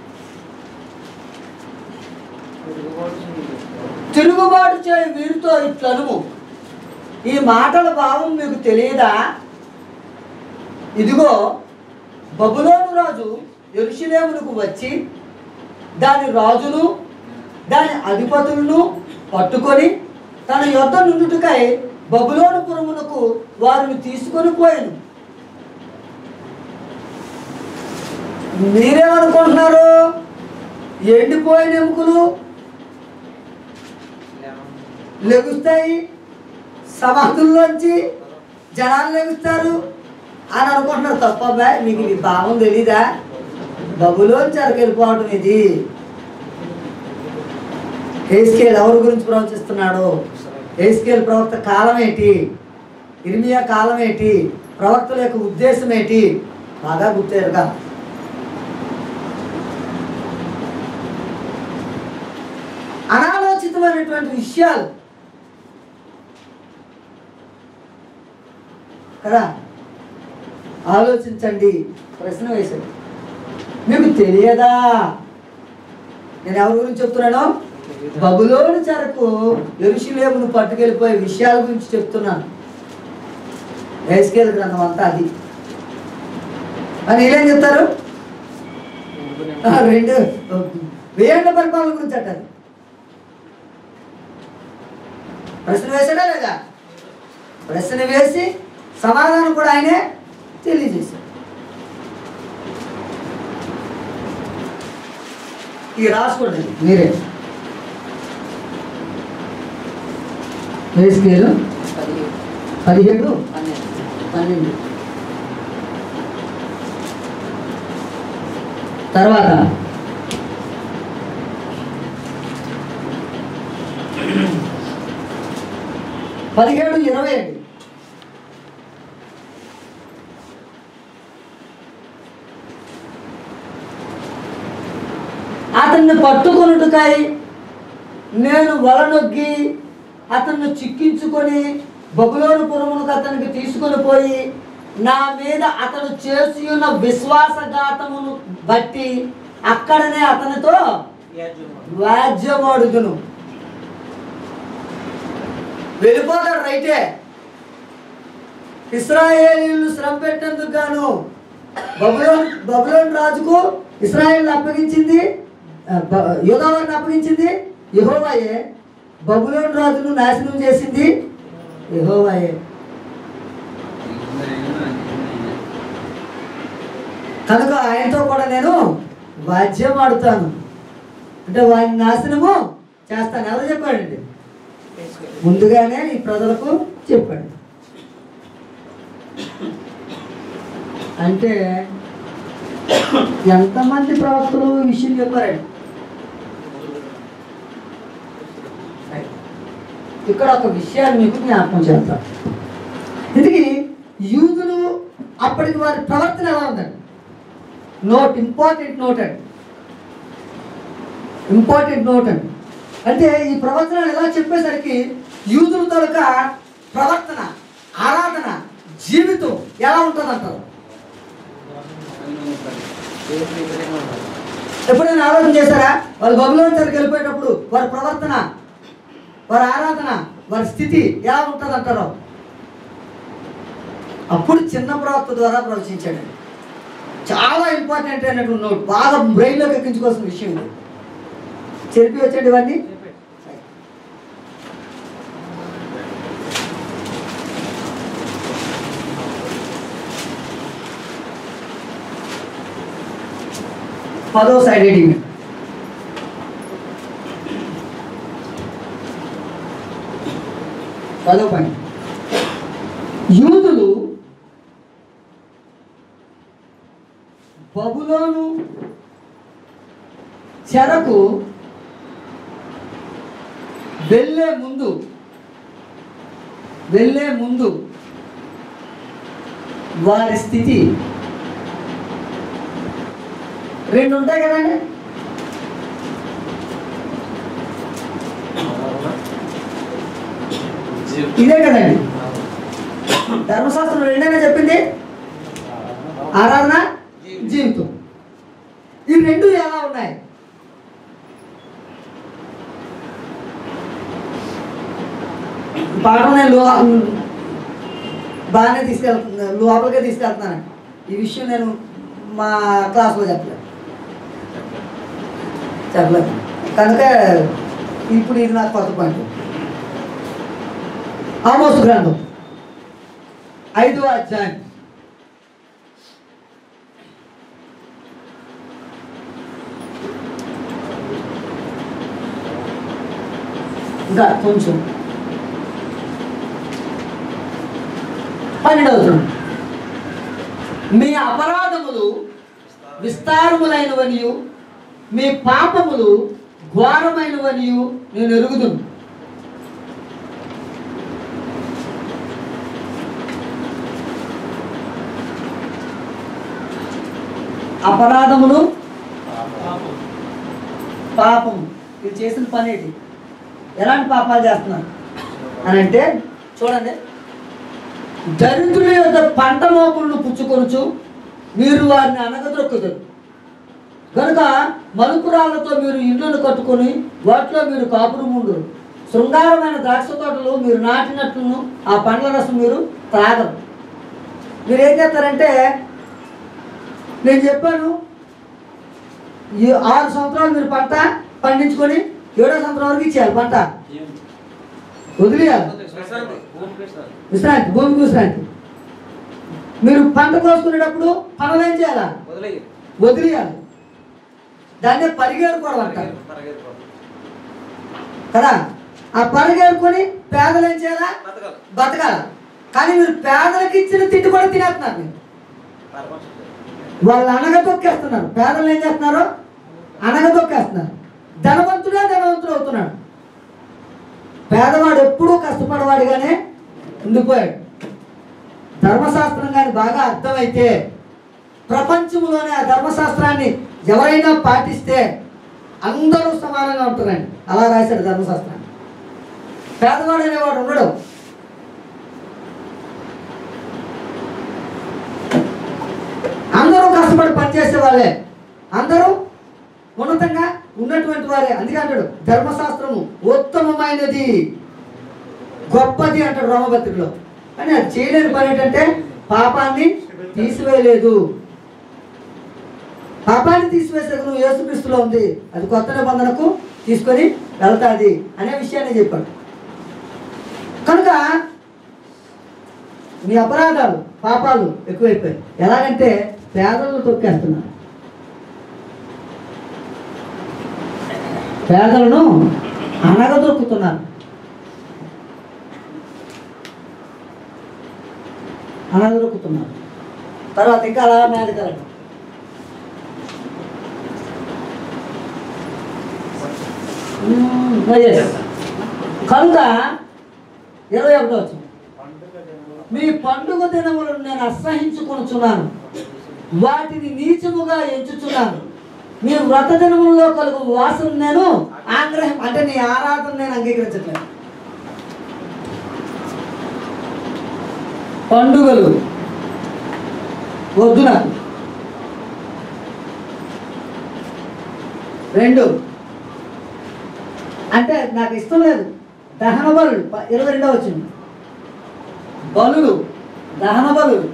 తిరుగుబాటు చేయి వీరితో ఇట్లనుము. ఈ మాటల భావం మీకు తెలియదా? ఇదిగో బబులోను రాజు యెరూషలేమునకు వచ్చి దాని రాజును దాని అధిపతులను పట్టుకొని తన యొద్ద నుండుటకై బబులోను పురమునకు వారిని తీసుకొని పోయాను. మీరేమనుకుంటున్నారు? ఎండిపోయిన ఎముకలు లెగుస్తాయి, సమాధుల్లోంచి జనాలు లెగుస్తారు అని అనుకుంటున్నారు. తప్పబ్బా, మీకు ఈ భావం తెలీదా? బబులోను చెరకు వెళ్ళిపోవటం ఇది. హెజ్కేలు ఎవరి గురించి ప్రవచిస్తున్నాడు? హెజ్కేలు ప్రవక్త కాలం ఏంటి? ఇర్మియా కాలం ఏంటి? ప్రవక్తల యొక్క ఉద్దేశం ఏంటి? బాగా గుర్తేరుగా. అనాలోచితమైనటువంటి విషయాలు కదా. ఆలోచించండి. ప్రశ్న వేశాడు, మీకు తెలియదా? నేను ఎవరి గురించి చెప్తున్నాను? బబులోను చెరకు యెరూషలేమును పట్టుకెళ్ళిపోయే విషయాల గురించి చెప్తున్నాను. హెజ్కేలు గ్రంథం అంతా అది. అని వీళ్ళేం చెప్తారు? 2 ఏళ్ల పరిపాలన గురించి అంటారు. ప్రశ్న వేశాడా లేదా? ప్రశ్న వేసి సమాధానం కూడా ఆయనే తెలియజేశాడు. ఇది రాసుకోండి మీరే. హెజ్కేలు 17, 12. తర్వాత 17, 20 అండి. అతన్ని పట్టుకొనుటకై నేను వలనొగ్గి అతన్ని చిక్కించుకొని బబులోను పురమునకు అతనికి తీసుకొని పోయి నా మీద అతను చేసి ఉన్న విశ్వాసఘాతమును బట్టి అక్కడనే అతనితో వ్యాజ్యమాడుదును. వెళ్ళిపోతాడు, రైటే. ఇశ్రాయేలీయులను శ్రమ పెట్టేందుకు గాను బబులోను రాజుకు ఇశ్రాయేలును అప్పగించింది, యూదావారిని అప్పగించింది యెహోవాయే. బబులోను రాజును నాశనం చేసింది యెహోవాయే. కనుక ఆయనతో కూడా నేను వాద్యం ఆడుతాను, అంటే వాడిని నాశనము చేస్తాను. ఎవరు చెప్పాడండి? ముందుగానే ఈ ప్రజలకు చెప్పాడు. అంటే ఎంతమంది ప్రవక్తలు ఈ విషయం చెప్పారండి? ఇక్కడ ఒక విషయాన్ని మీకు జ్ఞాపకం చేస్తాను. ఇందుకే యూదులు అప్పటికి వారి ప్రవర్తన ఎలా ఉందండి? ఇంపార్టెంట్ నోట్ అండి. అంటే ఈ ప్రవచనాలు ఎలా చెప్పేసరికి యూదుల తాలూకా ప్రవర్తన, ఆరాధన, జీవితం ఎలా ఉంటుంది అంటారు? ఎప్పుడైనా ఆలోచన చేశారా? వాళ్ళు బబులోను దగ్గరికి వెళ్ళిపోయేటప్పుడు వారి ప్రవర్తన, వారి ఆరాధన, వారి స్థితి ఎలా ఉంటుంది అంటారు? అప్పుడు చిన్న ప్రవక్త ద్వారా ప్రవచించాడు. చాలా ఇంపార్టెంట్ అయినటువంటి నోట్, బాగా బ్రెయిన్లోకి ఎక్కించుకోవాల్సిన విషయం ఇది. చెప్పి వచ్చండి ఇవన్నీ. పదో సైడ్ ఎడింగ్. పదో పని. యూదులు బబులోను చెరకు వెళ్ళే ముందు వారి స్థితి రెండు ఉంటాయి కదండి. ఇదే కదండి ధర్మశాస్త్రం రెండైనా చెప్పింది, ఆరాధన, జీవితం. ఈ రెండు ఎలా ఉన్నాయి? పాఠం నేను బాగానే లోపలికే తీసుకెళ్తున్నాను. ఈ విషయం నేను మా క్లాస్లో చెప్పలేదు కనుక ఇప్పుడు ఇది నాకు కొత్త పాయింట్. ఆమోసు గ్రంథం 5వ అధ్యాయం ఇంకా కొంచెం 12వ. మీ అపరాధములు విస్తారములైనవనియు మీ పాపములు ఘోరమైనవనియు నేను ఎరుగుదును. అపరాధములు, పాపం, ఇది చేసిన పని ఏంటి? ఎలాంటి పాపాలు చేస్తున్నారు అని అంటే చూడండి. దరిద్రుల యొక్క పంట మోపులను పుచ్చుకొనుచు మీరు వారిని అనగదొక్కుతారు కనుక మలుపురాళ్లతో మీరు ఇళ్లను కట్టుకొని వాటిలో మీరు కాపురం ఉండరు. శృంగారమైన ద్రాక్ష తోటలు మీరు నాటినట్లును ఆ పండ్ల రసం మీరు త్రాగరు. మీరు ఏం చేస్తారంటే, నేను చెప్పాను, ఈ 6 సంవత్సరాలు మీరు పంట పండించుకొని 7వ సంవత్సరం వరకు ఇచ్చేయాలి. పంట వదిలేయాలి, విశ్రాంతి, భూమికి విశ్రాంతి. మీరు పంట కోసుకునేటప్పుడు పనులు ఏం చేయాలా? వదిలేయాలి. దాన్నే పరిగెడుకోవడం అంటారు కదా. ఆ పరిగెడుకొని పేదలు ఏం చేయాలా? బతకాల. కానీ మీరు పేదలకు ఇచ్చిన తిండి కూడా తినేస్తున్నారు. మీరు వాళ్ళు అనగదొక్కేస్తున్నారు. పేదలు ఏం చేస్తున్నారు? అనగదొక్కేస్తున్నారు. ధనవంతుడే ధనవంతుడు అవుతున్నాడు. పేదవాడు ఎప్పుడూ కష్టపడేవాడిగానే ఉండిపోయాడు. ధర్మశాస్త్రం కానీ బాగా అర్థమైతే ప్రపంచంలోనే ఆ ధర్మశాస్త్రాన్ని ఎవరైనా పాటిస్తే అందరూ సమానంగా ఉంటున్నారండి. అలా రాశాడు ధర్మశాస్త్రాన్ని. పేదవాడు అనేవాడు ఉండడు. అందరూ కష్టపడి పనిచేసే వాళ్ళే, అందరూ ఉన్నతంగా ఉన్నటువంటి వారే. అందుకే అంటాడు ధర్మశాస్త్రము ఉత్తమమైనది, గొప్పది అంటాడు రోమపత్రికలో. కానీ అది చేయలేని పని ఏంటంటే పాపాన్ని తీసివేయలేదు. పాపాన్ని తీసివేసే నువ్వు యేసుక్రీస్తులో ఉంది, అది కొత్త నిబంధనకు తీసుకొని వెళ్తాది అనే విషయాన్ని చెప్పాడు. కనుక మీ అపరాధాలు పాపాలు ఎక్కువైపోయాయి. ఎలాగంటే పేదలను తొక్కేస్తున్నారు, పేదలను అనగదొక్కుతున్నారు, అనగదొక్కుతున్నారు. తర్వాత ఇంకా అలా మేడగలడు. కనుక 21వ వచనం, మీ పండుగ దినములను నేను అసహించుకొనుచున్నాను, వాటిని నీచముగా ఎంచుచున్నాను. మీ వ్రత దినములలో కలుగు వాసన నేను ఆగ్రహం, అంటే నీ ఆరాధన నేను అంగీకరించట్లేదు. పండుగలు వద్దు నాకు. 2 అంటే నాకు ఇష్టం లేదు. దహన బలులు 22వ వచనం, బలులు, దహన బలులు.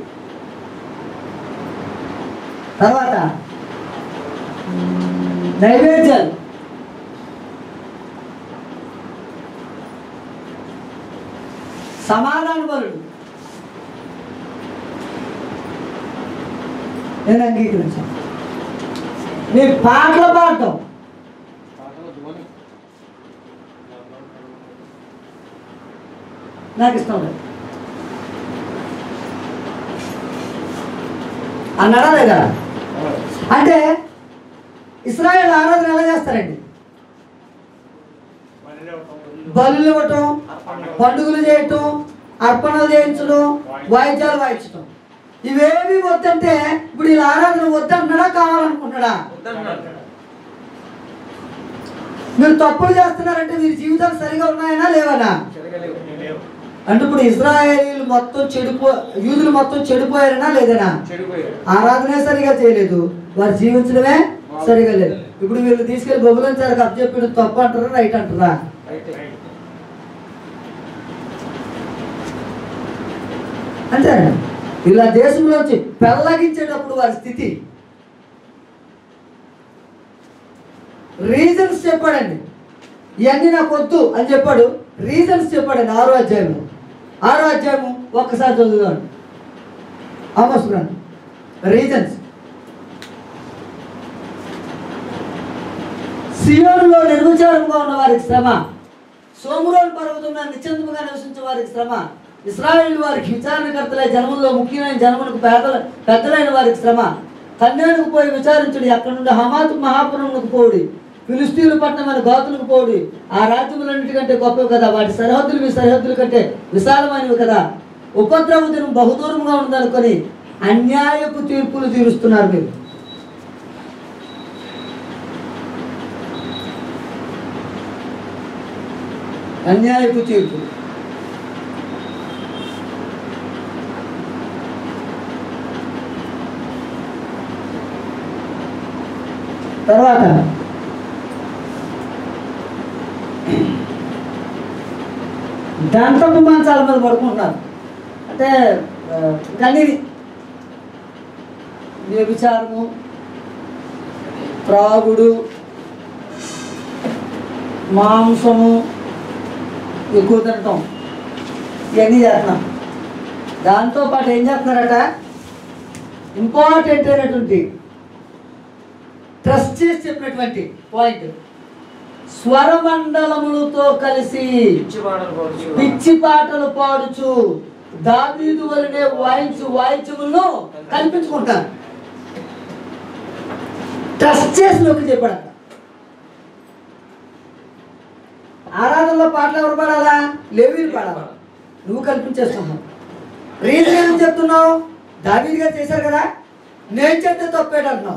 తర్వాత నైవేద్యాలు, సమాధాన బలులు నేను అంగీకరించాను. నీ పాటలు పాడటం, నాకు ఇష్టం లేదు అన్నాడా లేదా? అంటే ఇశ్రాయేలు ఆరాధన ఎలా చేస్తారండి? బలులు ఇవ్వటం, పండుగలు చేయటం, అర్పణలు చేయించడం, వాయిద్యాలు వాయించడం. ఇవేవి వద్దంటే ఇప్పుడు ఇలా ఆరాధన వద్దంటున్నాడా కావాలనుకుంటున్నాడా? మీరు తప్పులు చేస్తున్నారంటే మీరు జీవితాలు సరిగా ఉన్నాయనా లేవనా? అంటే ఇప్పుడు ఇజ్రాయేలీలు మొత్తం యూదులు మొత్తం చెడిపోయారనా లేదనా? ఆరాధనే సరిగా చేయలేదు, వారు జీవించడమే సరిగా లేదు. ఇప్పుడు వీళ్ళు తీసుకెళ్లి బొమ్మలను సరిగా అప్పచెప్పి తప్పు అంటారా రైట్ అంటారా? అంతే. ఇలా దేశంలోంచి పెళ్ళగించేటప్పుడు వారి స్థితి, రీజన్స్ చెప్పాడండి. ఇవన్నీ నాకు వద్దు అని చెప్పాడు, రీజన్స్ చెప్పాడండి. 6వ అధ్యాయము ఒక్కసారి చదువుదాం. ఆమోస్ గ్రంథం రీజన్స్. సియోనులో నిర్విచారంగా ఉన్న వారికి శ్రమ, సోమురోను పర్వతంలో నిశ్చంతముగా నివసించే వారికి శ్రమ, ఇశ్రాయేలు వారికి విచారణకర్తలై జనముల్లో ముఖ్యమైన జనములకు పెద్దలైన వారికి శ్రమ. కన్యానికి పోయి విచారించుడి, అక్కడ నుండి హమాతు మహాపురములకు పోవుడి, ఫిలిస్తీన్ల పట్టణమైన గోతులకు పోవుడి. ఆ రాజ్యములన్నిటికంటే గొప్పవి కదా, వాటి సరిహద్దులు మీ సరిహద్దుల కంటే విశాలమైనవి కదా. ఉపద్రవ దినం బహుదూరంగా ఉందనుకొని అన్యాయపు తీర్పులు తీరుస్తున్నారు మీరు. అన్యాయపు తీర్పులు. తర్వాత దంతపు మంచాల మీద పడుకుంటున్నారు. అంటే కానీ వ్యభిచారము, త్రాగుడు, మాంసము ఎక్కువ తినటం, ఇవన్నీ చేస్తున్నాం. దాంతోపాటు ఏం చేస్తున్నారట, ఇంపార్టెంట్ అయినటువంటి ట్రస్ట్ చేసి చెప్పినటువంటి పాయింట్, స్వరమండలములతో కలిసి పిచ్చి పాటలు పాడుచు దావీదు వలనే వాయించులను కల్పించుకుంటారు. ట్రస్ట్ చేసి నొక్కి చెప్పాడు. ఆరాధనలో పాటలు ఎవరు పాడాలా? లేవీలు పాడాలా? నువ్వు కల్పించేస్తున్నావు. రీజన్ ఏమని చెప్తున్నావు? దావీదు గారు చేశారు కదా, నేను చెప్తే తప్పేటంటున్నావు.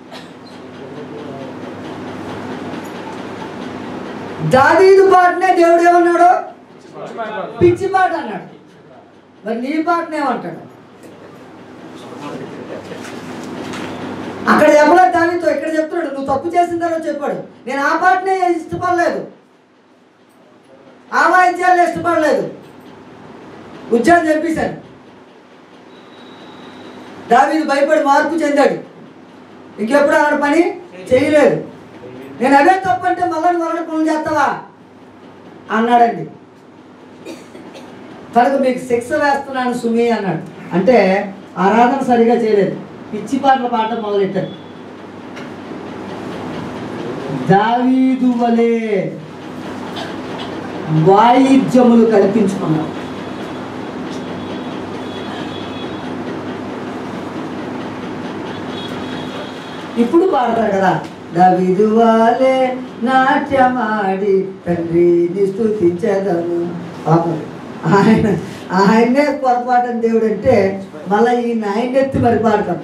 దావీదు పాటనే దేవుడు ఏమన్నాడు? పిచ్చి పాట అన్నాడు. మరి నీ పాటనే ఏమంటాడు? అక్కడ చెప్పలేదు దావీదుతో, ఇక్కడ చెప్తున్నాడు. నువ్వు తప్పు చేసిన తర్వాత చెప్పాడు, నేను ఆ పాటనే ఇష్టపడలేదు, ఆ వాయిద్యాలు ఇష్టపడలేదు, ఉద్యోగం చంపేశాను. దావీదు భయపడి మార్పు చెందాడు, ఇంకెప్పుడు ఆడ పని చేయలేదు. నేను అదే తప్పంటే మళ్ళీ పనులు చేస్తావా అన్నాడండి. కనుక మీకు శిక్ష వేస్తున్నాను సుమి అన్నాడు. అంటే ఆరాధన సరిగా చేయలేదు, పిచ్చి పాటలు పాడటం మొదలెట్టారు. దావీదు వలె వాయిద్యములు కల్పించుకున్నాడు. ఇప్పుడు పాడతారు కదా, దావీదు వలె నాట్యమాడి తండ్రిని స్తుతించెదను. పాపం ఆయనే పొరపాటని దేవుడు అంటే మళ్ళీ ఈ ఆయనెత్తి మరి పాడతాం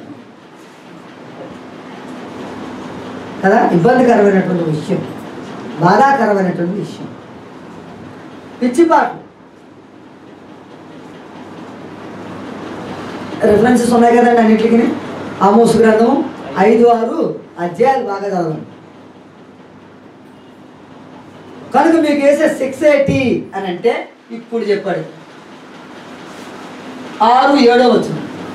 కదా. ఇబ్బందికరమైనటువంటి విషయం, బాధాకరమైనటువంటి విషయం. పిచ్చి పాట రిఫరెన్సెస్ ఉన్నాయి కదండి అన్నింటికి. ఆమోసు గ్రంథం 5-6 అధ్యాయాలు బాగా చదవండి. కనుక మీకు వేసే 6 ఏంటి అని అంటే ఇప్పుడు చెప్పాడు. 6-7 వచ్చిన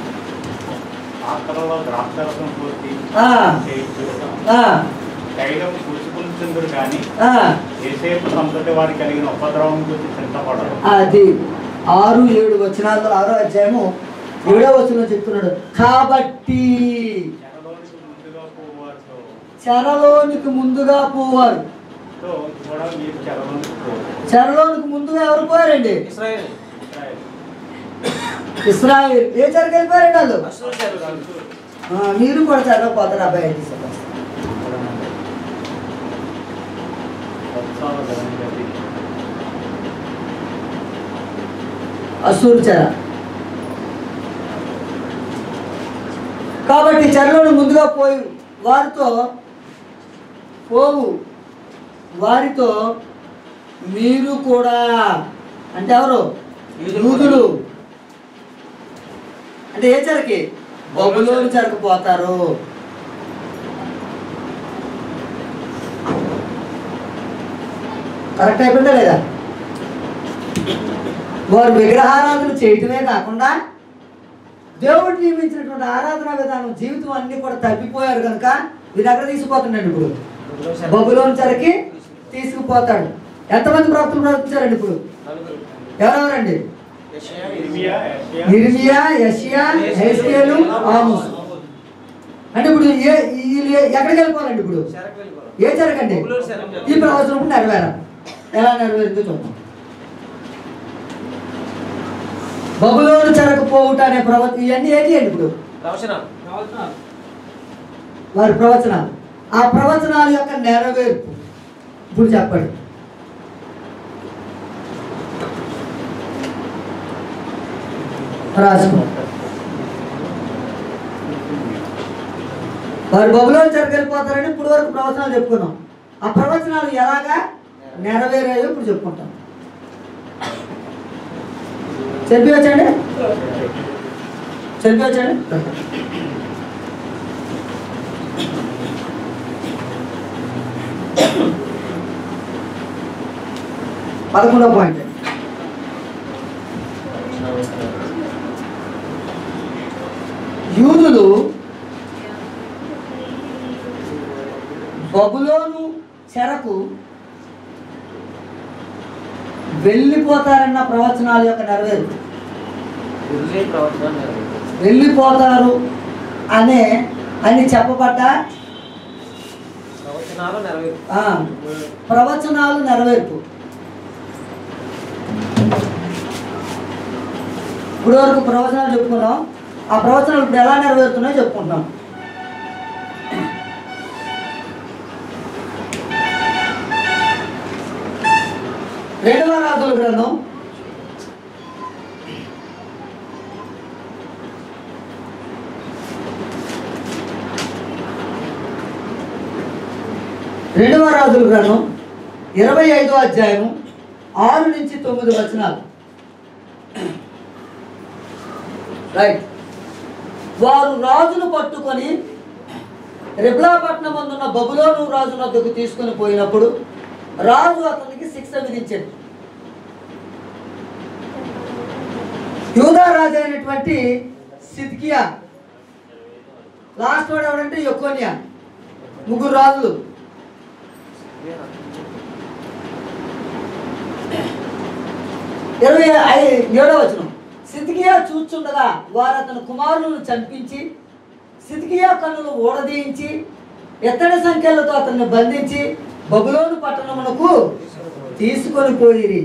అది 6-7 వచనాలు 6వ అధ్యాయము 7వ వచనం చెప్తున్నాడు. కాబట్టి చెరలోనికి ముందుగా పోవారు. చెరలోనికి ముందుగా ఎవరు పోయారండి? ఇశ్రాయేలు. ఏ చెరకు వెళ్ళిపోయారండి వాళ్ళు? మీరు కూడా చెరకు పోతారు అబ్బాయి. అసూరు చెర. కాబట్టి చెరలోని ముందుగా పోయి వారితో మీరు కూడా, అంటే ఎవరు? యూదులు. అంటే ఏ చెరకి? బబులోను చెరకు పోతారు. కరెక్ట్ అయిపోయిందా లేదా? వారు విగ్రహారాధన చేయటమే కాకుండా దేవుడు నియమించినటువంటి ఆరాధన విధానం జీవితం అన్ని కూడా తప్పిపోయారు కనుక వీరు ఎక్కడ తీసుకుపోతున్నాడు? ఇప్పుడు బబులోను చెరకి తీసుకుపోతాడు. ఎంతమంది ప్రవక్తలు ప్రవర్తించారండి ఇప్పుడు? ఎవరెవరండి? ఇర్మియా, యెషయా, హెజ్కేలు, ఆమోసు. అంటే ఇప్పుడు ఎక్కడికి వెళ్ళిపోవాలండి? ఇప్పుడు ఏ చెరకండి? ఈ ప్రవచనం నెరవేరాలి. ఎలా నెరవేరిందో చూద్దాం. బబులోను చెరకు పోవుట అనే ఇవన్నీ ఏంటి అండి? ఇప్పుడు వారి ప్రవచనాలు. ఆ ప్రవచనాల యొక్క నెరవేర్పు ఇప్పుడు చెప్పండి. రాసుకో. వారు బబులోను చెరకు వెళ్ళిపోతారని ఇప్పుడు వరకు ప్రవచనాలు చెప్పుకున్నాం. ఆ ప్రవచనాలు ఎలాగా నెరవేరాయో ఇప్పుడు చెప్పుకుంటాం. చదివించండి. పదకొండవ పాయింట్. యూదులు బబులోను చెరకు వెళ్ళిపోతారన్న ప్రవచనాల యొక్క నెరవేరు. వెళ్ళిపోతారు అని చెప్పబడ్డ ప్రవచనాలు నెరవేర్పు. ఇప్పుడు వరకు ప్రవచనాలు చెప్పుకున్నాం. ఆ ప్రవచనాలు ఇప్పుడు ఎలా నెరవేరుతున్నాయో చెప్పుకుంటున్నాం. రెండవ రాజుల గ్రంథం 25వ అధ్యాయం 6 నుంచి 9 వచనాలు. రైట్. వారు రాజును పట్టుకొని రిబ్లాపట్నం అందున్న బబులోను రాజు వద్దకు తీసుకొని పోయినప్పుడు రాజు అతనికి శిక్ష విధించాడు. యూదా రాజు అయినటువంటి సిద్కియా, లాస్ట్ వాడు ఎవడంటే యెకోన్యా. ముగ్గురు రాజులు. 27వ వచనం. సిద్కియా చూచుండగా వారు అతని కుమారులను చంపించి సిద్కియా కన్నులు ఊడదీయించి ఎత్తడి సంఖ్యలతో అతన్ని బంధించి బబులోను పట్టణమునకు తీసుకొని పోయిరి.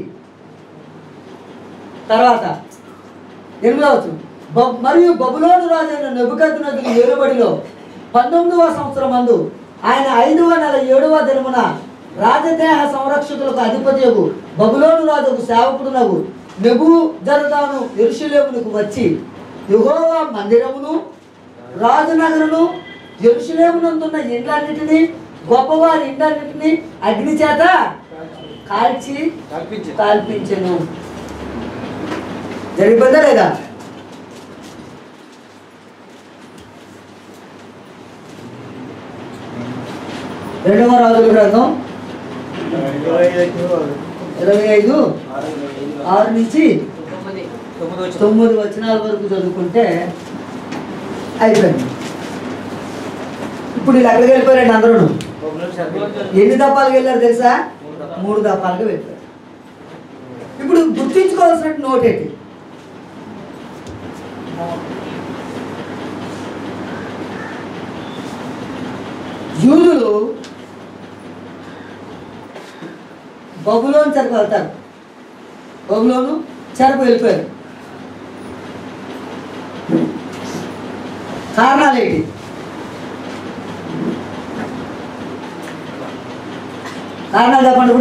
తర్వాత 8వ వచనం. మరియు బబులోను రాజైన నెబుకద్నెజరు ఏలుబడిలో 19వ సంవత్సరం మందు ఆయన 5వ నెల 7వ దినమున రాజదేహ సంరక్షకులకు అధిపతియగు బబులోను రాజుకు సేవకుడునగు నెబూజరదాను యెరూషలేమునకు వచ్చి యెహోవా మందిరమును రాజనగరును యెరూషలేమునందున్న ఇండ్లన్నిటినీ గొప్పవారి ఇండ్లన్నిటినీ అగ్ని చేత కాల్పించెను. జరిగిపోయిందా లేదా? రెండవ రాజుల గ్రంథం 25:6 నుంచి 9 వచనాల వరకు చదువుకుంటే అయిపోయింది. ఇప్పుడు వీళ్ళు ఎక్కడికి వెళ్ళిపోయారండి అందరూ? ఎన్ని దప్పాలకు వెళ్ళారు తెలుసా? 3 దప్పాలకు వెళ్ళారు. ఇప్పుడు గుర్తించుకోవాల్సిన నోట్ ఏంటి? యూదులు బబులోను చెరకు వెళ్తారు. బబులోను చెరకు వెళ్ళిపోయారు. కారణాలు ఏంటి? కారణాలు చెప్పండి.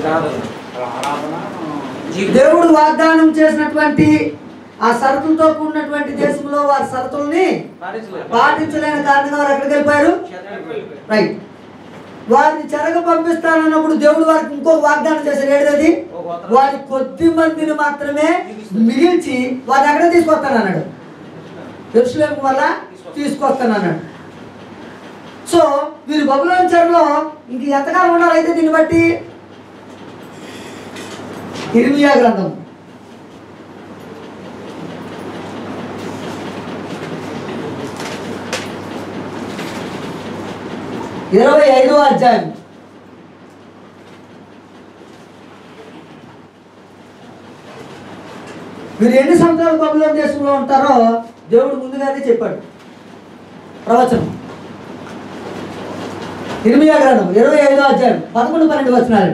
ఇప్పుడు దేవుడు వాగ్దానం చేసినటువంటి ఆ షరతులతో కూడినటువంటి దేశంలో వారి షరతుల్ని పాటించలేని కారణంగా వారు ఎక్కడికి వెళ్ళిపోయారు? రైట్. వారిని చెరగ పంపిస్తానన్నప్పుడు దేవుడు వారికి ఇంకో వాగ్దానం చేశారు. ఏడవది, వారి కొద్ది మందిని మాత్రమే మిగిల్చి వారిని ఎక్కడ తీసుకొస్తానన్నాడు? యెరూషలేము వల్ల తీసుకొస్తానన్నాడు. సో వీరు బబులోను చెరలో ఇంక ఎంతకాలం ఉండాలైతే దీన్ని బట్టి ఇర్మియా గ్రంథం 25వ అధ్యాయం. మీరు ఎన్ని సంవత్సరాలు బబులోను దేశంలో ఉంటారో దేవుడు ముందుగానే చెప్పాడు. ప్రవచనం ఇర్మియా గ్రంథం 25వ అధ్యాయం 11-12 వచనాలు.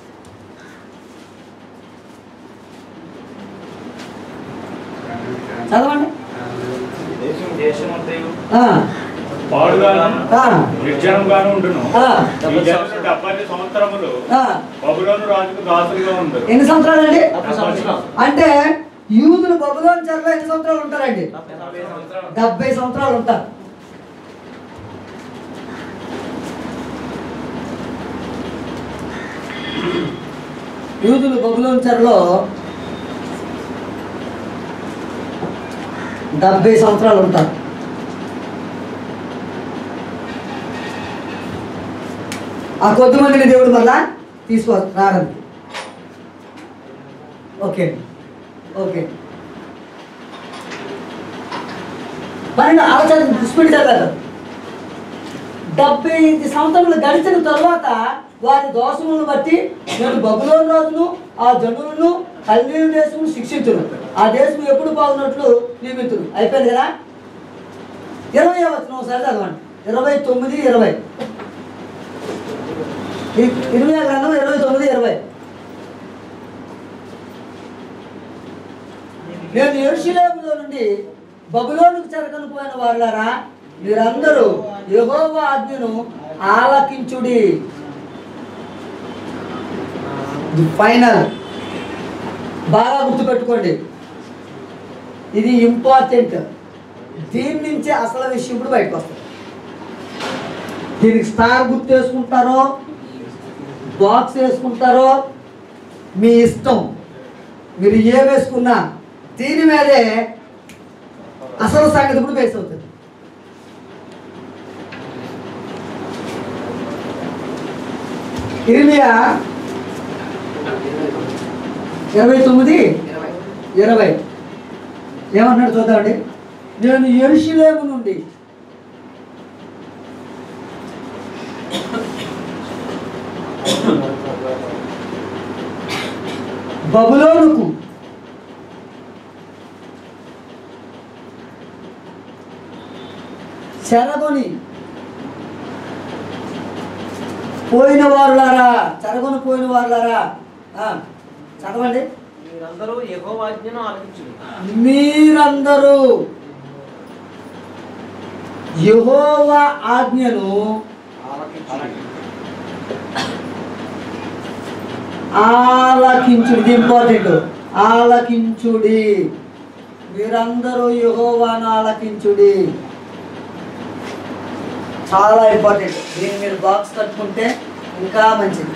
చదవండి. నిర్జనంగాను ఉండును. ఈ జనులు 70 సంవత్సరములు బబులోను రాజుకు దాసులుగా ఉంటారు. ఎన్ని సంవత్సరాలు అండి? అంటే యూదులు బబులోను చెరలో ఎన్ని సంవత్సరాలు ఉంటారండి? 70 సంవత్సరాలు ఉంటారు. యూదులు బబులోను చెరలో 70 సంవత్సరాలు ఉంటారు. ఆ కొద్ది మందిని దేవుడు మళ్ళా తీసుకురారండి. Okay okay. పన్నెండు ఆలోచన స్పీడ్ చదివారు. 70 సంవత్సరాలు గడిచిన తరువాత వారి దోషములను బట్టి నేను బబులోను రాజును ఆ జనులను కల్దీయుల దేశమును శిక్షించును. ఆ దేశం ఎప్పుడు బాగున్నట్లు నియమితుడు. అయిపోయింది కదా? 20వ వచనం ఒకసారి చదవండి. 29-20 ఇర్మియా గ్రంథం 29-20. నేను యెరూషలేములో నుండి బబులోనుకు చెరకను పోయిన వారులారా, మీరందరూ యెహోవా ఆజ్ఞను ఆలకించుడి. ఫైనల్. బాగా గుర్తుపెట్టుకోండి, ఇది ఇంపార్టెంట్. దీని నుంచి అసలు విషయం ఇప్పుడు బయటకు వస్తుంది. దీనికి స్టార్ గుర్తు వేసుకుంటారో బాక్స్ వేసుకుంటారో మీ ఇష్టం. మీరు ఏ వేసుకున్నా దీని మీదే అసలు సంగతి ఇప్పుడు బేస్ అవుతుంది. ఇర్మియా 29-20. ఏమన్నాడు చూద్దామండి. నేను యెరూషలేము నుండి బబులోనుకు చెరగొని పోయిన వారులారా, చెరగొని పోయిన వారులారా. చదవండి. మీరందరూ యెహోవా ఆజ్ఞను ఆలకించుడి. మీరందరూ యెహోవా ఆజ్ఞను ఆలకించుడి. ఇది ఇంపార్టెంట్. ఆలకించుడి. మీరందరూ యెహోవాను ఆలకించుడి. చాలా ఇంపార్టెంట్. దీన్ని మీరు బాక్స్ కట్టుకుంటే ఇంకా మంచిది.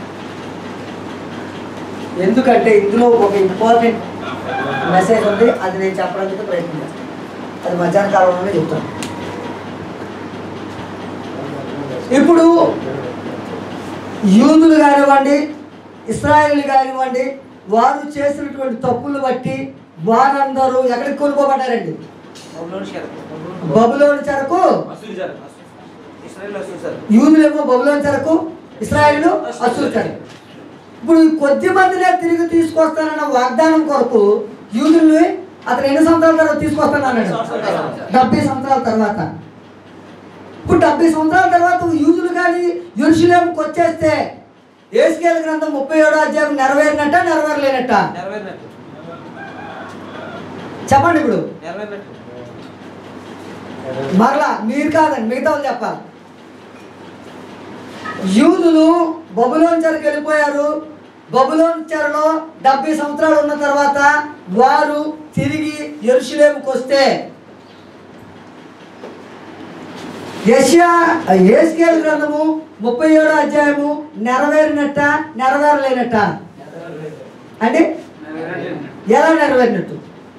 ఎందుకంటే ఇందులో ఒక ఇంపార్టెంట్ మెసేజ్ ఉంది. అది నేను చెప్పడానికి ప్రయత్నం చేస్తాను. అది మధ్యాహ్న కాలంలోనే చెప్తాను. ఇప్పుడు యూదులు కానివ్వండి, ఇశ్రాయేలు కానివ్వండి, వారు చేసినటువంటి తప్పులు బట్టి వారందరూ ఎక్కడికి కొనుక్కోబడ్డారండి? బబులోను చెరకు. యూదులేమో బబులోను చెరకు, ఇశ్రాయేలు అష్షూరు చెరకు. ఇప్పుడు కొద్ది మందినే తిరిగి తీసుకొస్తానన్న వాగ్దానం కొరకు యూదుల్ని అతను ఎన్ని సంవత్సరాల తర్వాత తీసుకొస్తానన్నాడు? 70 సంవత్సరాల తర్వాత. ఇప్పుడు 70 సంవత్సరాల తర్వాత యూదులు కానీ యెరూషలేముకు వచ్చేస్తే యేస్కేలు గ్రంథం 37వ అధ్యాయం నెరవేరినట్ట నెరవేరలేనట్ట? చెప్పండి. ఇప్పుడు మరలా మీరు కాదండి, మిగతా వాళ్ళు చెప్పాలి. యూదులు బబులోను చెరకు వెళ్ళిపోయారు. బబులోను చెరలో 70 సంవత్సరాలు ఉన్న తర్వాత వారు తిరిగి యెరూషలేముకు వస్తే యేస్కేలు గ్రంథము 37వ అధ్యాయము నెరవేరినట్ట నెరవేరలేనట్ట? అంటే ఎలా నెరవేరినట్టు?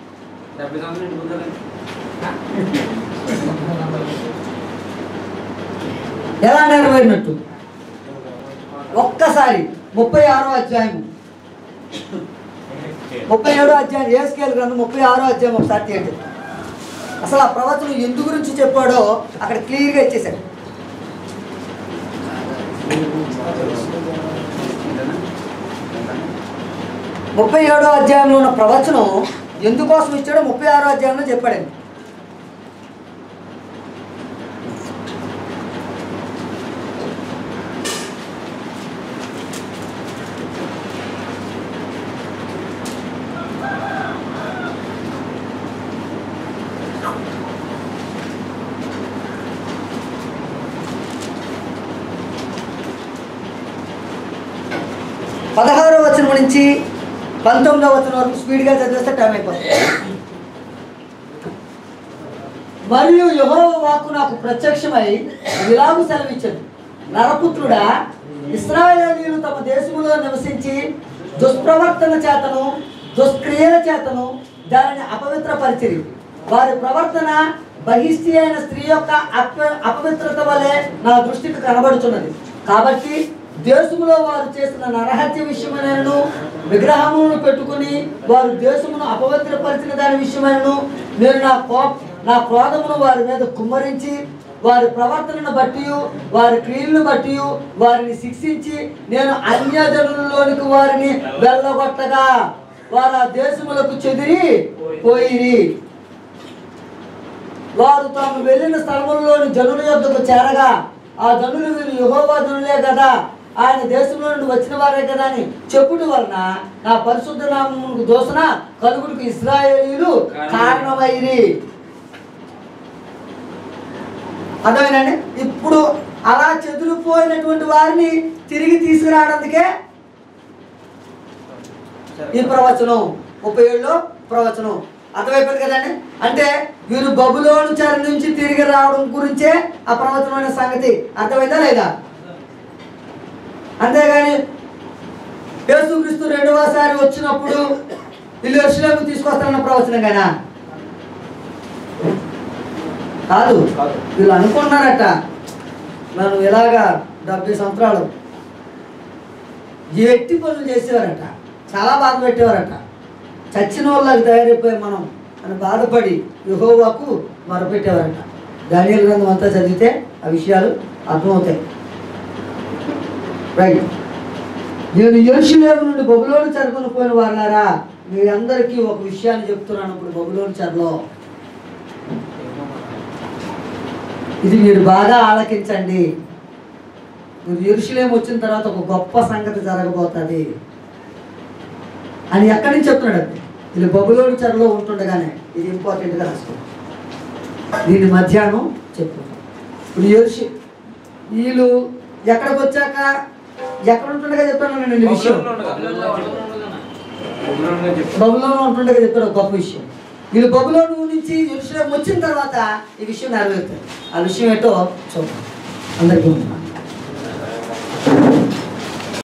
ఎలా నెరవేరినట్టు? ఒక్కసారి 36వ అధ్యాయం 37వ అధ్యాయం యేస్కేలు గ్రంథం 36వ అధ్యాయం ఒకసారి తీయండి. అసలు ఆ ప్రవచనం ఎందు గురించి చెప్పాడో అక్కడ క్లియర్గా ఇచ్చేశాడు. 37వ అధ్యాయంలో ఉన్న ప్రవచనం ఎందుకోసం ఇచ్చాడో 36వ అధ్యాయంలో చెప్పాడండి. పదహారవ వచనం నుంచి 19వ వచనం వరకు స్పీడ్గా చదివేస్తే టైం అయిపోతుంది. మరియు యెహోవా వాక్కు నాకు ప్రత్యక్షమై ఇలాగు సెలవిచ్చాడు, నరపుత్రుడా, ఇశ్రాయేలీయులు తమ దేశములో నివసించి దుష్ప్రవర్తన చేతను దుష్క్రియల చేతను దానిని అపవిత్రపరిచిరి. వారి ప్రవర్తన బహిష్టి అయిన స్త్రీ యొక్క అపవిత్రత వలె నా దృష్టికి కనబడుతున్నది. కాబట్టి దేశములో వారు చేసిన నరహత్య విషయమైనను విగ్రహములను పెట్టుకుని వారు దేశమును అపవిత్రపరిచిన దాని విషయమైనను నేను నా క్రోధమును వారి మీద కుమ్మరించి వారి ప్రవర్తనను బట్టి వారి క్రియలను బట్టి వారిని శిక్షించి నేను అన్యజనులలోనికి వారిని వెళ్ళగొట్టగా వారు ఆ దేశములకు చెదిరి పోయిరి. వారు తాము వెళ్ళిన స్థలములలోని జనుల యొద్దకు చేరగా ఆ జనులు వీరు యెహోవా జనులే కదా, ఆయన దేశంలో నుండి వచ్చిన వారే కదా అని చెప్పుట వలన నా పరిశుద్ధ నామమునకు దోషణ కలుగుటకు ఇశ్రాయేలీయులు కారణమైరి. అర్థమేనండి? ఇప్పుడు అలా చెదిరిపోయినటువంటి వారిని తిరిగి తీసుకురావడానికే ఈ ప్రవచనం 37లో ప్రవచనం. అర్థమైపోయింది కదండి? అంటే వీరు బబులోను చెర నుంచి తిరిగి రావడం గురించే ఆ ప్రవచనమైన సంగతి. అర్థమైందా లేదా? అంతేగాని యేసుక్రీస్తు రెండవసారి వచ్చినప్పుడు వీళ్ళు యెరూషలేముకు తీసుకొస్తారన్న ప్రవచనం కదా కాదు. వీళ్ళు అనుకున్నారట, నన్ను ఇలాగా 70 సంవత్సరాలు ఎట్టి పనులు చేసేవారట, చాలా బాధ పెట్టేవారట. చచ్చిన వాళ్ళకి తయారైపోయి మనం అని బాధపడి యెహోవాకు మొరపెట్టేవారట. దానియేలు గ్రంథం అంతా చదివితే ఆ విషయాలు అర్థమవుతాయి. రైట్. నేను యెరూషలేము నుండి బబులోను చెరకుని పోయిన వాళ్ళారా, మీ అందరికీ ఒక విషయాన్ని చెప్తున్నాను. ఇప్పుడు బబులోను చెరలో ఇది మీరు బాగా ఆలకించండి. మీరు యెరూషలేము వచ్చిన తర్వాత ఒక గొప్ప సంగతి జరగబోతుంది అని ఎక్కడి నుంచి చెప్తున్నాడు అది. ఇది బబులోను చెరలో ఉంటుండగానే ఇది ఇంపార్టెంట్గా రాసుకోండి. దీన్ని మధ్యాహ్నం చెప్తున్నాను. ఇప్పుడు వీళ్ళు ఎక్కడికి వచ్చాక ఎక్కడ ఉంటుండగా చెప్తాను నేను విషయం. బబులోను ఉంటుండగా చెప్తాడు ఒక గొప్ప విషయం. వీళ్ళు బబులోను నుంచి యెరూషలేము వచ్చిన తర్వాత ఈ విషయం నెరవేరుతుంది. ఆ విషయం ఏంటో చూద్దాం. అందరికీ